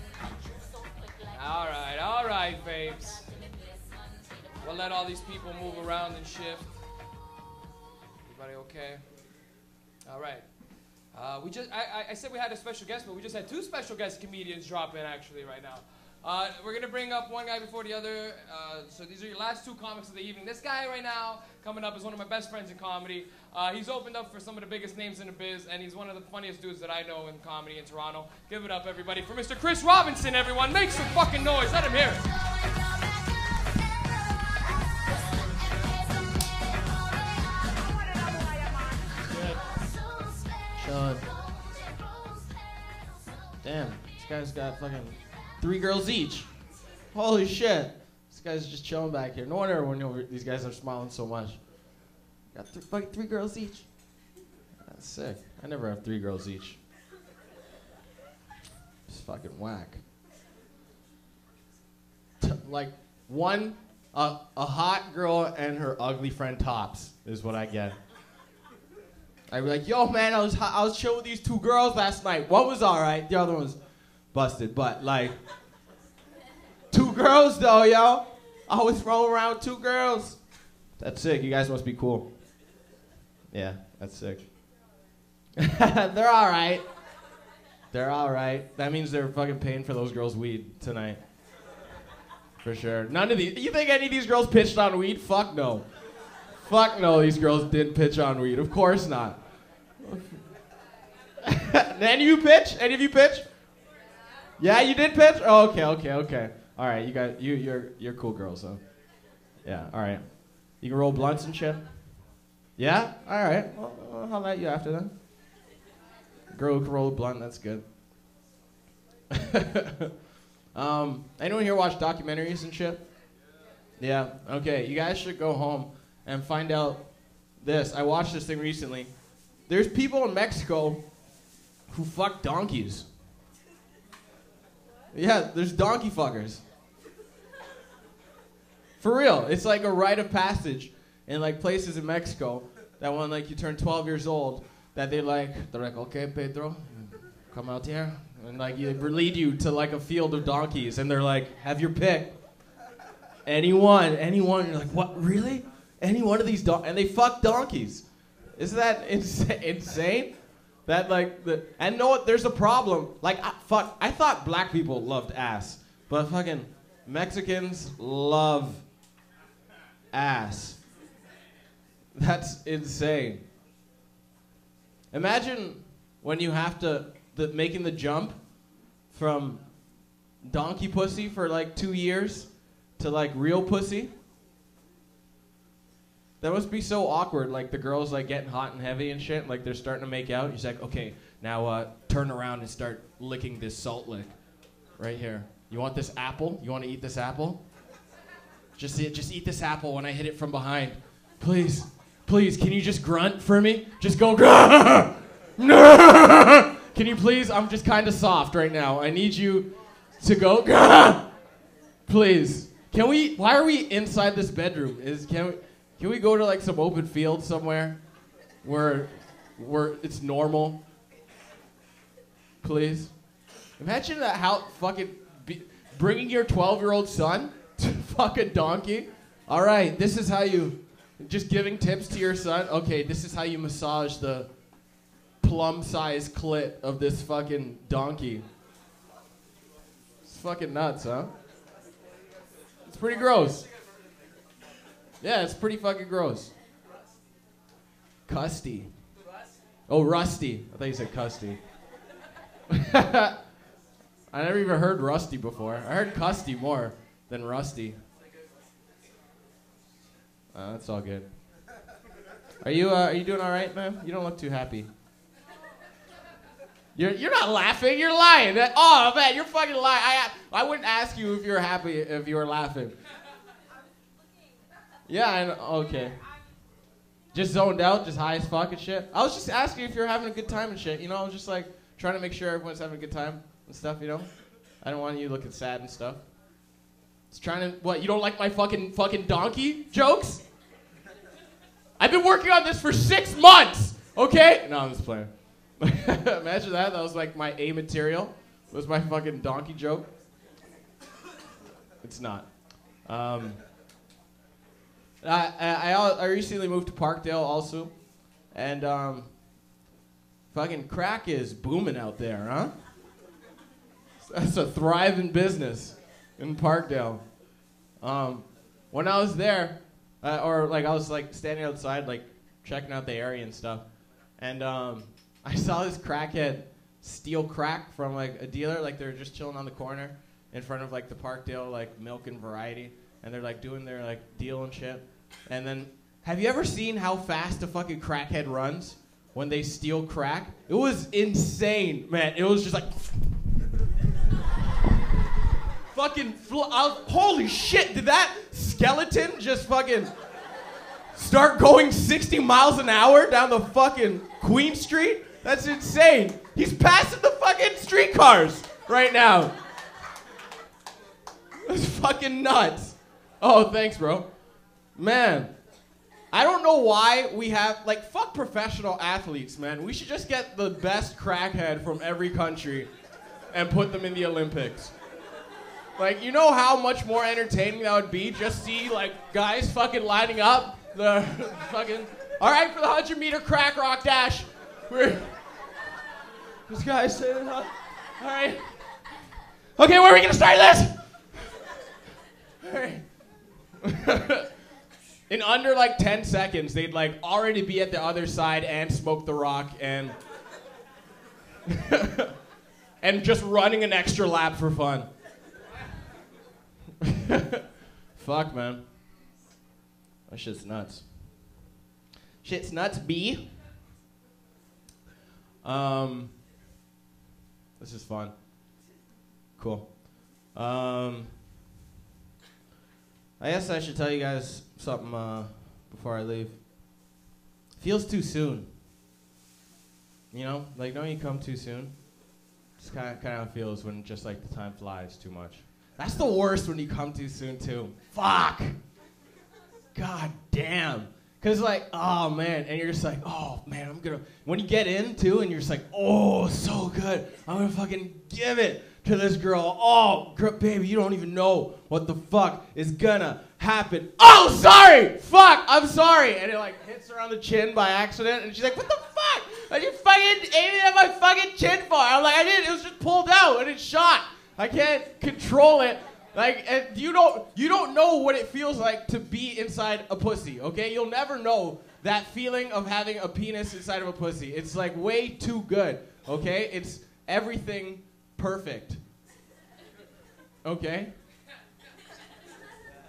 All right, babes. We'll let all these people move around and shift. Everybody okay? All right. I said we had a special guest, but we just had two special guest comedians drop in actually right now. We're gonna bring up one guy before the other. So these are your last two comics of the evening. This guy right now coming up is one of my best friends in comedy. He's opened up for some of the biggest names in the biz, and he's one of the funniest dudes that I know in comedy in Toronto. Give it up, everybody, for Mr. Chris Robinson, everyone. Make some fucking noise. Let him hear it. Sean. Damn, this guy's got fucking 3 girls each. Holy shit. This guy's just chilling back here. No wonder these guys are smiling so much. Got fucking 3 girls each. That's sick. I never have 3 girls each. It's fucking whack. Like one, a hot girl and her ugly friend tops is what I get. I'd be like, yo, man, I was chilling with these 2 girls last night. One was all right, the other one was busted. But like, 2 girls though, yo. I was rolling around with 2 girls. That's sick. You guys must be cool. Yeah, that's sick. They're all right. They're all right. That means they're fucking paying for those girls' weed tonight. For sure. None of these. You think any of these girls pitched on weed? Fuck no. Fuck no, these girls didn't pitch on weed. Of course not. Any of you pitch? Any of you pitch? Yeah, you did pitch? Oh, okay. All right, you guys, you're cool girls, so. Yeah, all right. You can roll blunts and shit? Yeah? All right. Well, I'll let you after then. Girl who can roll a blunt, that's good. Anyone here watch documentaries and shit? Yeah, okay. You guys should go home and find out this. I watched this thing recently. There's people in Mexico who fuck donkeys. Yeah, there's donkey fuckers. For real. It's like a rite of passage in like places in Mexico that when like you turn 12 years old, that they're like, okay, Pedro, come out here. And like they lead you to like a field of donkeys and they're like, have your pick. Anyone. You're like, what, really? Any one of these donkeys? And they fuck donkeys. Isn't that insane? That like and no, there's a problem. Like I thought black people loved ass, but fucking Mexicans love ass. That's insane. Imagine when you have to making the jump from donkey pussy for like 2 years to like real pussy? That must be so awkward. Like the girl's like getting hot and heavy and shit. Like they're starting to make out. He's like, okay, now turn around and start licking this salt lick, right here. You want this apple? You want to eat this apple? Just eat this apple when I hit it from behind, please. Please, can you just grunt for me? Just go. Can you please? I'm just kind of soft right now. I need you to go. Please. Can we? Why are we inside this bedroom? Can we go to like some open field somewhere where it's normal? Please. Imagine that how fucking bringing your 12-year-old son to fuck a donkey. All right, this is how you just giving tips to your son. Okay, this is how you massage the plum-sized clit of this fucking donkey. It's fucking nuts, huh? It's pretty gross. Yeah, it's pretty fucking gross. Custy. Oh, rusty. I thought you said custy. I never even heard rusty before. I heard custy more than rusty. That's all good. Are you doing all right, man? You don't look too happy. You're not laughing. You're lying. Oh man, you're fucking lying. I wouldn't ask you if you're happy if you were laughing. Yeah, I know. Okay. Just zoned out, just high as fuck and shit. I was just asking if you're having a good time and shit. You know, I was just like trying to make sure everyone's having a good time and stuff. You know, I don't want you looking sad and stuff. Just trying to. What? You don't like my fucking donkey jokes? I've been working on this for 6 months. Okay? No, I'm just playing. Imagine that. That was like my A material. Was my fucking donkey joke. It's not. I recently moved to Parkdale also, and fucking crack is booming out there, huh? That's a thriving business in Parkdale. When I was there, or like I was like standing outside, like checking out the area and stuff, and I saw this crackhead steal crack from like a dealer, like they were just chilling on the corner in front of like the Parkdale like Milk and Variety, and they're like doing their like deal and shit. And then, have you ever seen how fast a fucking crackhead runs when they steal crack? It was insane, man. It was just like fucking holy shit, did that skeleton just fucking start going 60 miles an hour down the fucking Queen Street? That's insane. He's passing the fucking streetcars right now. That's fucking nuts. Oh, thanks, bro. Man, I don't know why we have, like, fuck professional athletes, man. We should just get the best crackhead from every country and put them in the Olympics. Like, you know how much more entertaining that would be? Just see, like, guys fucking lining up. The fucking, all right, for the 100-meter crack rock dash. This guy's saying, all right. Okay, where are we going to start this? All right. In under like 10 seconds, they'd like already be at the other side and smoke the rock and and just running an extra lap for fun. Fuck, man. That shit's nuts. Shit's nuts, B. This is fun. Cool. I guess I should tell you guys something before I leave. Feels too soon. You know, like don't you come too soon? It's kind of how it feels when just like the time flies too much. That's the worst when you come too soon too. Fuck. God damn. Cause like, oh man, and you're just like, oh man, I'm gonna. When you get in too, and you're just like, oh, so good. I'm gonna fucking give it to this girl. Oh, baby, you don't even know what the fuck is gonna happen. Oh, sorry! Fuck, I'm sorry! And it like hits her on the chin by accident, and she's like, what the fuck? Are you fucking aiming at my fucking chin for? I'm like, I didn't, it was just pulled out, and it shot. I can't control it. Like, and you don't know what it feels like to be inside a pussy, okay? You'll never know that feeling of having a penis inside of a pussy. It's like way too good, okay? It's everything perfect. Okay?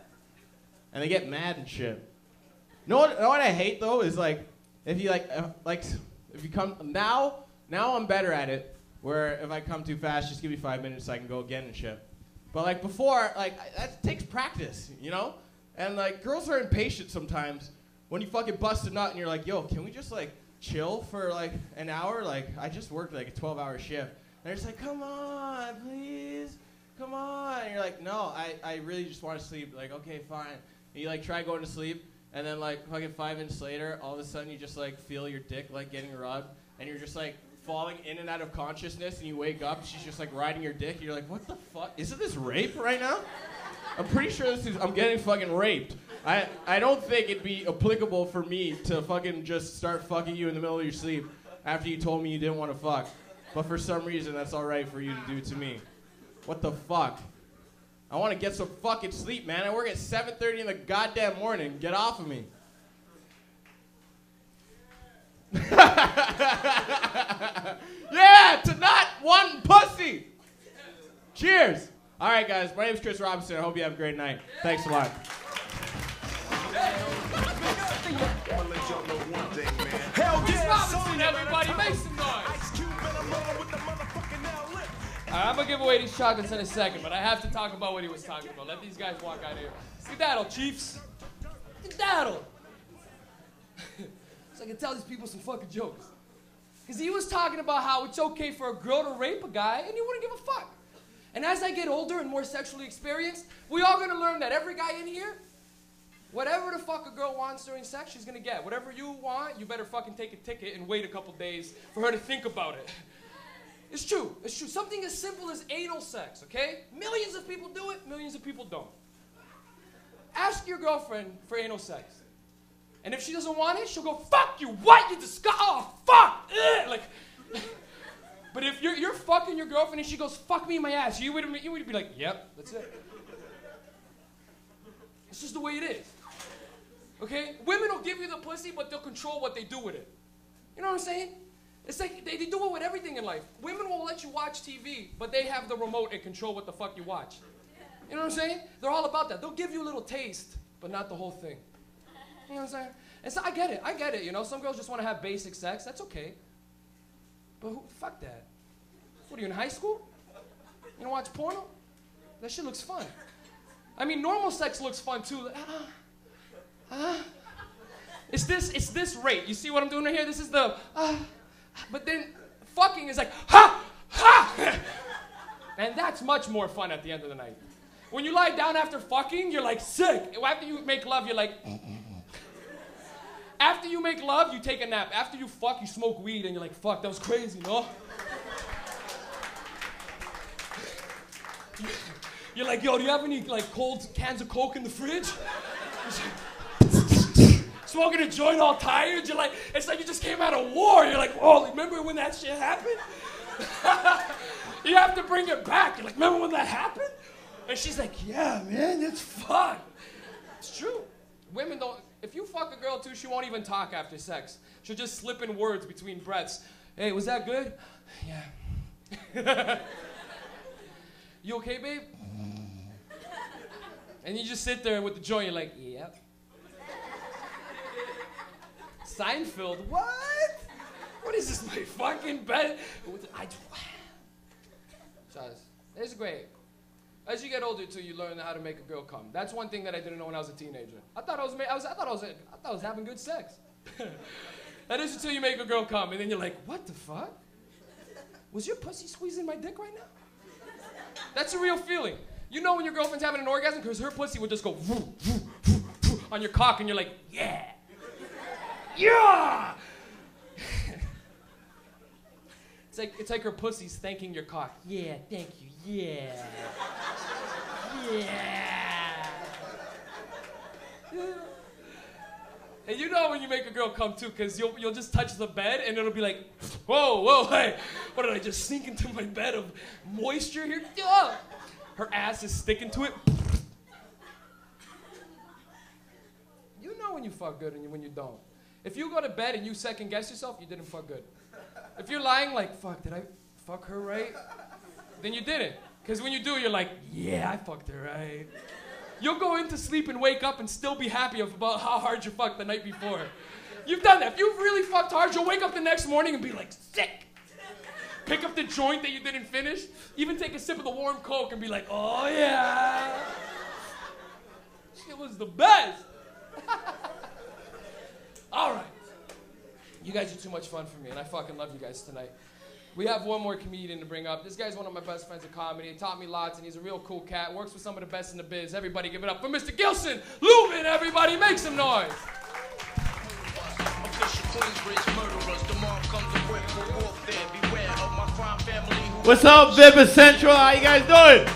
and they get mad and shit. Know what I hate though is like if you if you come now I'm better at it. Where if I come too fast, just give me 5 minutes so I can go again and shit. But like before, that takes practice, you know? And like girls are impatient sometimes when you fucking bust a nut and you're like, yo, can we just like chill for like an hour? Like I just worked like a 12-hour shift. And they're just like, come on, please, come on. And you're like, no, I really just want to sleep. Like, okay, fine. And you like try going to sleep, and then like fucking 5 minutes later, all of a sudden you just like feel your dick like getting rubbed, and you're just like falling in and out of consciousness, and you wake up, she's just like riding your dick, and you're like, what the fuck? Isn't this rape right now? I'm pretty sure I'm getting fucking raped. I don't think it'd be applicable for me to fucking just start fucking you in the middle of your sleep after you told me you didn't want to fuck. But for some reason, that's all right for you to do to me. What the fuck? I want to get some fucking sleep, man. I work at 7:30 in the goddamn morning. Get off of me. Yeah, to not one pussy. Cheers. All right, guys. My name is Chris Robinson. I hope you have a great night. Thanks a lot. Hell yeah, Robinson, everybody, make some noise. I'm gonna give away these chocolates in a second, but I have to talk about what he was talking about. Let these guys walk out of here. Skedaddle, Chiefs. Skedaddle. So I can tell these people some fucking jokes. Because he was talking about how it's okay for a girl to rape a guy and he wouldn't give a fuck. And as I get older and more sexually experienced, we all gonna learn that every guy in here, whatever the fuck a girl wants during sex, she's gonna get. Whatever you want, you better fucking take a ticket and wait a couple days for her to think about it. It's true, it's true. Something as simple as anal sex, okay? Millions of people do it, millions of people don't. Ask your girlfriend for anal sex. And if she doesn't want it, she'll go, fuck you, what? You disgust, oh, fuck, ugh. Like, but if you're fucking your girlfriend and she goes, fuck me in my ass, you would be like, yep, that's it. It's just the way it is. Okay? Women will give you the pussy, but they'll control what they do with it. You know what I'm saying? It's like they do it with everything in life. Women will let you watch TV, but they have the remote and control what the fuck you watch. You know what I'm saying? They're all about that. They'll give you a little taste, but not the whole thing. You know what I'm saying? And so I get it, you know? Some girls just want to have basic sex. That's okay. But fuck that. What are you, in high school? You wanna watch porno? That shit looks fun. I mean, normal sex looks fun too. It's this rate. You see what I'm doing right here? This is the, but then fucking is like, ha, ha. And that's much more fun at the end of the night. When you lie down after fucking, you're like sick. After you make love, you're like, after you make love, you take a nap. After you fuck, you smoke weed, and you're like, fuck, that was crazy, no? You're like, yo, do you have any like cold cans of Coke in the fridge? Smoking a joint all tired. You're like, it's like you just came out of war. You're like, oh, remember when that shit happened? You have to bring it back. You're like, remember when that happened? And she's like, yeah, man, it's fun. It's true. Women don't, if you fuck a girl too, she won't even talk after sex. She'll just slip in words between breaths. Hey, was that good? Yeah. You okay, babe? And you just sit there with the joint, you're like, yep. Seinfeld, what? What is this, my fucking bed? It's great. As you get older too, you learn how to make a girl come. That's one thing that I didn't know when I was a teenager. I thought I was having good sex. That is until you make a girl come, and then you're like, what the fuck? Was your pussy squeezing my dick right now? That's a real feeling. You know when your girlfriend's having an orgasm because her pussy would just go woo, woo, woo, woo, on your cock, and you're like, yeah, yeah. It's like her pussy's thanking your cock. Yeah, thank you. Yeah, yeah. And you know when you make a girl come too, because you'll just touch the bed and it'll be like, whoa, whoa, hey, what did I just sink into my bed of moisture here? Her ass is sticking to it. You know when you fuck good and when you don't. If you go to bed and you second guess yourself, you didn't fuck good. If you're lying like, fuck, did I fuck her right? Then you didn't. Because when you do, you're like, yeah, I fucked her right. You'll go into sleep and wake up and still be happy about how hard you fucked the night before. You've done that. If you've really fucked hard, you'll wake up the next morning and be like, sick. Pick up the joint that you didn't finish, even take a sip of the warm Coke and be like, oh yeah. It was the best. All right. You guys are too much fun for me, and I fucking love you guys tonight. We have one more comedian to bring up. This guy's one of my best friends in comedy. He taught me lots, and he's a real cool cat. Works with some of the best in the biz. Everybody give it up for Mr. Gilson Lubin. Everybody make some noise. What's up, Vibber Central? How you guys doing?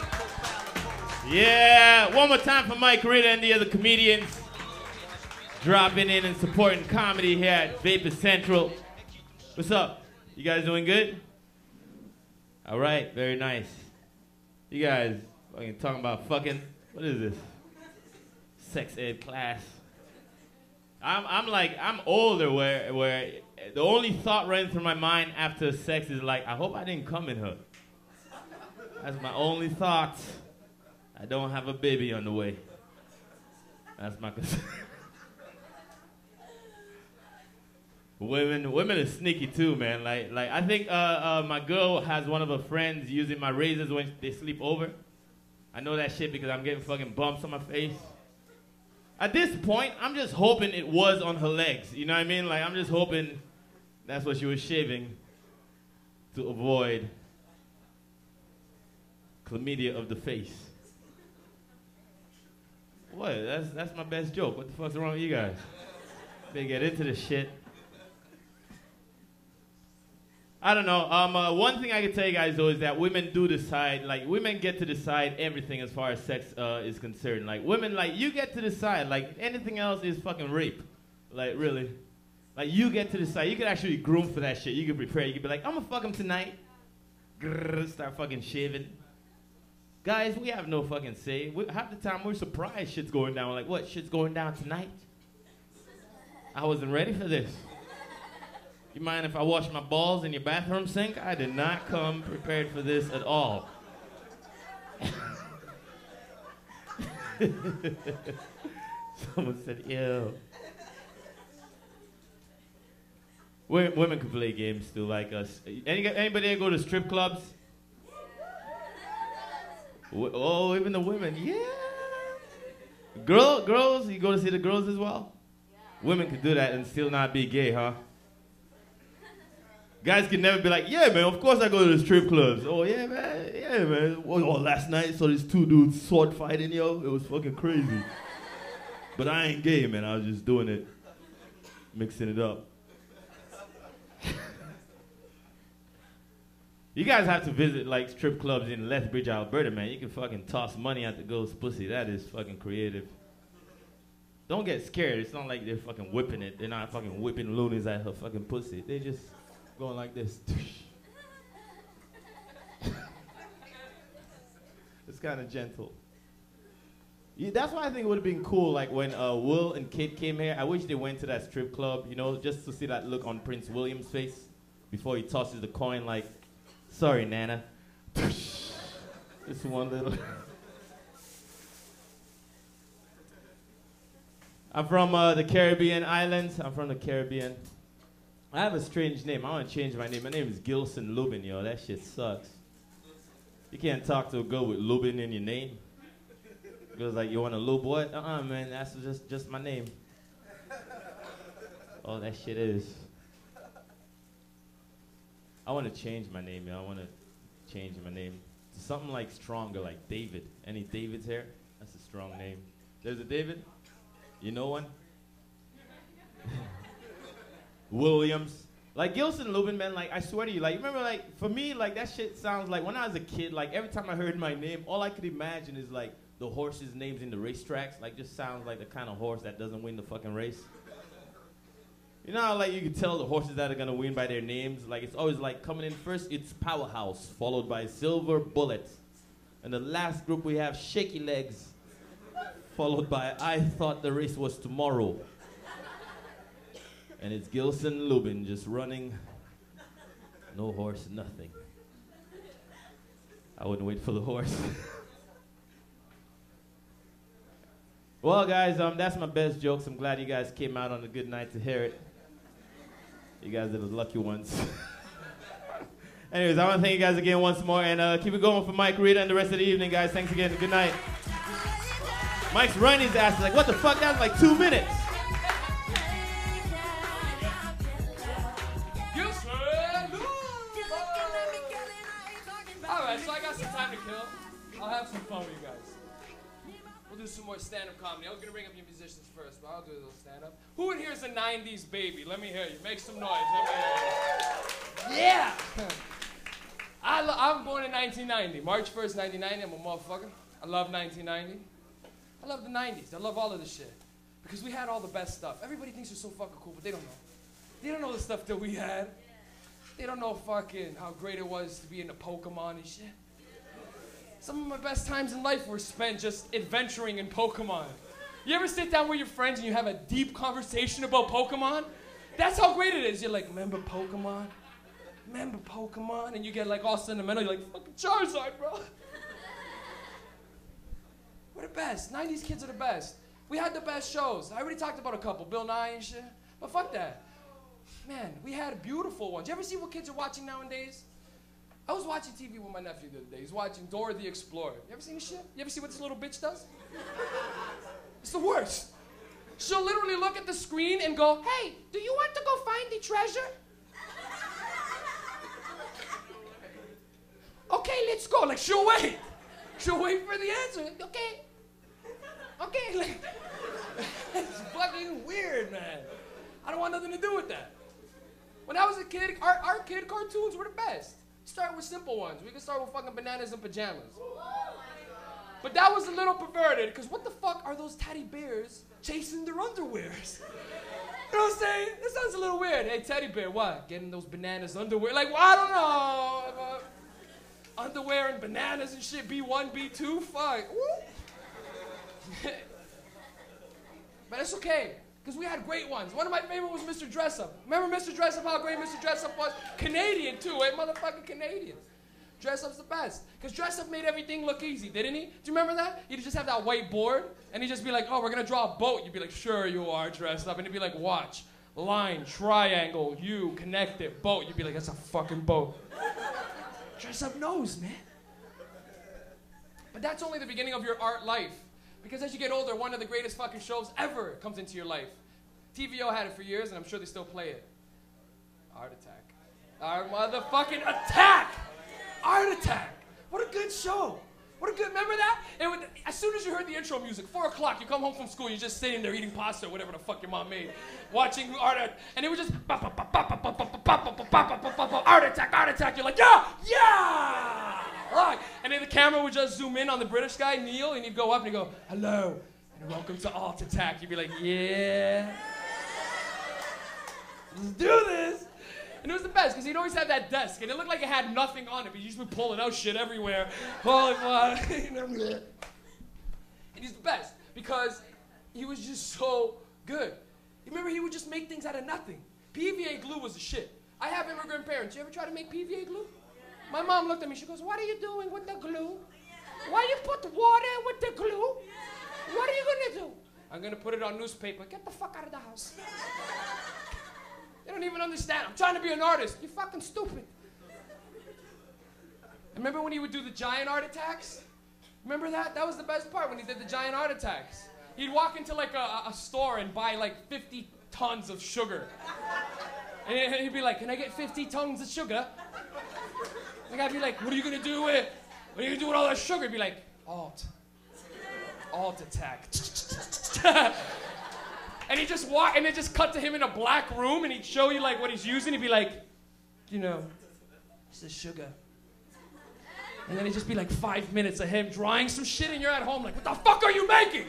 Yeah, one more time for Mike Rita and the other comedians dropping in and supporting comedy here at Vapor Central. What's up? You guys doing good? All right, very nice. You guys fucking talking about fucking, what is this? Sex ed class. I'm older where the only thought running through my mind after sex is like, I hope I didn't come in her. That's my only thought. I don't have a baby on the way. That's my concern. Women are sneaky too, man. Like I think my girl has one of her friends using my razors when they sleep over. I know that shit because I'm getting fucking bumps on my face. At this point, I'm just hoping it was on her legs. You know what I mean? Like I'm just hoping that's what she was shaving to avoid chlamydia of the face. What? That's my best joke. What the fuck's wrong with you guys? They get into this shit. I don't know. One thing I can tell you guys though is that women do decide. Like women get to decide everything as far as sex is concerned. Like women, like you get to decide. Like anything else is fucking rape. Like really. Like you get to decide. You can actually groom for that shit. You can prepare. You can be like, I'm gonna fuck him tonight. Grrr, start fucking shaving. Guys, we have no fucking say. Half the time we're surprised shit's going down. We're like, what? Shit's going down tonight? I wasn't ready for this. You mind if I wash my balls in your bathroom sink? I did not come prepared for this at all. Someone said, ew. Women can play games too, like us. Anybody go to strip clubs? Oh, even the women, yeah. Girls, you go to see the girls as well? Yeah. Women can do that and still not be gay, huh? Guys can never be like, yeah, man, of course I go to the strip clubs. Oh, yeah, man. Oh, last night I saw these two dudes sword fighting, yo. It was fucking crazy. But I ain't gay, man. I was just doing it, mixing it up. You guys have to visit like strip clubs in Lethbridge, Alberta, man. You can fucking toss money at the girl's pussy. That is fucking creative. Don't get scared. It's not like they're fucking whipping it. They're not fucking whipping loonies at her fucking pussy. They just going like this. It's kind of gentle. Yeah, that's why I think it would have been cool, like when Will and Kate came here. I wish they went to that strip club, you know, just to see that look on Prince William's face before he tosses the coin like, sorry, Nana. Just one little. I'm from the Caribbean islands. I'm from the Caribbean. I have a strange name. I want to change my name. My name is Gilson Lubin, yo. That shit sucks. You can't talk to a girl with Lubin in your name. Girl's like, you want a lube what? Man, that's just my name. Oh, that shit is. I want to change my name, yo. I want to change my name to something like stronger, like David. Any Davids here? That's a strong name. There's a David? You know one? Williams. Like Gilson Lubin, man, like I swear to you, like remember like for me, like that shit sounds like when I was a kid, like every time I heard my name, all I could imagine is like the horses' names in the racetracks. Like just sounds like the kind of horse that doesn't win the fucking race. You know how like you can tell the horses that are gonna win by their names? Like it's always like coming in first, it's Powerhouse, followed by Silver Bullet. And the last group we have Shaky Legs, followed by I Thought the Race Was Tomorrow. And it's Gilson Lubin just running, no horse, nothing. I wouldn't wait for the horse. Well, guys, that's my best jokes. I'm glad you guys came out on a good night to hear it. You guys are the lucky ones. Anyways, I want to thank you guys again once more, and keep it going for Mike, Rita, and the rest of the evening, guys. Thanks again. Good night. Mike's running his ass. Like, what the fuck? That was like 2 minutes. All right, so I got some time to kill. I'll have some fun with you guys. We'll do some more stand-up comedy. I was gonna bring up your musicians first, but I'll do a little stand-up. Who in here is a '90s baby? Let me hear you. Make some noise. Let me hear you. Yeah. I'm born in 1990, March 1st, 1990. I'm a motherfucker. I love 1990. I love the 90s. I love all of this shit because we had all the best stuff. Everybody thinks we're so fucking cool, but they don't know. They don't know the stuff that we had. They don't know fucking how great it was to be into Pokemon and shit. Some of my best times in life were spent just adventuring in Pokemon. You ever sit down with your friends and you have a deep conversation about Pokemon? That's how great it is. You're like, remember Pokemon? Remember Pokemon? And you get like all sentimental. You're like, fucking Charizard, bro. We're the best. 90s kids are the best. We had the best shows. I already talked about a couple, Bill Nye and shit. But fuck that. Man, we had beautiful ones. You ever see what kids are watching nowadays? I was watching TV with my nephew the other day. He's watching Dora the Explorer. You ever seen this shit? You ever see what this little bitch does? It's the worst. She'll literally look at the screen and go, hey, do you want to go find the treasure? Okay, let's go. Like, she'll wait. She'll wait for the answer. Okay. Okay. Like, it's fucking weird, man. I don't want nothing to do with that. When I was a kid, our kid cartoons were the best. Start with simple ones. We could start with fucking bananas and pajamas. But that was a little perverted, because what the fuck are those teddy bears chasing their underwears? You know what I'm saying? This sounds a little weird. Hey, teddy bear, what? Getting those bananas underwear? Like, well, I don't know. Underwear and bananas and shit, B1, B2, fuck. But it's okay. Because we had great ones. One of my favorite was Mr. Dressup. Remember Mr. Dressup, how great Mr. Dressup was? Canadian, too, motherfucking Canadian. Dressup's the best. Because Dressup made everything look easy, didn't he? Do you remember that? He'd just have that white board, and he'd just be like, oh, we're going to draw a boat. You'd be like, sure you are, Dressup. And he'd be like, watch, line, triangle, you, connect it, boat. You'd be like, that's a fucking boat. Dressup knows, man. But that's only the beginning of your art life. Because as you get older, one of the greatest fucking shows ever comes into your life. TVO had it for years, and I'm sure they still play it. Art Attack. Our motherfucking Attack! Art Attack! What a good show. What a good, remember that? As soon as you heard the intro music, 4 o'clock, you come home from school, you're just sitting there eating pasta or whatever the fuck your mom made, watching Art Attack, and it was just Art Attack, Art Attack. You're like, yeah, yeah! Right. And then the camera would just zoom in on the British guy, Neil, and he'd go up and he'd go, hello, and welcome to Art Attack. You'd be like, yeah. Let's do this. And it was the best, because he'd always have that desk, and it looked like it had nothing on it, but he'd just be pulling out shit everywhere. Holy fuck. And he's the best, because he was just so good. You remember, he would just make things out of nothing. PVA glue was the shit. I have immigrant parents. You ever try to make PVA glue? My mom looked at me, she goes, what are you doing with the glue? Why you put water with the glue? What are you gonna do? I'm gonna put it on newspaper. Get the fuck out of the house. They don't even understand. I'm trying to be an artist. You're fucking stupid. Remember when he would do the giant art attacks? Remember that? That was the best part, when he did the giant art attacks. He'd walk into like a store and buy like 50 tons of sugar. And he'd be like, can I get 50 tons of sugar? And I'd be like, what are you gonna do with all that sugar? He'd be like, Art Attack. And he'd just walk, and they'd just cut to him in a black room, and he'd show you like what he's using. He'd be like, you know, this is sugar. And then it'd just be like 5 minutes of him drawing some shit, and you're at home like, what the fuck are you making?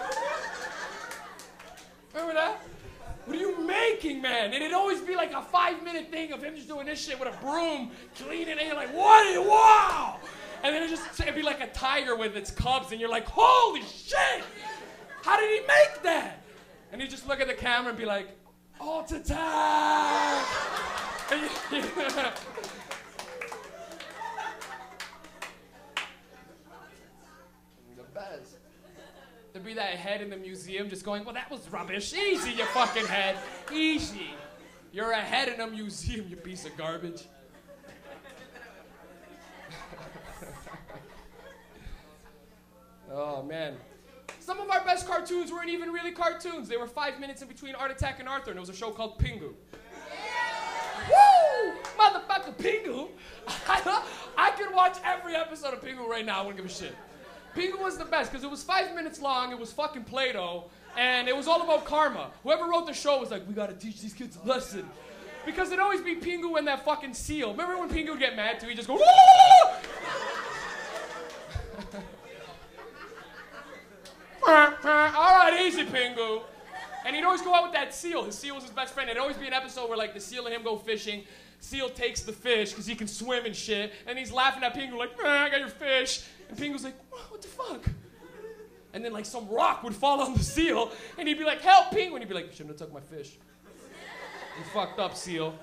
Remember that? What are you making, man? And it'd always be like a 5-minute thing of him just doing this shit with a broom, cleaning, and you're like, what? Wow! And then it'd be like a tiger with its cubs, and you're like, holy shit! How did he make that? And he'd just look at the camera and be like, Art Attack! The best. There'd be that head in the museum just going, well, that was rubbish. Easy, you fucking head. Easy. You're a head in a museum, you piece of garbage. Oh, man. Some of our best cartoons weren't even really cartoons. They were 5 minutes in between Art Attack and Arthur, and it was a show called Pingu. Woo! Motherfucker, Pingu. I could watch every episode of Pingu right now. I wouldn't give a shit. Pingu was the best because it was 5 minutes long. It was fucking Play-Doh. And it was all about karma. Whoever wrote the show was like, we got to teach these kids a lesson. Because it'd always be Pingu and that fucking seal. Remember when Pingu would get mad too? He'd just go, all right, easy, Pingu. And he'd always go out with that seal. His seal was his best friend. It'd always be an episode where like the seal and him go fishing. Seal takes the fish because he can swim and shit. And he's laughing at Pingu like, I got your fish. And Pingu's like, what the fuck? And then like some rock would fall on the seal. And he'd be like, help, Pingu. And he'd be like, you shouldn't have took my fish. You fucked up, seal.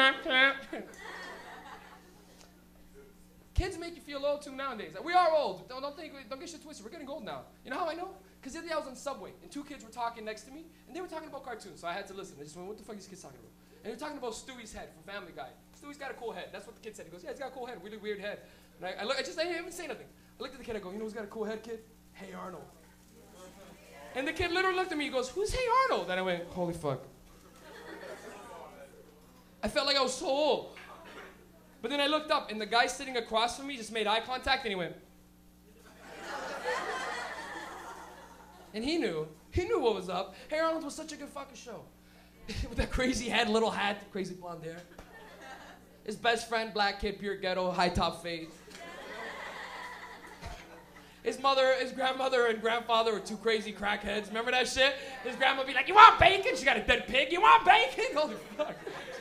Kids make you feel old too nowadays. We are old. Don't get shit twisted. We're getting old now. You know how I know? Because the other day I was on Subway, and two kids were talking next to me, and they were talking about cartoons, so I had to listen. I just went, what the fuck are these kids talking about? And they were talking about Stewie's head from Family Guy. Stewie's got a cool head. That's what the kid said. He goes, yeah, he's got a cool head, really weird head. And I didn't even say nothing. I looked at the kid, I go, you know who's got a cool head, kid? Hey Arnold. And the kid literally looked at me, he goes, who's Hey Arnold? And I went, holy fuck. I felt like I was so old. But then I looked up, and the guy sitting across from me just made eye contact, and he went. And he knew what was up. Hey Arnold was such a good fucking show. With that crazy head, little hat, crazy blonde hair. His best friend, black kid, pure ghetto, high top fade. His grandmother and grandfather were two crazy crackheads. Remember that shit? His grandma would be like, you want bacon? She got a dead pig. You want bacon? Holy fuck.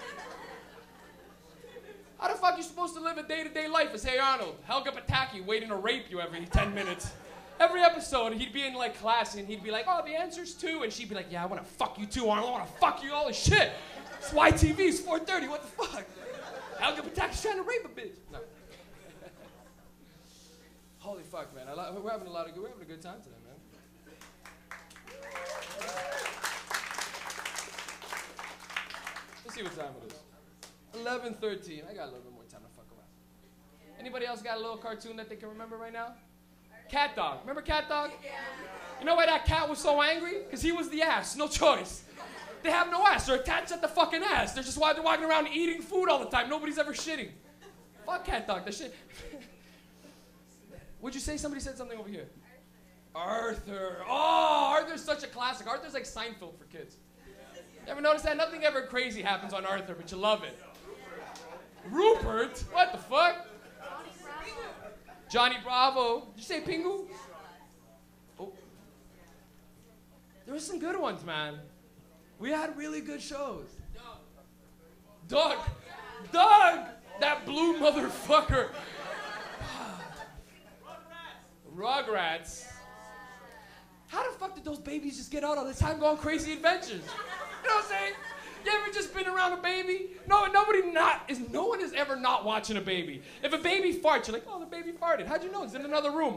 How the fuck are you supposed to live a day-to-day life as Hey Arnold? Helga Pataki waiting to rape you every 10 minutes. Every episode, he'd be in like class and he'd be like, oh, the answer's 2. And she'd be like, yeah, I want to fuck you too, Arnold. I want to fuck you, all this shit. It's YTV, it's 4:30, what the fuck? Helga Pataki's trying to rape a bitch. No. Holy fuck, man. We're having a good time today, man. Let's see what time it is. 11:13. I got a little bit more time to fuck around. Anybody else got a little cartoon that they can remember right now? Cat Dog. Remember Cat Dog? You know why that cat was so angry? Because he was the ass. No choice. They have no ass. They're attached at the fucking ass. They're just walking around eating food all the time. Nobody's ever shitting. Fuck Cat Dog. That shit. Would you say somebody said something over here? Arthur. Oh, Arthur's such a classic. Arthur's like Seinfeld for kids. You ever notice that? Nothing ever crazy happens on Arthur, but you love it. Rupert? What the fuck? Johnny Bravo. Did you say Pingu? Oh. There were some good ones, man. We had really good shows. Doug. That blue motherfucker. Rugrats. How the fuck did those babies just get out all the time going crazy adventures? You know what I'm saying? You ever just been around a baby? No one is ever not watching a baby. If a baby farts, you're like, oh, the baby farted. How'd you know? He's in another room.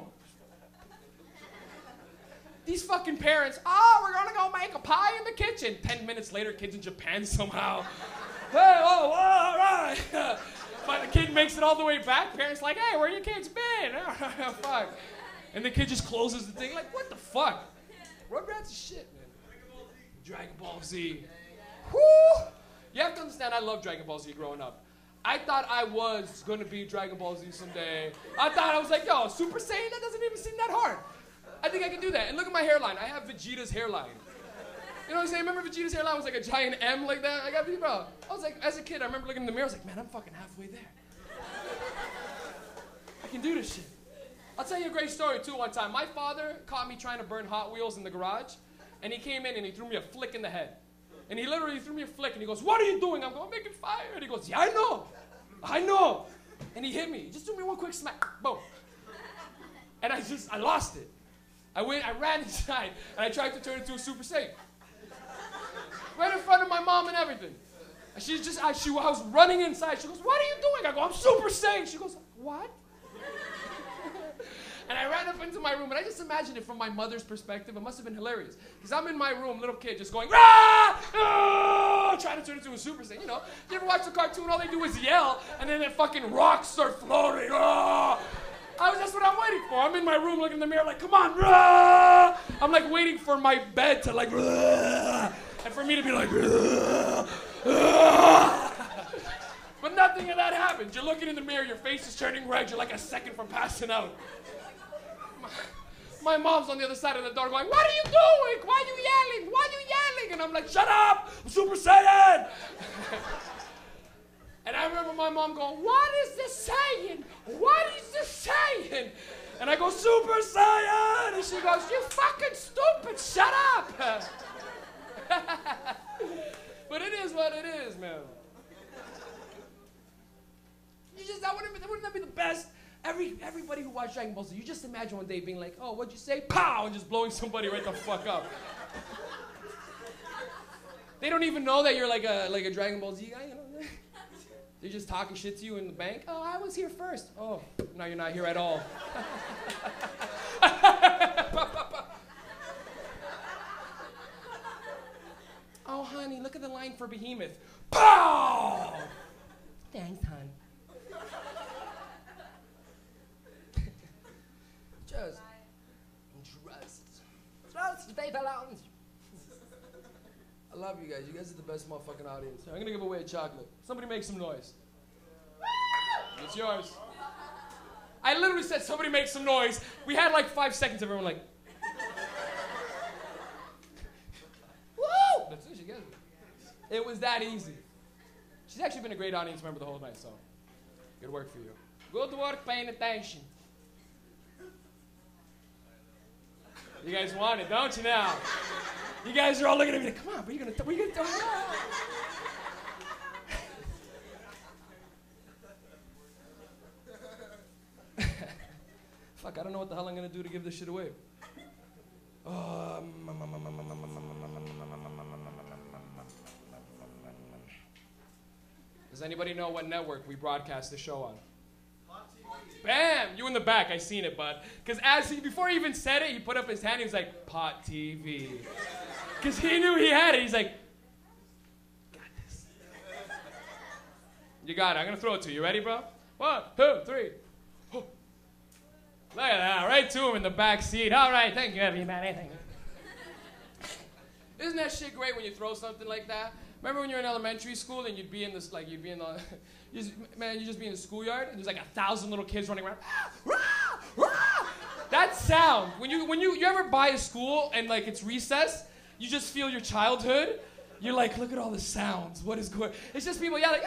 These fucking parents, we're gonna go make a pie in the kitchen. 10 minutes later, kid's in Japan somehow. Hey, all right. But the kid makes it all the way back. Parents like, hey, where your kids been? Fuck. And the kid just closes the thing like, what the fuck? Rugrats is shit, man. Dragon Ball Z. Whoo! You have to understand, I love Dragon Ball Z growing up. I thought I was going to be Dragon Ball Z someday. I thought I was like, yo, Super Saiyan? That doesn't even seem that hard. I think I can do that. And look at my hairline. I have Vegeta's hairline. You know what I'm saying? Remember Vegeta's hairline was like a giant M like that? I was like, as a kid, I remember looking in the mirror, I was like, man, I'm fucking halfway there. I can do this shit. I'll tell you a great story, too, one time. My father caught me trying to burn Hot Wheels in the garage, and he came in and he threw me a flick in the head. And he literally threw me a flick, and he goes, what are you doing? I'm going, I'm making fire. And he goes, yeah, I know. And he hit me. He just threw me one quick smack. Boom. And I lost it. I ran inside, and I tried to turn it into a Super Saiyan. Right in front of my mom and everything. And I was running inside. She goes, what are you doing? I go, I'm Super Saiyan. She goes, what? And I ran up into my room, and I just imagined it from my mother's perspective. It must have been hilarious. Because I'm in my room, little kid, just going, "Rah! Ah!" Trying to turn into a Super Saiyan. You know, you ever watch the cartoon, all they do is yell, and then the fucking rocks start floating. Ah! That's what I'm waiting for. I'm in my room looking in the mirror like, come on, rah! I'm like waiting for my bed to like, rah! And for me to be like, rah! Rah! But nothing of that happens. You're looking in the mirror, your face is turning red, you're like a second from passing out. My mom's on the other side of the door going, what are you doing? Why are you yelling? Why are you yelling? And I'm like, shut up, I'm Super Saiyan! And I remember my mom going, what is this saying? What is this saying? And I go, Super Saiyan! And she goes, you fucking stupid, shut up! But it is what it is, man. Wouldn't that be the best? Everybody who watched Dragon Ball Z, you just imagine one day being like, oh, what'd you say? Pow! And just blowing somebody right the fuck up. They don't even know that you're like a Dragon Ball Z guy, you know? They're just talking shit to you in the bank. Oh, I was here first. Oh, now you're not here at all. Oh, honey, look at the line for Behemoth. Pow! Thanks, hon. Trust, they belong. I love you guys. You guys are the best motherfucking audience. I'm gonna give away a chocolate. Somebody make some noise. It's yours. I literally said somebody make some noise. We had like 5 seconds of everyone like. Woo! That's it, she gets it. It was that easy. She's actually been a great audience member the whole night, so good work for you. Good work paying attention. You guys want it, don't you now? You guys are all looking at me like, come on, but you're gonna tell me. Fuck, I don't know what the hell I'm gonna do to give this shit away. Does anybody know what network we broadcast the show on? Bam! You in the back, I seen it, bud. Because before he even said it, he put up his hand, he was like, Pot TV. Because he knew he had it. He's like, got this. You got it. I'm going to throw it to you. Ready, bro? 1, 2, 3. Oh. Look at that. Right to him in the back seat. All right. Thank you, everybody. Thank you. Isn't that shit great when you throw something like that? Remember when you were in elementary school and you'd be in this, like, you'd just be in the schoolyard and there's like 1,000 little kids running around. That sound, when you ever buy a school and like it's recess, you just feel your childhood. You're like, look at all the sounds. What is going? It's just people yelling,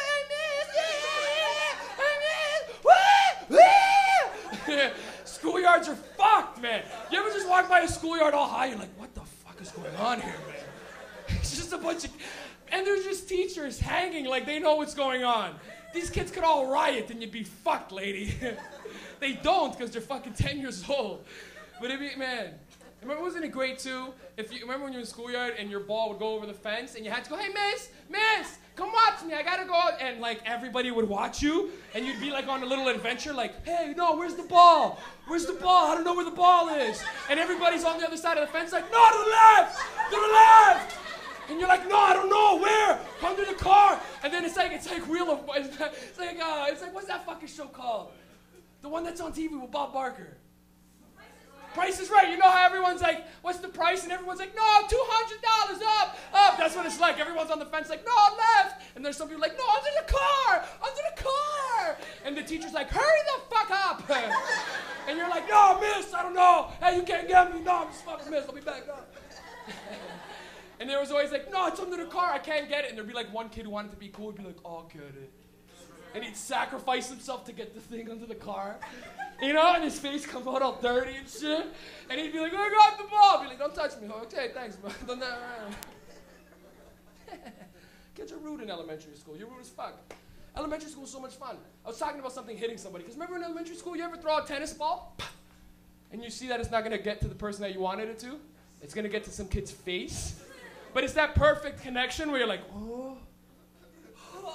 schoolyards are fucked, man. You ever just walk by a schoolyard all high? You're like, what the fuck is going on here, man? It's just a bunch of, and there's just teachers hanging like they know what's going on. These kids could all riot and you'd be fucked, lady. They don't because they're fucking 10 years old. But man, remember, wasn't it great too? Remember when you were in schoolyard and your ball would go over the fence and you had to go, hey miss, come watch me, I gotta go out. And like everybody would watch you and you'd be like on a little adventure like, hey, no, where's the ball? Where's the ball? I don't know where the ball is. And everybody's on the other side of the fence like, no, to the left, to the left. And you're like, no, I don't know, where? Under the car. And then it's like Wheel of, it's like, what's that fucking show called? The one that's on TV with Bob Barker. Price is Right. You know how everyone's like, what's the price? And everyone's like, no, $200 up. That's what it's like. Everyone's on the fence like, no, left. And there's some people like, no, under the car. And the teacher's like, hurry the fuck up. And you're like, no, miss, I don't know. Hey, you can't get me. No, I'm just fucking miss. I'll be back up. And there was always like, no, it's under the car, I can't get it. And there'd be like one kid who wanted to be cool, would be like, I'll get it. And he'd sacrifice himself to get the thing under the car. You know, and his face comes out all dirty and shit. And he'd be like, I got the ball. I'd be like, don't touch me. Okay, thanks, bro. Don't that around. Kids are rude in elementary school. You're rude as fuck. Elementary school is so much fun. I was talking about something hitting somebody. Because remember in elementary school, you ever throw a tennis ball? And you see that it's not going to get to the person that you wanted it to? It's going to get to some kid's face. But it's that perfect connection where you're like, oh.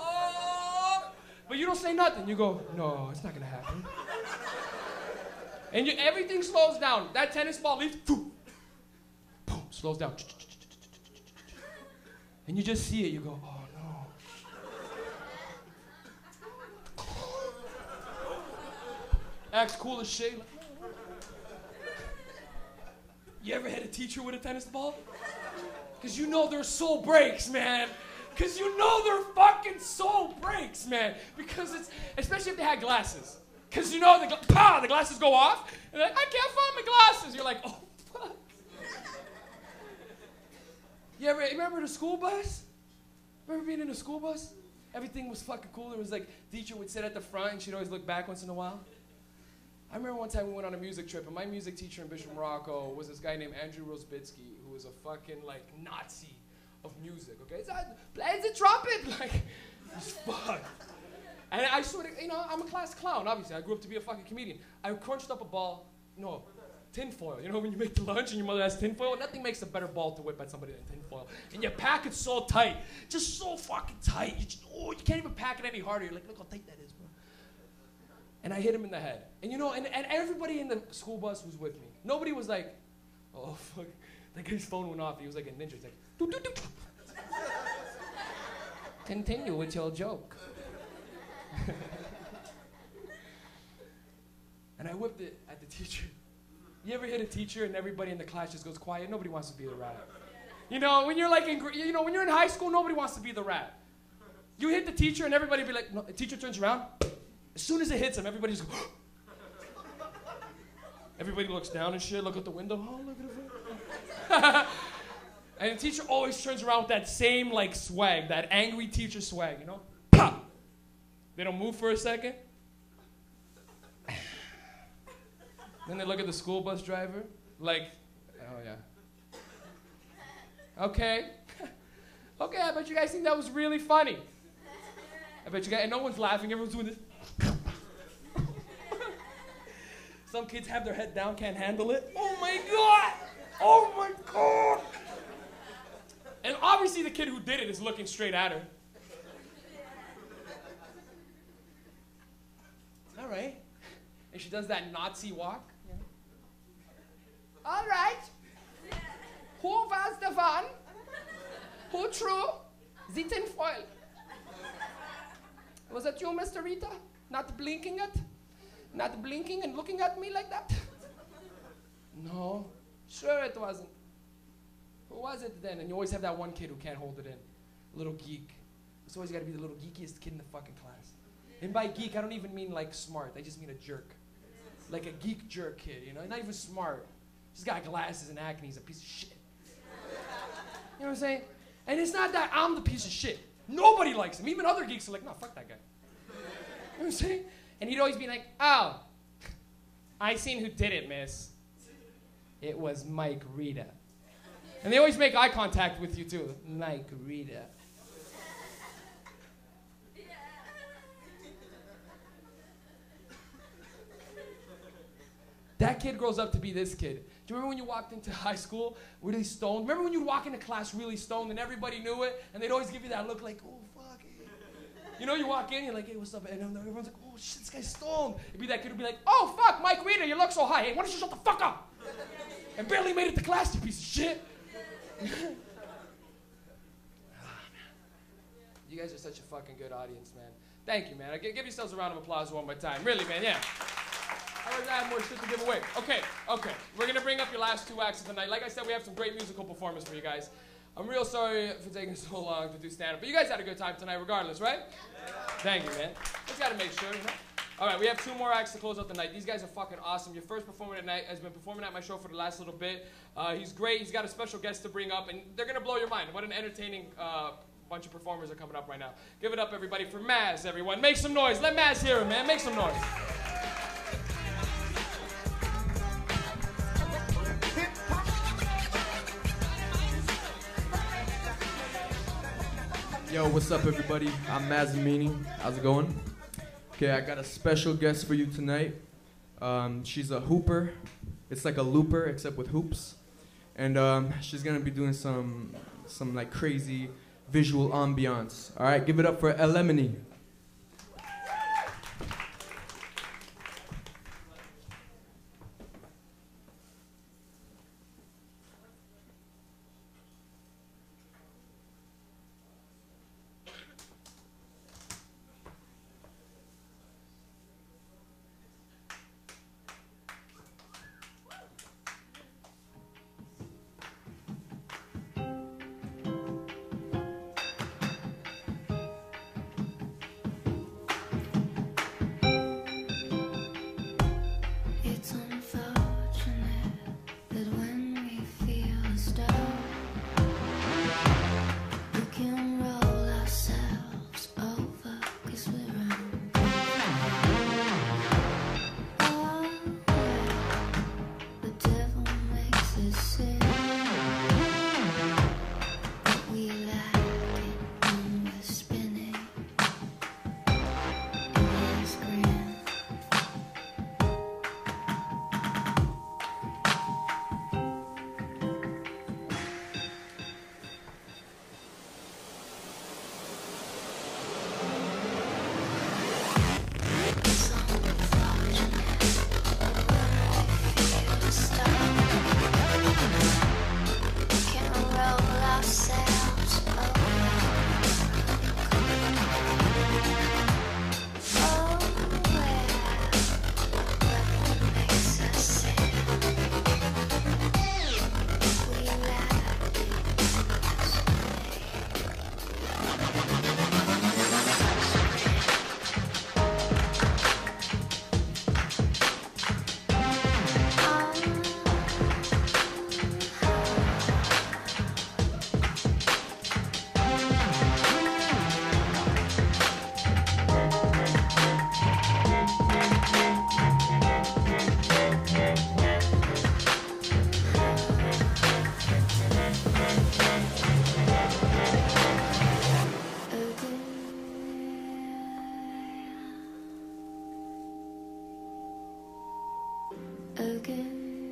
But you don't say nothing. You go, no, it's not going to happen. And everything slows down. That tennis ball leaves, boom, slows down. And you just see it, you go, oh no. Acts cool as shit. You ever had a teacher with a tennis ball? Because you know their soul breaks, man. Because you know their fucking soul breaks, man. Because it's, especially if they had glasses. Because you know the glasses go off, and they're like, I can't find my glasses. You're like, oh, fuck. You ever remember the school bus? Remember being in the school bus? Everything was fucking cool. There was like, teacher would sit at the front, and she'd always look back once in a while. I remember one time we went on a music trip, and my music teacher in Bishop Morocco was this guy named Andrew Rosbitsky, who was a fucking, like, Nazi of music, okay? Play the trumpet! Like, he's fucked. And I sort of, you know, I'm a class clown, obviously. I grew up to be a fucking comedian. I crunched up a ball, tinfoil. You know when you make the lunch and your mother has tinfoil? Nothing makes a better ball to whip at somebody than tinfoil. And you pack it so tight, just so fucking tight. You can't even pack it any harder. You're like, look how tight that is, bro. And I hit him in the head. And you know, and everybody in the school bus was with me. Nobody was like, oh, fuck. Like his phone went off. He was like a ninja. He's like, doo, doo, doo. Continue with your joke. And I whipped it at the teacher. You ever hit a teacher and everybody in the class just goes quiet? Nobody wants to be the rat. You know, when you're like when you're in high school, nobody wants to be the rat. You hit the teacher and everybody be like, no, the teacher turns around. As soon as it hits him, everybody just goes, everybody looks down and shit, look out the window. Oh, look at it. And the teacher always turns around with that same like swag, that angry teacher swag, you know? Pop! They don't move for a second. Then they look at the school bus driver, like, oh yeah. Okay. Okay, I bet you guys think that was really funny. I bet you guys, and no one's laughing, everyone's doing this. Some kids have their head down, can't handle it. Oh my God! Oh my God! And obviously the kid who did it is looking straight at her. All right. And she does that Nazi walk. Yeah. All right. Who was the one who threw the tinfoil? Was that you, Mr. Rita? Not blinking it? Not blinking and looking at me like that? No, sure it wasn't. Who was it then? And you always have that one kid who can't hold it in. Little geek. It's always got to be the little geekiest kid in the fucking class. And by geek, I don't even mean like smart. I just mean a jerk. Like a geek jerk kid, you know? Not even smart. He's got glasses and acne. He's a piece of shit. You know what I'm saying? And it's not that I'm the piece of shit. Nobody likes him. Even other geeks are like, no, fuck that guy. You know what I'm saying? And he'd always be like, oh, I seen who did it, miss. It was Mike Rita. And they always make eye contact with you, too. Mike Rita. That kid grows up to be this kid. Do you remember when you walked into high school really stoned? Remember when you'd walk into class really stoned and everybody knew it? And they'd always give you that look like, oh, fuck it. You know, you walk in, you're like, hey, what's up? And everyone's like, oh, shit, this guy's stoned. It'd be that kid who'd be like, oh, fuck, Mike Rita, you look so high. Hey, why don't you shut the fuck up? And barely made it to class, you piece of shit. You guys are such a fucking good audience, man. Thank you, man. Give yourselves a round of applause one more time. Really, man, yeah. I always have more shit to give away. Okay. We're going to bring up your last two acts of the night. Like I said, we have some great musical performance for you guys. I'm real sorry for taking so long to do stand-up, but you guys had a good time tonight regardless, right? Yeah. Thank you, man. Just got to make sure, you know? All right, we have two more acts to close out the night. These guys are fucking awesome. Your first performer tonight has been performing at my show for the last little bit. He's great. He's got a special guest to bring up, and they're going to blow your mind. What an entertaining bunch of performers are coming up right now. Give it up, everybody, for Maz, everyone. Make some noise. Let Maz hear him, man. Make some noise. Yo, what's up, everybody? I'm Mazamini. How's it going? Okay, I got a special guest for you tonight. She's a hooper. It's like a looper, except with hoops. And she's gonna be doing some like crazy visual ambiance. All right, give it up for Elemony. again.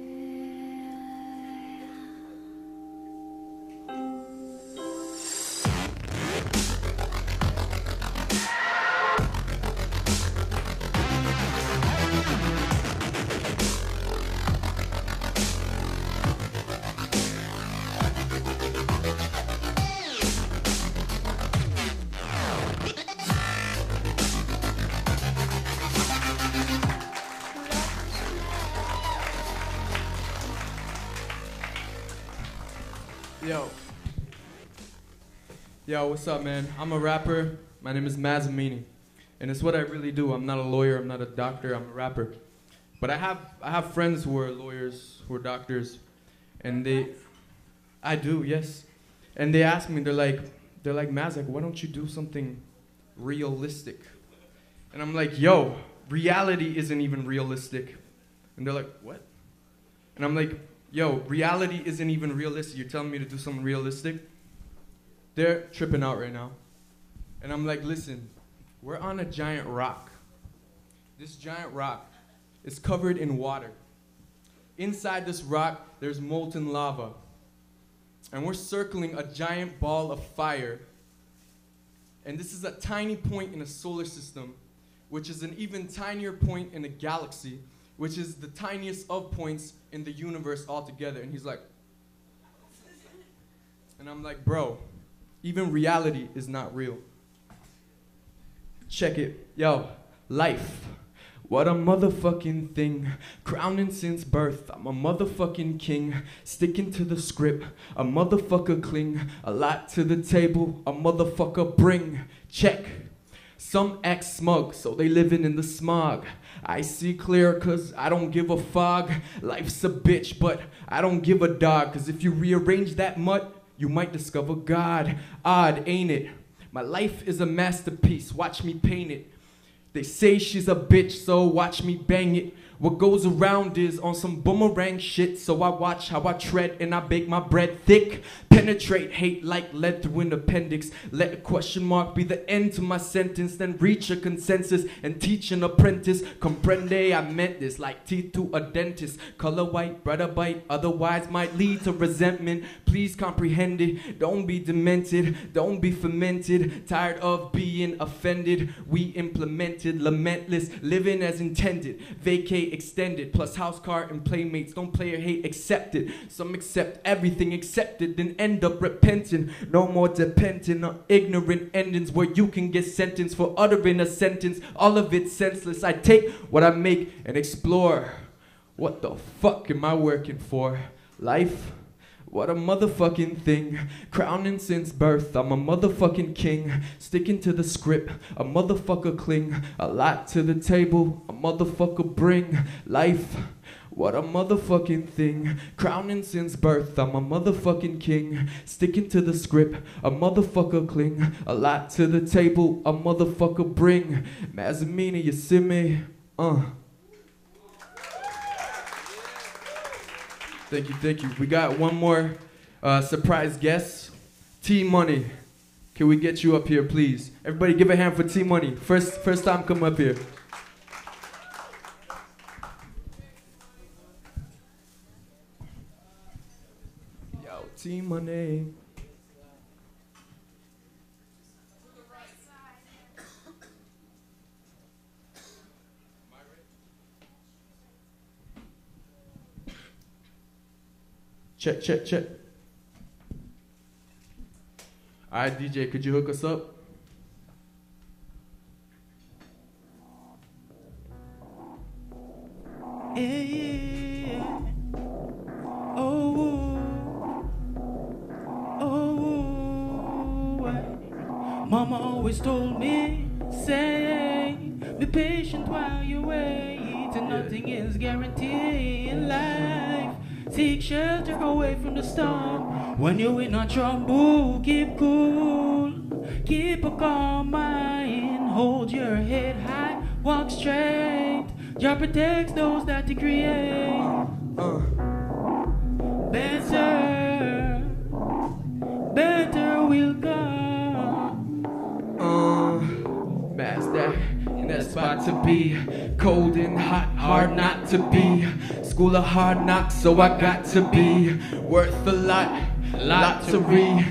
Yo, what's up, man? I'm a rapper. My name is Mazamini, and it's what I really do. I'm not a lawyer. I'm not a doctor. I'm a rapper. But I have friends who are lawyers, who are doctors, and I do, yes. And they ask me, they're like, Mazak, why don't you do something realistic? And I'm like, yo, reality isn't even realistic. And they're like, what? And I'm like, yo, reality isn't even realistic. You're telling me to do something realistic? They're tripping out right now. And I'm like, listen, we're on a giant rock. This giant rock is covered in water. Inside this rock, there's molten lava. And we're circling a giant ball of fire. And this is a tiny point in a solar system, which is an even tinier point in a galaxy, which is the tiniest of points in the universe altogether. And he's like, and I'm like, bro, even reality is not real. Check it. Yo, life. What a motherfucking thing. Crowning since birth. I'm a motherfucking king. Sticking to the script. A motherfucker cling. A lot to the table. A motherfucker bring. Check. Some act smug, so they living in the smog. I see clear cause I don't give a fog. Life's a bitch, but I don't give a dog. Cause if you rearrange that mud, you might discover God. Odd, ain't it? My life is a masterpiece, watch me paint it. They say she's a bitch, so watch me bang it. What goes around is on some boomerang shit, so I watch how I tread and I bake my bread thick. Penetrate hate like lead through an appendix. Let a question mark be the end to my sentence, then reach a consensus and teach an apprentice. Comprende, I meant this like teeth to a dentist. Color white, brighter bite, otherwise might lead to resentment. Please comprehend it, don't be demented, don't be fermented. Tired of being offended, we implemented lamentless, living as intended. Vacate extended, plus house car and playmates. Don't play or hate, accept it. Some accept everything accepted, then end up repenting. No more depending on ignorant endings where you can get sentenced for uttering a sentence. All of it senseless. I take what I make and explore. What the fuck am I working for? Life? What a motherfucking thing. Crowning since birth, I'm a motherfucking king. Sticking to the script, a motherfucker cling. A lot to the table, a motherfucker bring. Life, what a motherfucking thing. Crowning since birth, I'm a motherfucking king. Sticking to the script, a motherfucker cling. A lot to the table, a motherfucker bring. Mazamini, you see me? Thank you. We got one more surprise guest, T-Money. Can we get you up here, please? Everybody give a hand for T-Money. First time come up here. Yo, T-Money. Check. All right, DJ, could you hook us up? Yeah. Mama always told me, say, be patient while you wait, and nothing is guaranteed in life. Seek shelter away from the storm. When you're in a trouble, keep cool. Keep a calm mind. Hold your head high. Walk straight. Jah protects those that He create. Better will come. Master, and that's spot to be. Cold and hot, hard not to be. School of hard knocks, so I got to be worth a lot. Lottery.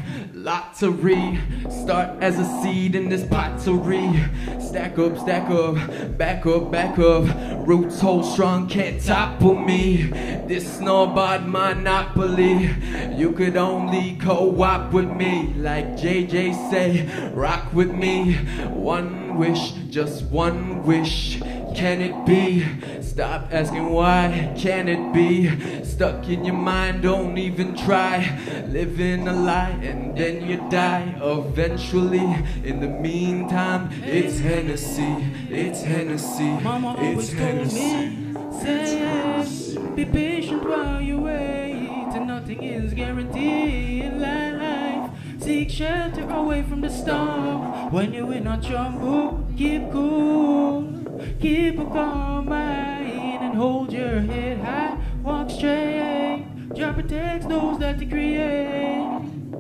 Start as a seed in this pottery. Stack up, back up. Roots hold strong, can't topple me. This snowboard monopoly. You could only co-op with me. Like JJ say, rock with me. One wish, just one wish. Can it be? Stop asking why, can it be? Stuck in your mind, don't even try. Living a lie and then you die eventually. In the meantime, it's Hennessy, it's Hennessy, Mama it's always told Hennessy. me, say, be patient while you wait, and nothing is guaranteed in life. Seek shelter away from the storm. When you're in a trouble, keep cool, keep a calm mind, and hold your head high. Walk straight, Jah protects those that He create.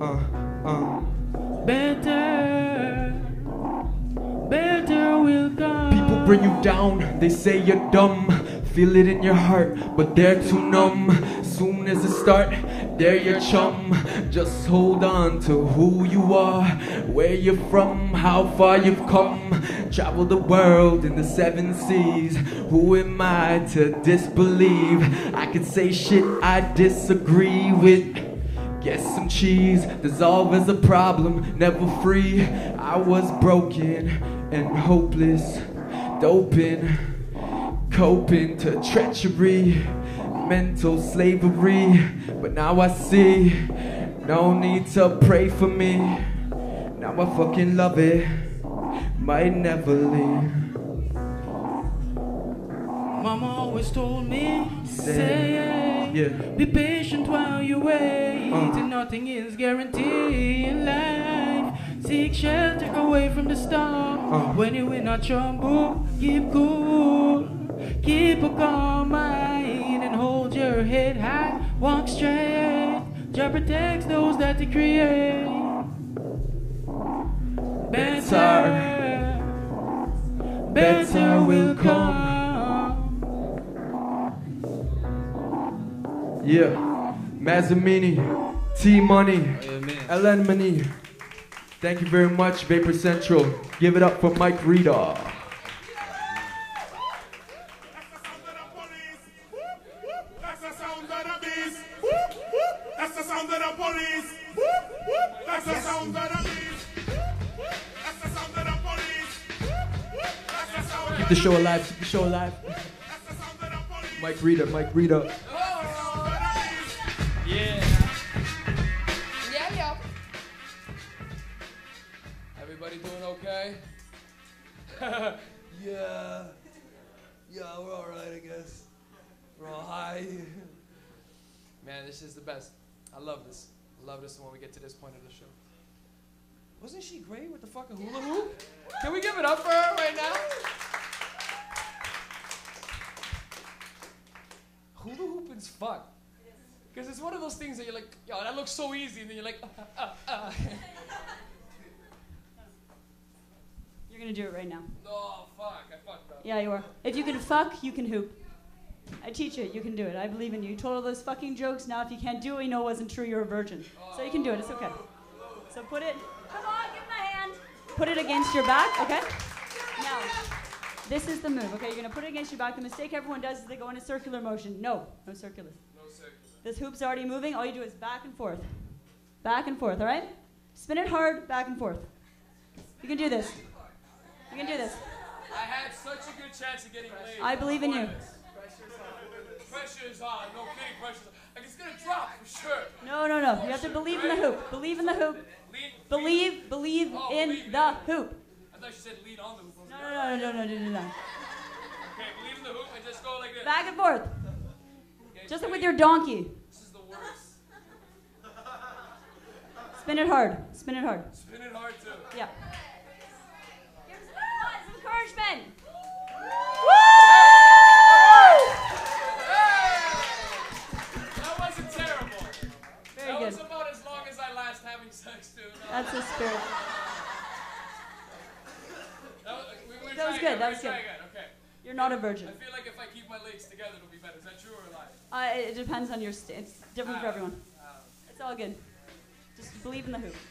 Better will come. People bring you down, they say you're dumb. Feel it in your heart, but they're too numb. Soon as it start, they're your chum. Just hold on to who you are, where you're from, how far you've come. Travel the world in the 7 seas. Who am I to disbelieve? I could say shit I disagree with. Get some cheese, dissolve as a problem, never free. I was broken and hopeless, doping, coping to treachery, mental slavery. But now I see, no need to pray for me. Now I fucking love it, might never leave. Mama always told me, say, be patient while you wait, and nothing is guaranteed in life. Seek shelter away from the storm. When you're in a trouble, keep cool, keep a calm mind, and hold your head high. Walk straight, Jah protects those that He create. Better will come. Yeah, Mazzamini, T-Money, LN Money. Thank you very much, Vapor Central. Give it up for Mike Rita. That's the sound of the beast. That's the sound of the police. That's the sound of the beast. That's the sound of the police. That's the sound. Keep the show alive, keep the show alive. Mike Rita, Mike Rita. Yeah. Everybody doing okay? Yeah, we're all right, I guess. We're all high. Man, this is the best. I love this. I love this when we get to this point of the show. Wasn't she great with the fucking hula hoop? Can we give it up for her right now? Hula hooping's fun. Because it's one of those things that you're like, yo, that looks so easy, and then you're like, You're gonna do it right now. Oh, fuck, I fucked up. Yeah, you are. If you can fuck, you can hoop. I teach you, you can do it. I believe in you. You told all those fucking jokes. Now if you can't do it, you know it wasn't true, you're a virgin. So you can do it, it's okay. So put it, come on, give my hand. Put it against your back, okay? Now, this is the move, okay? You're gonna put it against your back. The mistake everyone does is they go in a circular motion. No circular. No circular. This hoop's already moving. All you do is back and forth. Back and forth, all right? Spin it hard, back and forth. You can do this. You can do this. I had such a good chance of getting laid. I believe in you. Pressure is on. No kidding, pressure is on. Like, it's gonna drop for sure. No. You have to believe in the hoop. Believe in the hoop. Believe in the hoop. I thought you said lead on the hoop. No. Okay, believe in the hoop and just go like this. Back and forth. Just like with your donkey. This is the worst. Spin it hard. Spin it hard. Spin it hard too. Yeah. Give some encouragement. That wasn't terrible. Very that good. was about as long as I last having sex too. No. That's the spirit. That was That was good. That was good. not a virgin. I feel like if I keep my legs together, it'll be better. Is that true or a lie? It depends on your it's different for everyone. It's all good. Just believe in the hoop.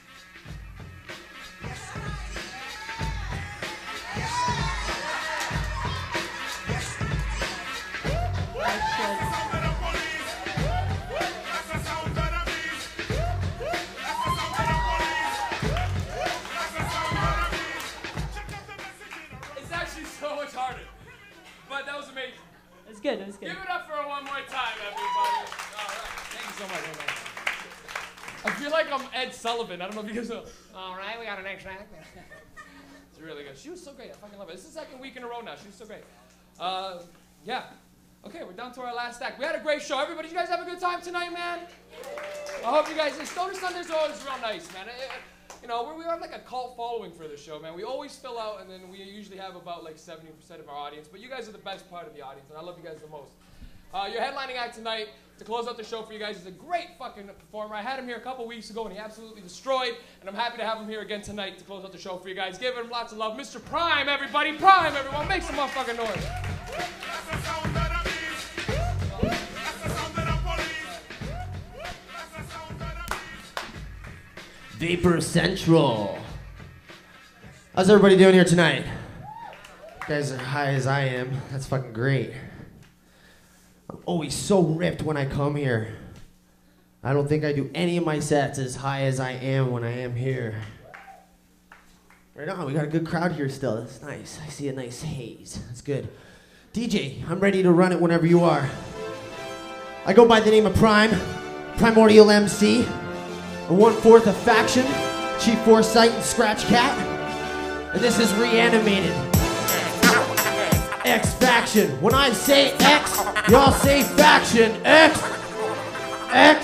It's actually so much harder. But that was amazing. It's good. It was good. Give it up for her one more time, everybody. All right. Thank you so much. I feel like I'm Ed Sullivan. I don't know if you guys know. All right, we got an next track. It's really good. She was so great. I fucking love it. This is the second week in a row now. She was so great. Yeah. Okay, we're down to our last act. We had a great show. Everybody, you guys have a good time tonight, man? I hope you guys... Stoner Sundays are always real nice, man. You know, we have like a cult following for this show, man. We always fill out, and then we usually have about like 70% of our audience. But you guys are the best part of the audience, and I love you guys the most. Your headlining act tonight, to close out the show for you guys, is a great fucking performer. I had him here a couple weeks ago, and he absolutely destroyed. And I'm happy to have him here again tonight to close out the show for you guys. Give him lots of love. Mr. Prime, everybody. Prime, everyone. Make some motherfucking noise. Vapor Central. How's everybody doing here tonight? You guys are high as I am. That's fucking great. I'm always so ripped when I come here. I don't think I do any of my sets as high as I am when I am here. Right on, we got a good crowd here still. That's nice. I see a nice haze. That's good. DJ, I'm ready to run it whenever you are. I go by the name of Prime, Primordial MC. A 1/4 of Faction, Chief Foresight, and Scratch Cat. And this is Reanimated. X Faction. When I say X, y'all say Faction. X. X.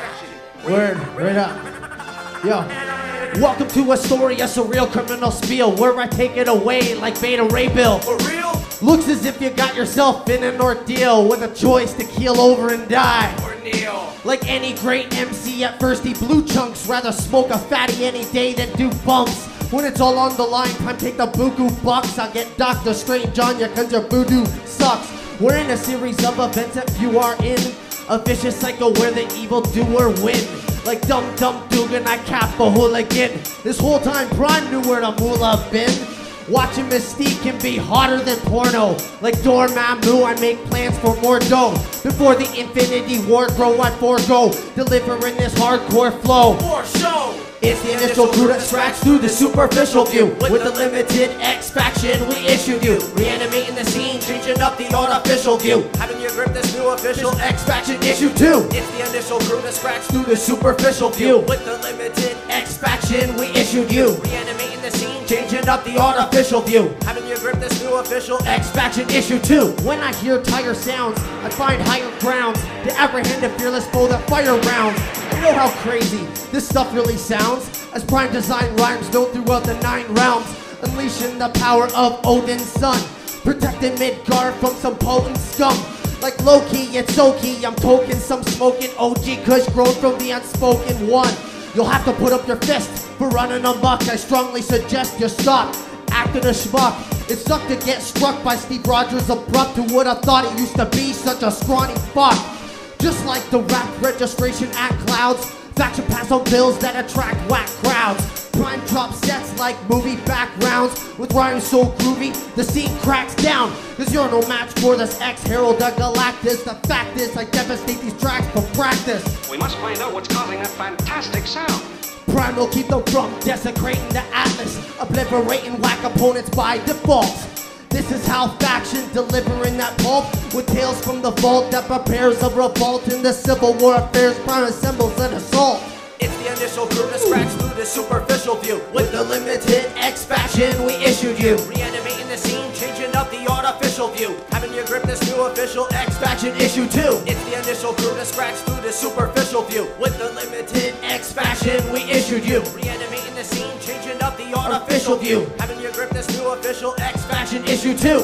Word. Right up. Yo. Welcome to a story, a surreal criminal spiel, where I take it away like Beta Ray Bill. For real? Looks as if you got yourself in an ordeal with a choice to keel over and die. Or kneel. Like any great MC, at first he blew chunks, rather smoke a fatty any day than do bumps. When it's all on the line, time take the buku bucks. I'll get Dr. Strange on ya cause your voodoo sucks. We're in a series of events that few are in, a vicious cycle where the evildoer win. Like Dum Dum Dugan, I cap a hooligan. This whole time Prime knew where the moolah been. Watching Mystique can be hotter than porno. Like Dormammu, I make plans for more dough. Before the Infinity War grow, I forego delivering this hardcore flow. For show! It's the initial crew that scratched through the superficial view. With the limited X Faction we issued you. Reanimating the scene, changing up the artificial view. Having you grip this new official X Faction issue 2. It's the initial crew that scratched through the superficial view. With the limited X Faction we issued you. Reanimating the scene, changing up the artificial view. Having you grip this new official X Faction issue 2. When I hear tire sounds, I find higher grounds to apprehend a fearless foe that fire rounds. I know how crazy this stuff really sounds, as Prime design rhymes known throughout the 9 realms, unleashing the power of Odin's son, protecting Midgard from some potent scum. Like Loki, it's Oki, I'm toking some smoking OG Kush grown from the unspoken one. You'll have to put up your fist for running amok. I strongly suggest you stop acting a schmuck. It sucked to get struck by Steve Rogers abrupt, who would have thought he used to be such a scrawny fuck. Just like the rap registration act clouds, Faction pass on bills that attract whack crowds. Prime drop sets like movie backgrounds, with rhymes so groovy, the scene cracks down. Cause you're no match for this ex-Herald of Galactus. The fact is, I devastate these tracks for practice. We must find out what's causing that fantastic sound. Prime will keep them from desecrating the atlas, obliterating whack opponents by default. This is how Faction delivering that pulp, with tales from the vault that prepares a revolt in the Civil War affairs. Prime assembles an assault. It's the initial crew to scratch through the superficial view. With the limited X Faction we issued you. Reanimating the scene, changing up the artificial view. Having you grip this new official X Faction issue 2. It's the initial crew to scratch through the superficial view. With the limited X Faction we issued you. Reanimating the scene, changing up the artificial view. Having you grip this new official X Faction issue 2.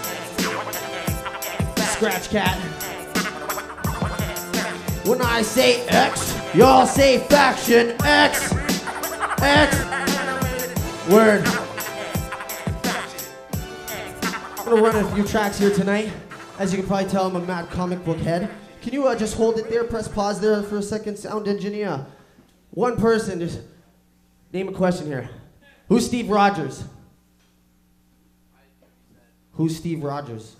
Scratch Cat. When I say X, y'all say Faction. X. X. Word. gonna run a few tracks here tonight. As you can probably tell, I'm a mad comic book head. Can you just hold it there, press pause there for a second, sound engineer? One person, just name a question here. Who's Steve Rogers? Who's Steve Rogers?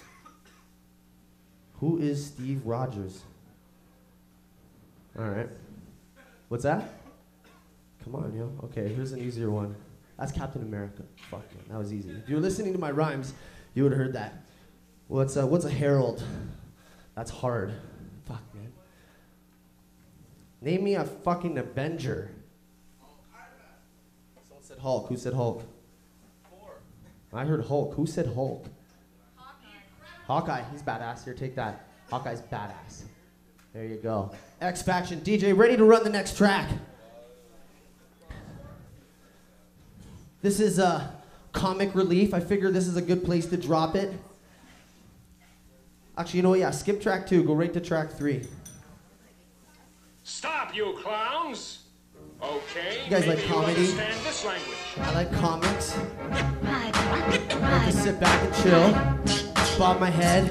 Who is Steve Rogers? All right. What's that? Come on, yo. Okay, here's an easier one. That's Captain America. Fuck yeah, that was easy. If you were listening to my rhymes, you would have heard that. What's a herald? That's hard. Fuck, man. Name me a fucking Avenger. Someone said Hulk. Who said Hulk? I heard Hulk. Who said Hulk? Hawkeye. He's badass. Here, take that. Hawkeye's badass. There you go. X Faction. DJ, ready to run the next track. This is comic relief. I figure this is a good place to drop it. Actually, you know what? Yeah, skip track 2. Go right to track 3. Stop, you clowns! Okay. You guys like maybe comedy? understand this language. I like comics. I like to sit back and chill, bob my head.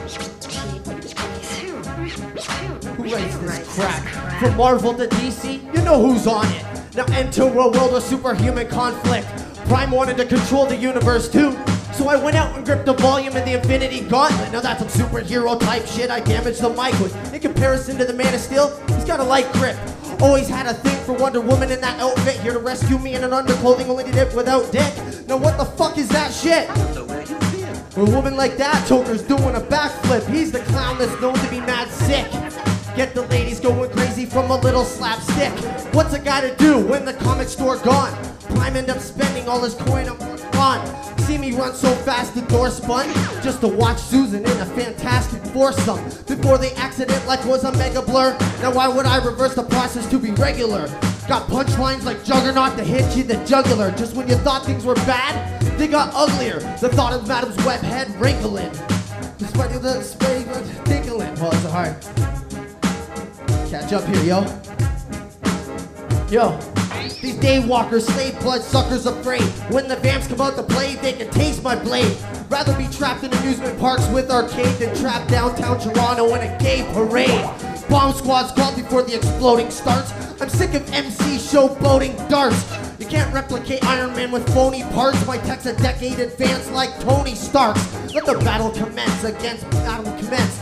Who writes this crap? From Marvel to DC, you know who's on it. Now enter a world of superhuman conflict. Prime wanted to control the universe too. So I went out and gripped the volume in the Infinity Gauntlet. Now that's some superhero type shit I damaged the mic with. In comparison to the Man of Steel, he's got a light grip. Always had a thing for Wonder Woman in that outfit. Here to rescue me in an underclothing, only did it without dick. Now what the fuck is that shit? A woman like that, Joker's doing a backflip. He's the clown that's known to be mad sick. Get the ladies going crazy from a little slapstick. What's a guy to do when the comic store gone? Prime end up spending all his coin on. See me run so fast the door spun just to watch Susan in a fantastic foursome. Before the accident life was a mega blur. Now why would I reverse the process to be regular? Got punchlines like Juggernaut to hit you the jugular. Just when you thought things were bad, they got uglier. The thought of Madam's web head wrinkling. Despite the spray tickling. Oh, it's hard. Catch up here, yo. Yo. These daywalkers, slave blood suckers afraid. When the vamps come out to play, they can taste my blade. Rather be trapped in amusement parks with arcade than trapped downtown Toronto in a gay parade. Bomb squads called before the exploding starts. I'm sick of MC showboating darts. You can't replicate Iron Man with phony parts. My tech's a decade advanced like Tony Stark's. Let the battle commence against battle commence.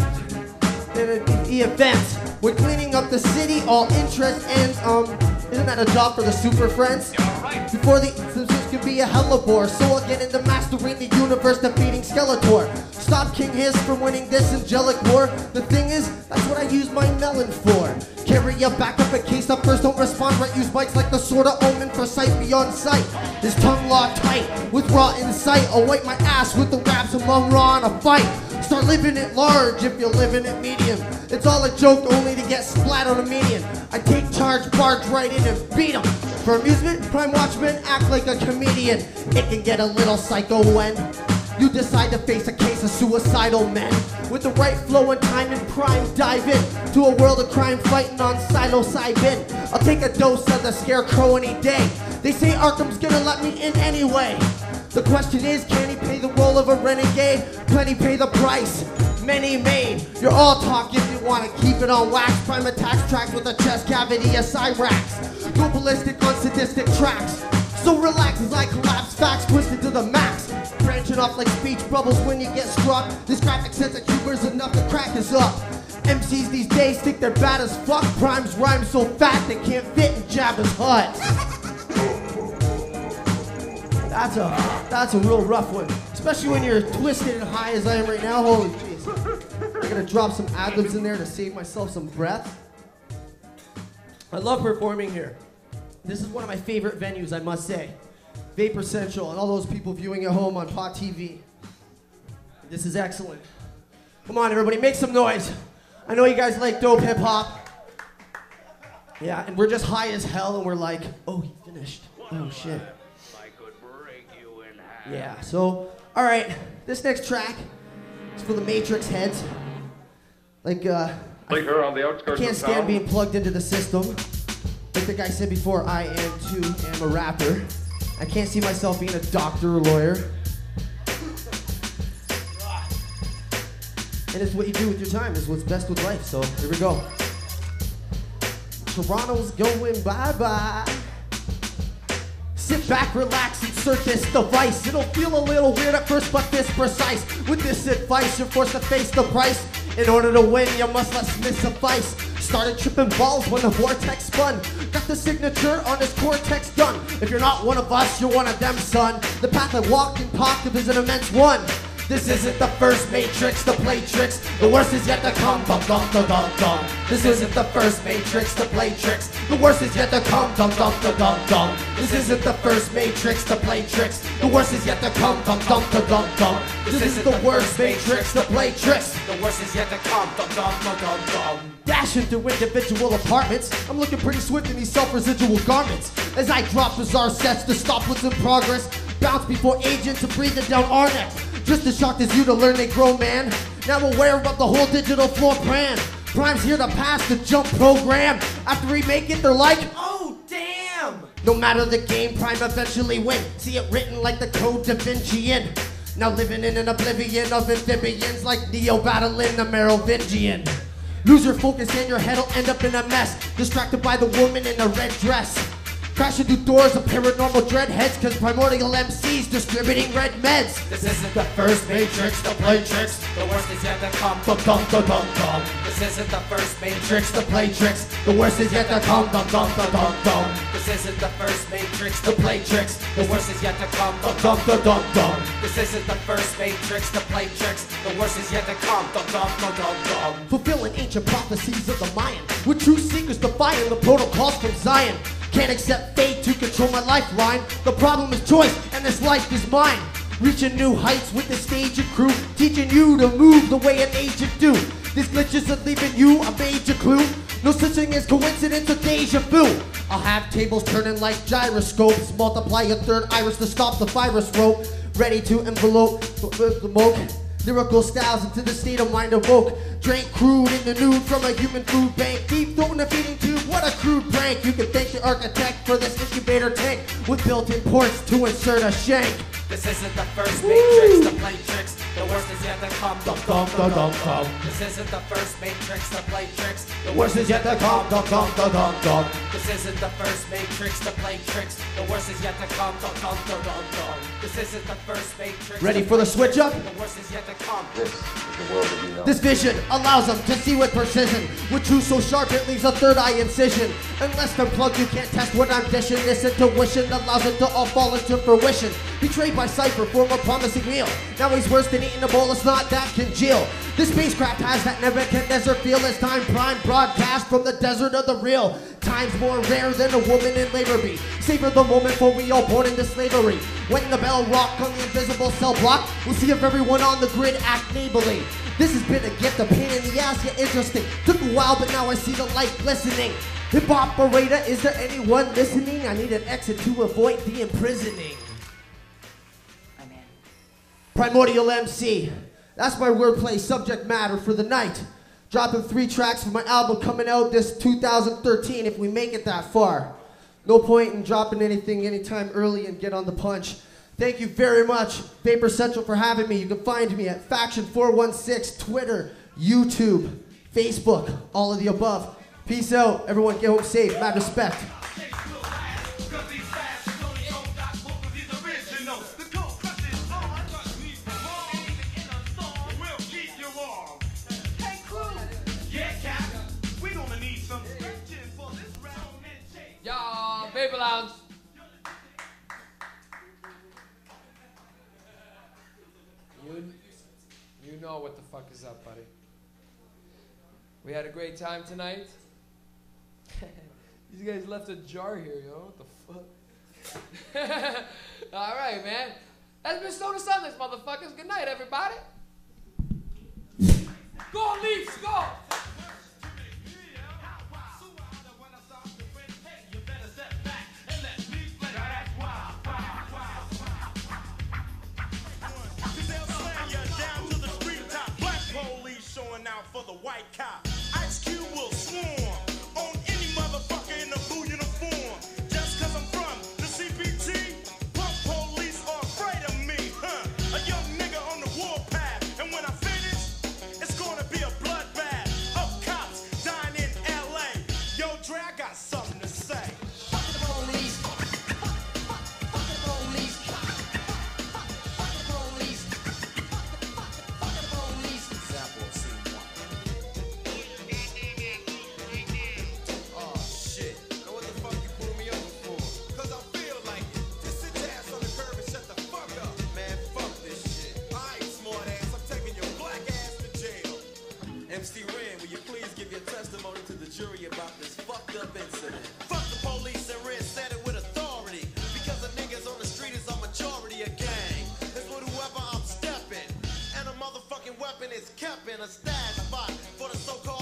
The events. We're cleaning up the city, all interest ends. Isn't that a job for the Super Friends? Before the Simpsons can be a hellebore, so I'll get into mastering the universe, defeating Skeletor. Stop King Hiss from winning this angelic war. The thing is, that's what I use my melon for. Carry you back up in case I first don't respond right. Use bites like the sword of omen for sight beyond sight. His tongue locked tight with raw insight. I'll wipe my ass with the raps among raw in a fight. Start living it large if you're living it medium. It's all a joke only to get splat on a median. I take charge, barge right in and beat 'em. For amusement, Prime Watchmen act like a comedian. It can get a little psycho when you decide to face a case of suicidal men. With the right flow and time and Prime dive in to a world of crime fighting on psilocybin. I'll take a dose of the Scarecrow any day. They say Arkham's gonna let me in anyway. The question is, can he pay the role of a renegade? Plenty pay the price, many made. You're all talk if you want to keep it on wax. Prime attacks tracks with a chest cavity of Cyrax. Go ballistic on sadistic tracks. So relax as I collapse facts twisted to the max. Branching off like speech bubbles when you get struck. This graphic sense of humor's enough to crack us up. MCs these days think they're bad as fuck. Prime's rhyme so fat they can't fit in Jabba's hut. That's a real rough one, especially when you're twisted and high as I am right now. Holy jeez. I'm gonna drop some ad-libs in there to save myself some breath. I love performing here. This is one of my favorite venues, I must say. Vapor Central and all those people viewing at home on Pot TV. This is excellent. Come on, everybody, make some noise. I know you guys like dope hip hop. Yeah, and we're just high as hell and we're like, oh, he finished. Oh, shit. Yeah, so, all right, this next track is for the Matrix heads. Like, Later on the I outskirts can't of stand town. being plugged into the system. Like the guy said before, I am a rapper. I can't see myself being a doctor or lawyer. And it's what you do with your time, is what's best with life. So here we go. Toronto's going bye-bye. Sit back, relax, insert this device. It'll feel a little weird at first, but this precise. With this advice, you're forced to face the price. In order to win, you must let Smith suffice. Started tripping balls when the vortex spun. Got the signature on his cortex done. If you're not one of us, you're one of them, son. The path I walked and talked of is an immense one. This isn't the first Matrix to play tricks. The worst is yet to come. Dum dum dum dum dum. This isn't the first Matrix to play tricks. The worst is yet to come. Dum dum dum dum dum. This isn't the first Matrix to play tricks. The worst is yet to come. Dum dum dum dum dum. This isn't the worst Matrix to play tricks. The worst is yet to come. Dum dum dum dum dum. Dashing through individual apartments, I'm looking pretty swift in these self-residual garments. As I drop bizarre sets to stop what's in progress. Bounce before agents and breathing down our necks. Just as shocked as you to learn they grow, man. Now aware of the whole digital floor plan. Prime's here to pass the jump program. After we make it, they're like, oh damn! No matter the game, Prime eventually win. See it written like the code Da Vincian. Now living in an oblivion of amphibians like Neo battling the Merovingian. Lose your focus and your head'll end up in a mess. Distracted by the woman in a red dress. Crashing through doors of paranormal dreadheads, cause primordial MCs distributing red meds. This isn't the first Matrix to play tricks. The worst is yet to come. Dum dum dum dum dum. This isn't the first Matrix to play tricks. The worst is yet to come. Dum dum dum dum dum. This isn't the first Matrix to play tricks. The worst is yet to come. Dum dum dum dum dum. This isn't the first Matrix to play tricks. The worst is yet to come. Dum dum dum dum dum. Fulfilling ancient prophecies of the Mayan, with true seekers defying the protocols from Zion. Can't accept fate to control my lifeline. The problem is choice, and this life is mine. Reaching new heights with the stage and crew, teaching you to move the way an agent do. These glitches are leaving you a major clue. No such thing as coincidence or deja vu. I'll have tables turning like gyroscopes. Multiply a third iris to stop the virus rope. Ready to envelope the smoke. Lyrical styles into the state of mind awoke. Drank crude in the nude from a human food bank. Deep throat in a feeding tube, what a crude prank. You can thank the architect for this incubator tank with built-in ports to insert a shank. This isn't the first Matrix to play tricks. The worst is yet to come. Dum dum dum dum dum. This isn't the first Matrix to play tricks. The worst is yet to come. Dum dum dum dum dum. This isn't the first Matrix to play tricks. The worst is yet to come. Dum dum dum dum dum. This isn't the first Matrix. Ready for the switch up? The worst is yet to come. This is the world that we know. This vision allows them to see with precision. With truth so sharp it leaves a third eye incision. Unless they're plugged, you can't test what I'm dishing. This intuition allows it to all fall into fruition. Betrayed by Cypher for a more promising meal. Now he's worse than eating a bowl of snot that congeal. This spacecraft has that Nebuchadnezzar feel as time prime broadcast from the desert of the real. Time's more rare than a woman in labor be. Savor the moment for we all born into slavery. When the bell rock on the invisible cell block, we'll see if everyone on the grid act neighborly. This has been a gift, a pain in the ass, yet interesting. Took a while, but now I see the light glistening. Hip operator, is there anyone listening? I need an exit to avoid the imprisoning. Primordial MC. That's my wordplay subject matter for the night. Dropping 3 tracks for my album coming out this 2013 if we make it that far. No point in dropping anything anytime early and get on the punch. Thank you very much, Vapor Central, for having me. You can find me at Faction416, Twitter, YouTube, Facebook, all of the above. Peace out. Everyone get home safe. Mad respect. Vapor Lounge. You know what the fuck is up, buddy. We had a great time tonight. These guys left a jar here, yo. What the fuck? All right, man. That's been Stoner Sundays, motherfuckers. Good night, everybody. Go, Leafs, go! Out for the white cop. Ice Cube will swarm on any motherfucker in a blue uniform. Just cause I'm from the CPT, punk police are afraid of me, huh? A young nigga on the warpath, and when I finish, it's gonna MC Ren, will you please give your testimony to the jury about this fucked up incident? Fuck the police and Ren said it with authority. Because the niggas on the street is a majority of gang. It's with whoever I'm stepping. And a motherfucking weapon is kept in a stash spot for the so-called